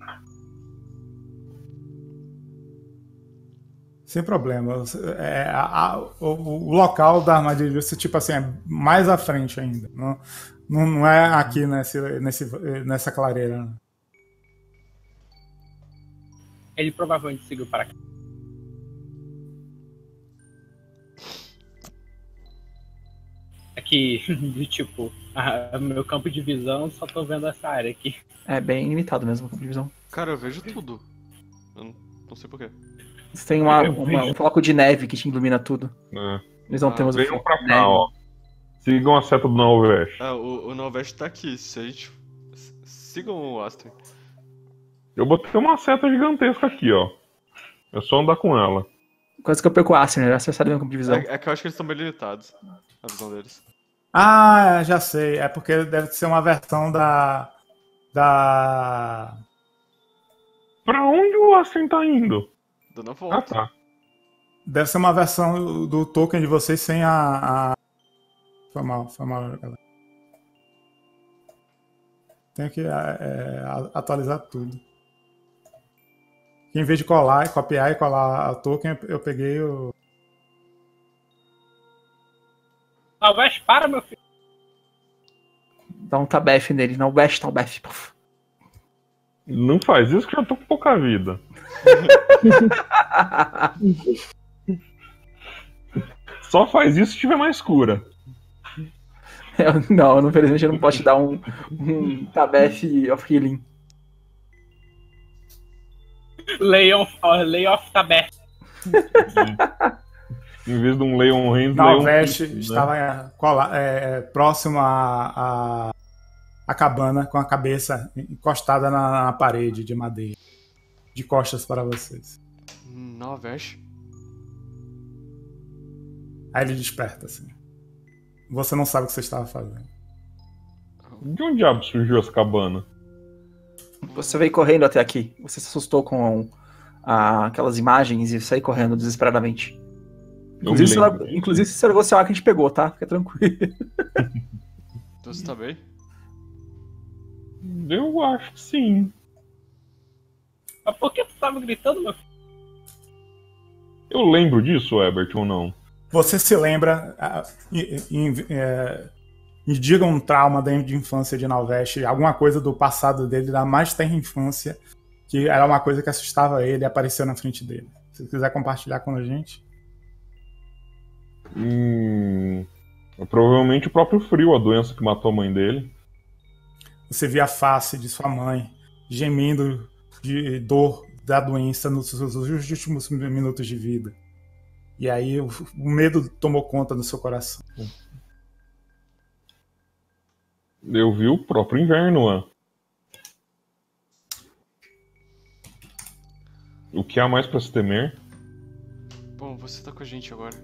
Sem problema. O local da armadilha, tipo assim, é mais à frente ainda. Não é aqui nessa clareira. Né? Ele provavelmente seguiu para cá. Aqui, tipo, meu campo de visão, só tô vendo essa área aqui. É bem limitado mesmo o campo de visão. Cara, eu vejo tudo. Eu não sei porquê. Você tem um floco de neve que te ilumina tudo. Eles não temos venham pra cá, ó. Sigam a seta do Nalveste. O Nalveste tá aqui. Se a gente... Sigam o Astrid. Eu botei uma seta gigantesca aqui, ó. É só andar com ela. Quase que eu perco o Astrid, né? Já sabe meu campo de visão. É que eu acho que eles estão bem limitados. A visão deles. Ah, já sei. É porque deve ser uma versão da... Pra onde o Astrid tá indo? Dando a volta. Tá. Deve ser uma versão do token de vocês sem a... Foi mal, galera. Tenho que atualizar tudo. Em vez de copiar e colar o token, eu peguei o... Talvez para, meu filho. Dá um tabef nele, não West tabef. Não faz isso que eu já tô com pouca vida. Só faz isso se tiver mais cura. Não, infelizmente eu não posso te dar um tabef of healing. Lay off tabef. Em vez de um Leon Hands, Nalveste estava próximo à cabana, com a cabeça encostada na parede de madeira, de costas para vocês. Nalveste? Aí ele desperta, assim. Você não sabe o que você estava fazendo. De onde diabo surgiu essa cabana? Você veio correndo até aqui. Você se assustou com aquelas imagens e saiu correndo desesperadamente. Inclusive, se largou seu ar que a gente pegou, tá? Fica tranquilo. Então você tá bem? Eu acho que sim. Mas por que tu tava gritando, meu filho? Eu lembro disso, Ebert, ou não? Você se lembra, me diga um trauma de infância de Nalveste, alguma coisa do passado dele, da mais tenra infância, que era uma coisa que assustava ele e apareceu na frente dele. Se você quiser compartilhar com a gente. Provavelmente o próprio frio, a doença que matou a mãe dele. Você via a face de sua mãe gemendo de dor da doença nos seus últimos minutos de vida. E aí o medo tomou conta do seu coração. Eu vi o próprio inverno lá. O que há mais pra se temer? Bom, você tá com a gente agora.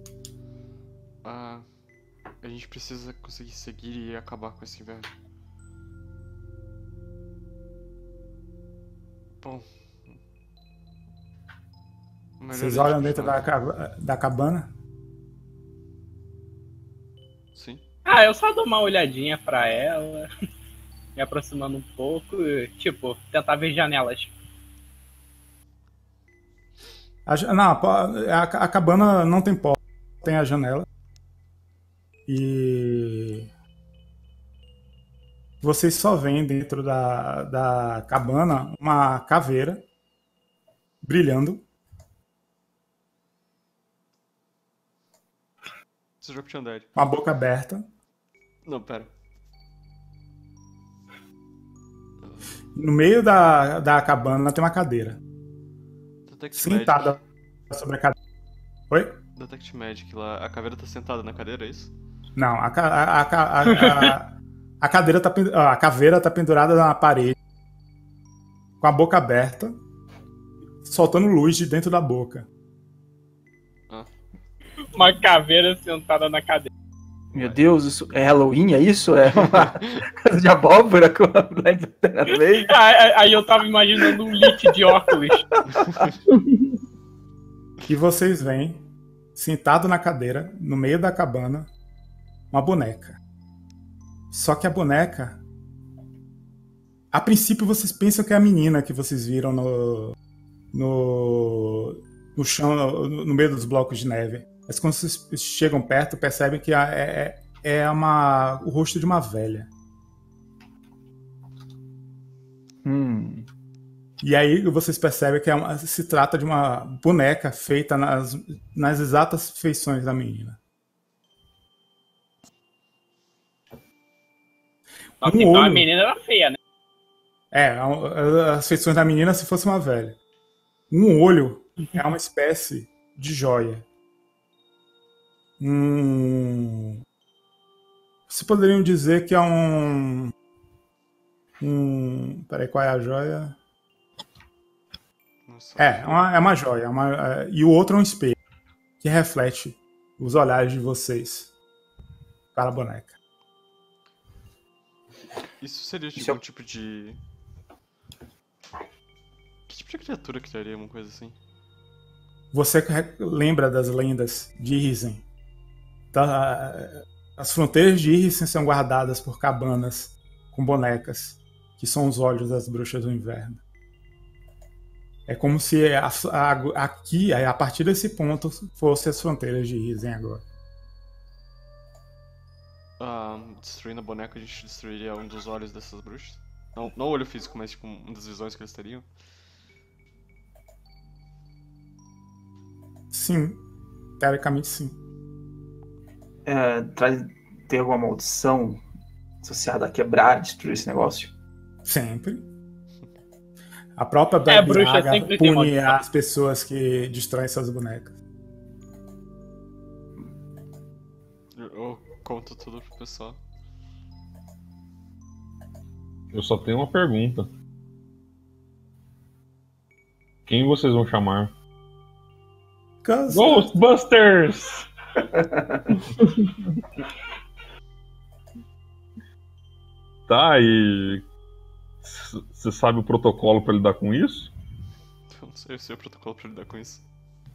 A gente precisa conseguir seguir e acabar com esse inverno. Bom... Vocês olham dentro da cabana? Sim. Eu só dou uma olhadinha pra ela, me aproximando um pouco, tipo, tentar ver janelas. A cabana não tem porta, tem a janela. E vocês só veem dentro da cabana uma caveira brilhando. Uma boca aberta. Não, pera. No meio da cabana tem uma cadeira. Detect Sentada sobre a cadeira. Oi? Detect Magic lá. A caveira tá sentada na cadeira, é isso? Não, a cadeira a caveira tá pendurada na parede, com a boca aberta, soltando luz de dentro da boca. Uma caveira sentada na cadeira. Meu Deus, isso é Halloween, é isso? É uma casa de abóbora com a lei? Aí eu tava imaginando um lit de óculos. E vocês veem, sentado na cadeira, no meio da cabana, uma boneca. Só que a boneca... A princípio vocês pensam que é a menina que vocês viram no chão, no meio dos blocos de neve. Mas quando vocês chegam perto, percebem que o rosto de uma velha. E aí vocês percebem que se trata de uma boneca feita nas exatas feições da menina. Então a menina era feia, né? As feições da menina se fosse uma velha. Um olho é uma espécie de joia. Vocês poderiam dizer que é Peraí, qual é a joia? É uma joia. E o outro é um espelho que reflete os olhares de vocês para a boneca. Isso seria tipo um tipo de... Que tipo de criatura criaria uma coisa assim? Você lembra das lendas de Irisen? As fronteiras de Irisen são guardadas por cabanas com bonecas, que são os olhos das bruxas do inverno. É como se aqui, a partir desse ponto, fossem as fronteiras de Irisen agora. Destruindo a boneca, a gente destruiria um dos olhos dessas bruxas? Não o olho físico, mas tipo uma das visões que eles teriam? Sim, teoricamente sim. Tem alguma maldição associada a quebrar, destruir esse negócio? Sempre. A própria Baby Yaga pune as pessoas que destroem suas bonecas. Eu conto tudo pro pessoal. Eu só tenho uma pergunta. Quem vocês vão chamar? Ghostbusters! Tá, e... Você sabe o protocolo pra lidar com isso? Eu não sei se é o protocolo pra lidar com isso.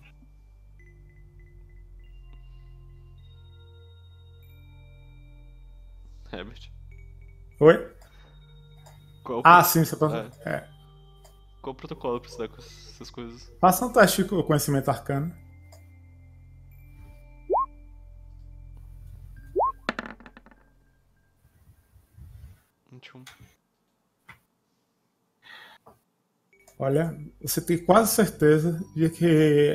Herbert? Oi? Sim, você pode... Qual o protocolo pra lidar com essas coisas? Faça um teste com conhecimento arcano. Olha, você tem quase certeza de que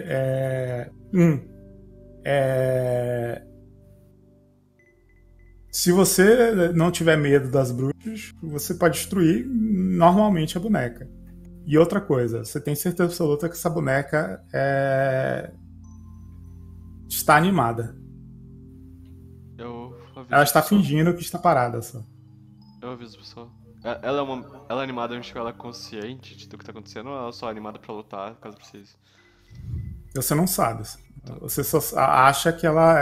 se você não tiver medo das bruxas, você pode destruir normalmente a boneca. E outra coisa, você tem certeza absoluta que essa boneca está animada. Ela está fingindo que está parada só. Eu aviso o pessoal. Ela é animada, a gente ela é consciente do que está acontecendo, ou ela é só animada pra lutar, caso precise? Você não sabe. Você só acha que ela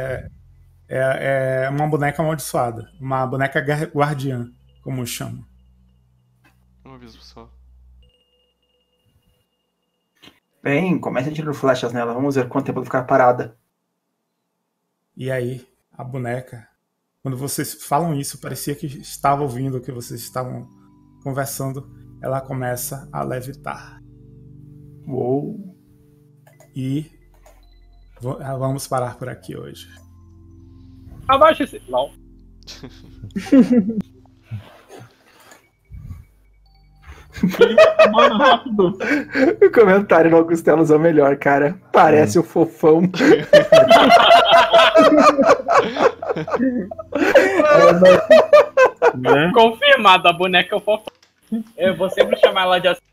é uma boneca amaldiçoada. Uma boneca guardiã, como chama. Eu aviso o pessoal. Bem, comece a tirar flechas nela. Vamos ver quanto tempo ela ficar parada. E aí, a boneca... Quando vocês falam isso, parecia que estava ouvindo o que vocês estavam conversando. Ela começa a levitar. Uou! E vamos parar por aqui hoje. Abaixa esse... Não. Mano, rápido! O comentário no Augustelos é o melhor, cara. Parece o fofão. Confirmado, a boneca é o fofão. Eu vou sempre chamar ela de assim.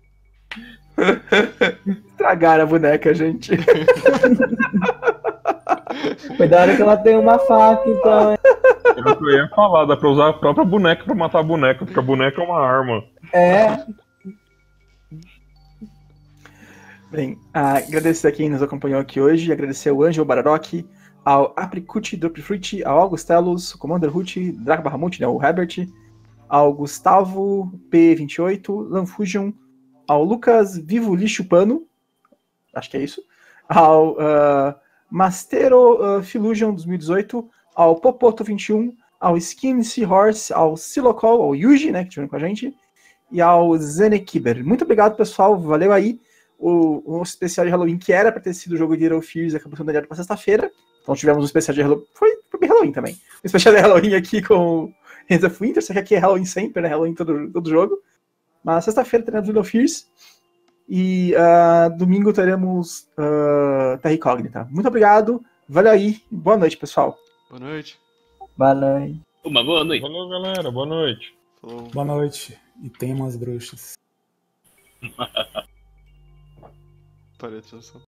Estragaram a boneca, gente. Cuidado que ela tem uma faca, então. Era o que eu ia falar, dá pra usar a própria boneca pra matar a boneca, porque a boneca é uma arma. É. Bem, agradecer a quem nos acompanhou aqui hoje, agradecer ao Ângelo Bararock, ao Apricute Dropfruit, ao Augustelos, o Commander Root, Draco Bahamut, né, o Herbert, ao Gustavo P28, Lanfusion, ao Lucas Vivo Lixo Pano, acho que é isso, ao Mastero Filusion 2018, ao Popoto 21, ao Skin Seahorse, ao Silocol, ao Yuji, né, que estiveram com a gente, e ao Zenekiber. Muito obrigado, pessoal, valeu aí. O especial de Halloween, que era pra ter sido o jogo de Hero Fears, acabou sendo adiado pra sexta-feira. Então tivemos um especial de Halloween. Foi bem Halloween também. Um especial de Halloween aqui com Hands of Winter, só que aqui é Halloween sempre, né? Halloween todo jogo. Mas sexta-feira teremos Hero Fears. E domingo teremos Terra Incógnita. Muito obrigado. Valeu aí. Boa noite, pessoal. Boa noite. Boa noite. Uma boa noite. Falou, galera. Boa noite. Falou. Boa noite. E tem umas bruxas. Parei a transmissão.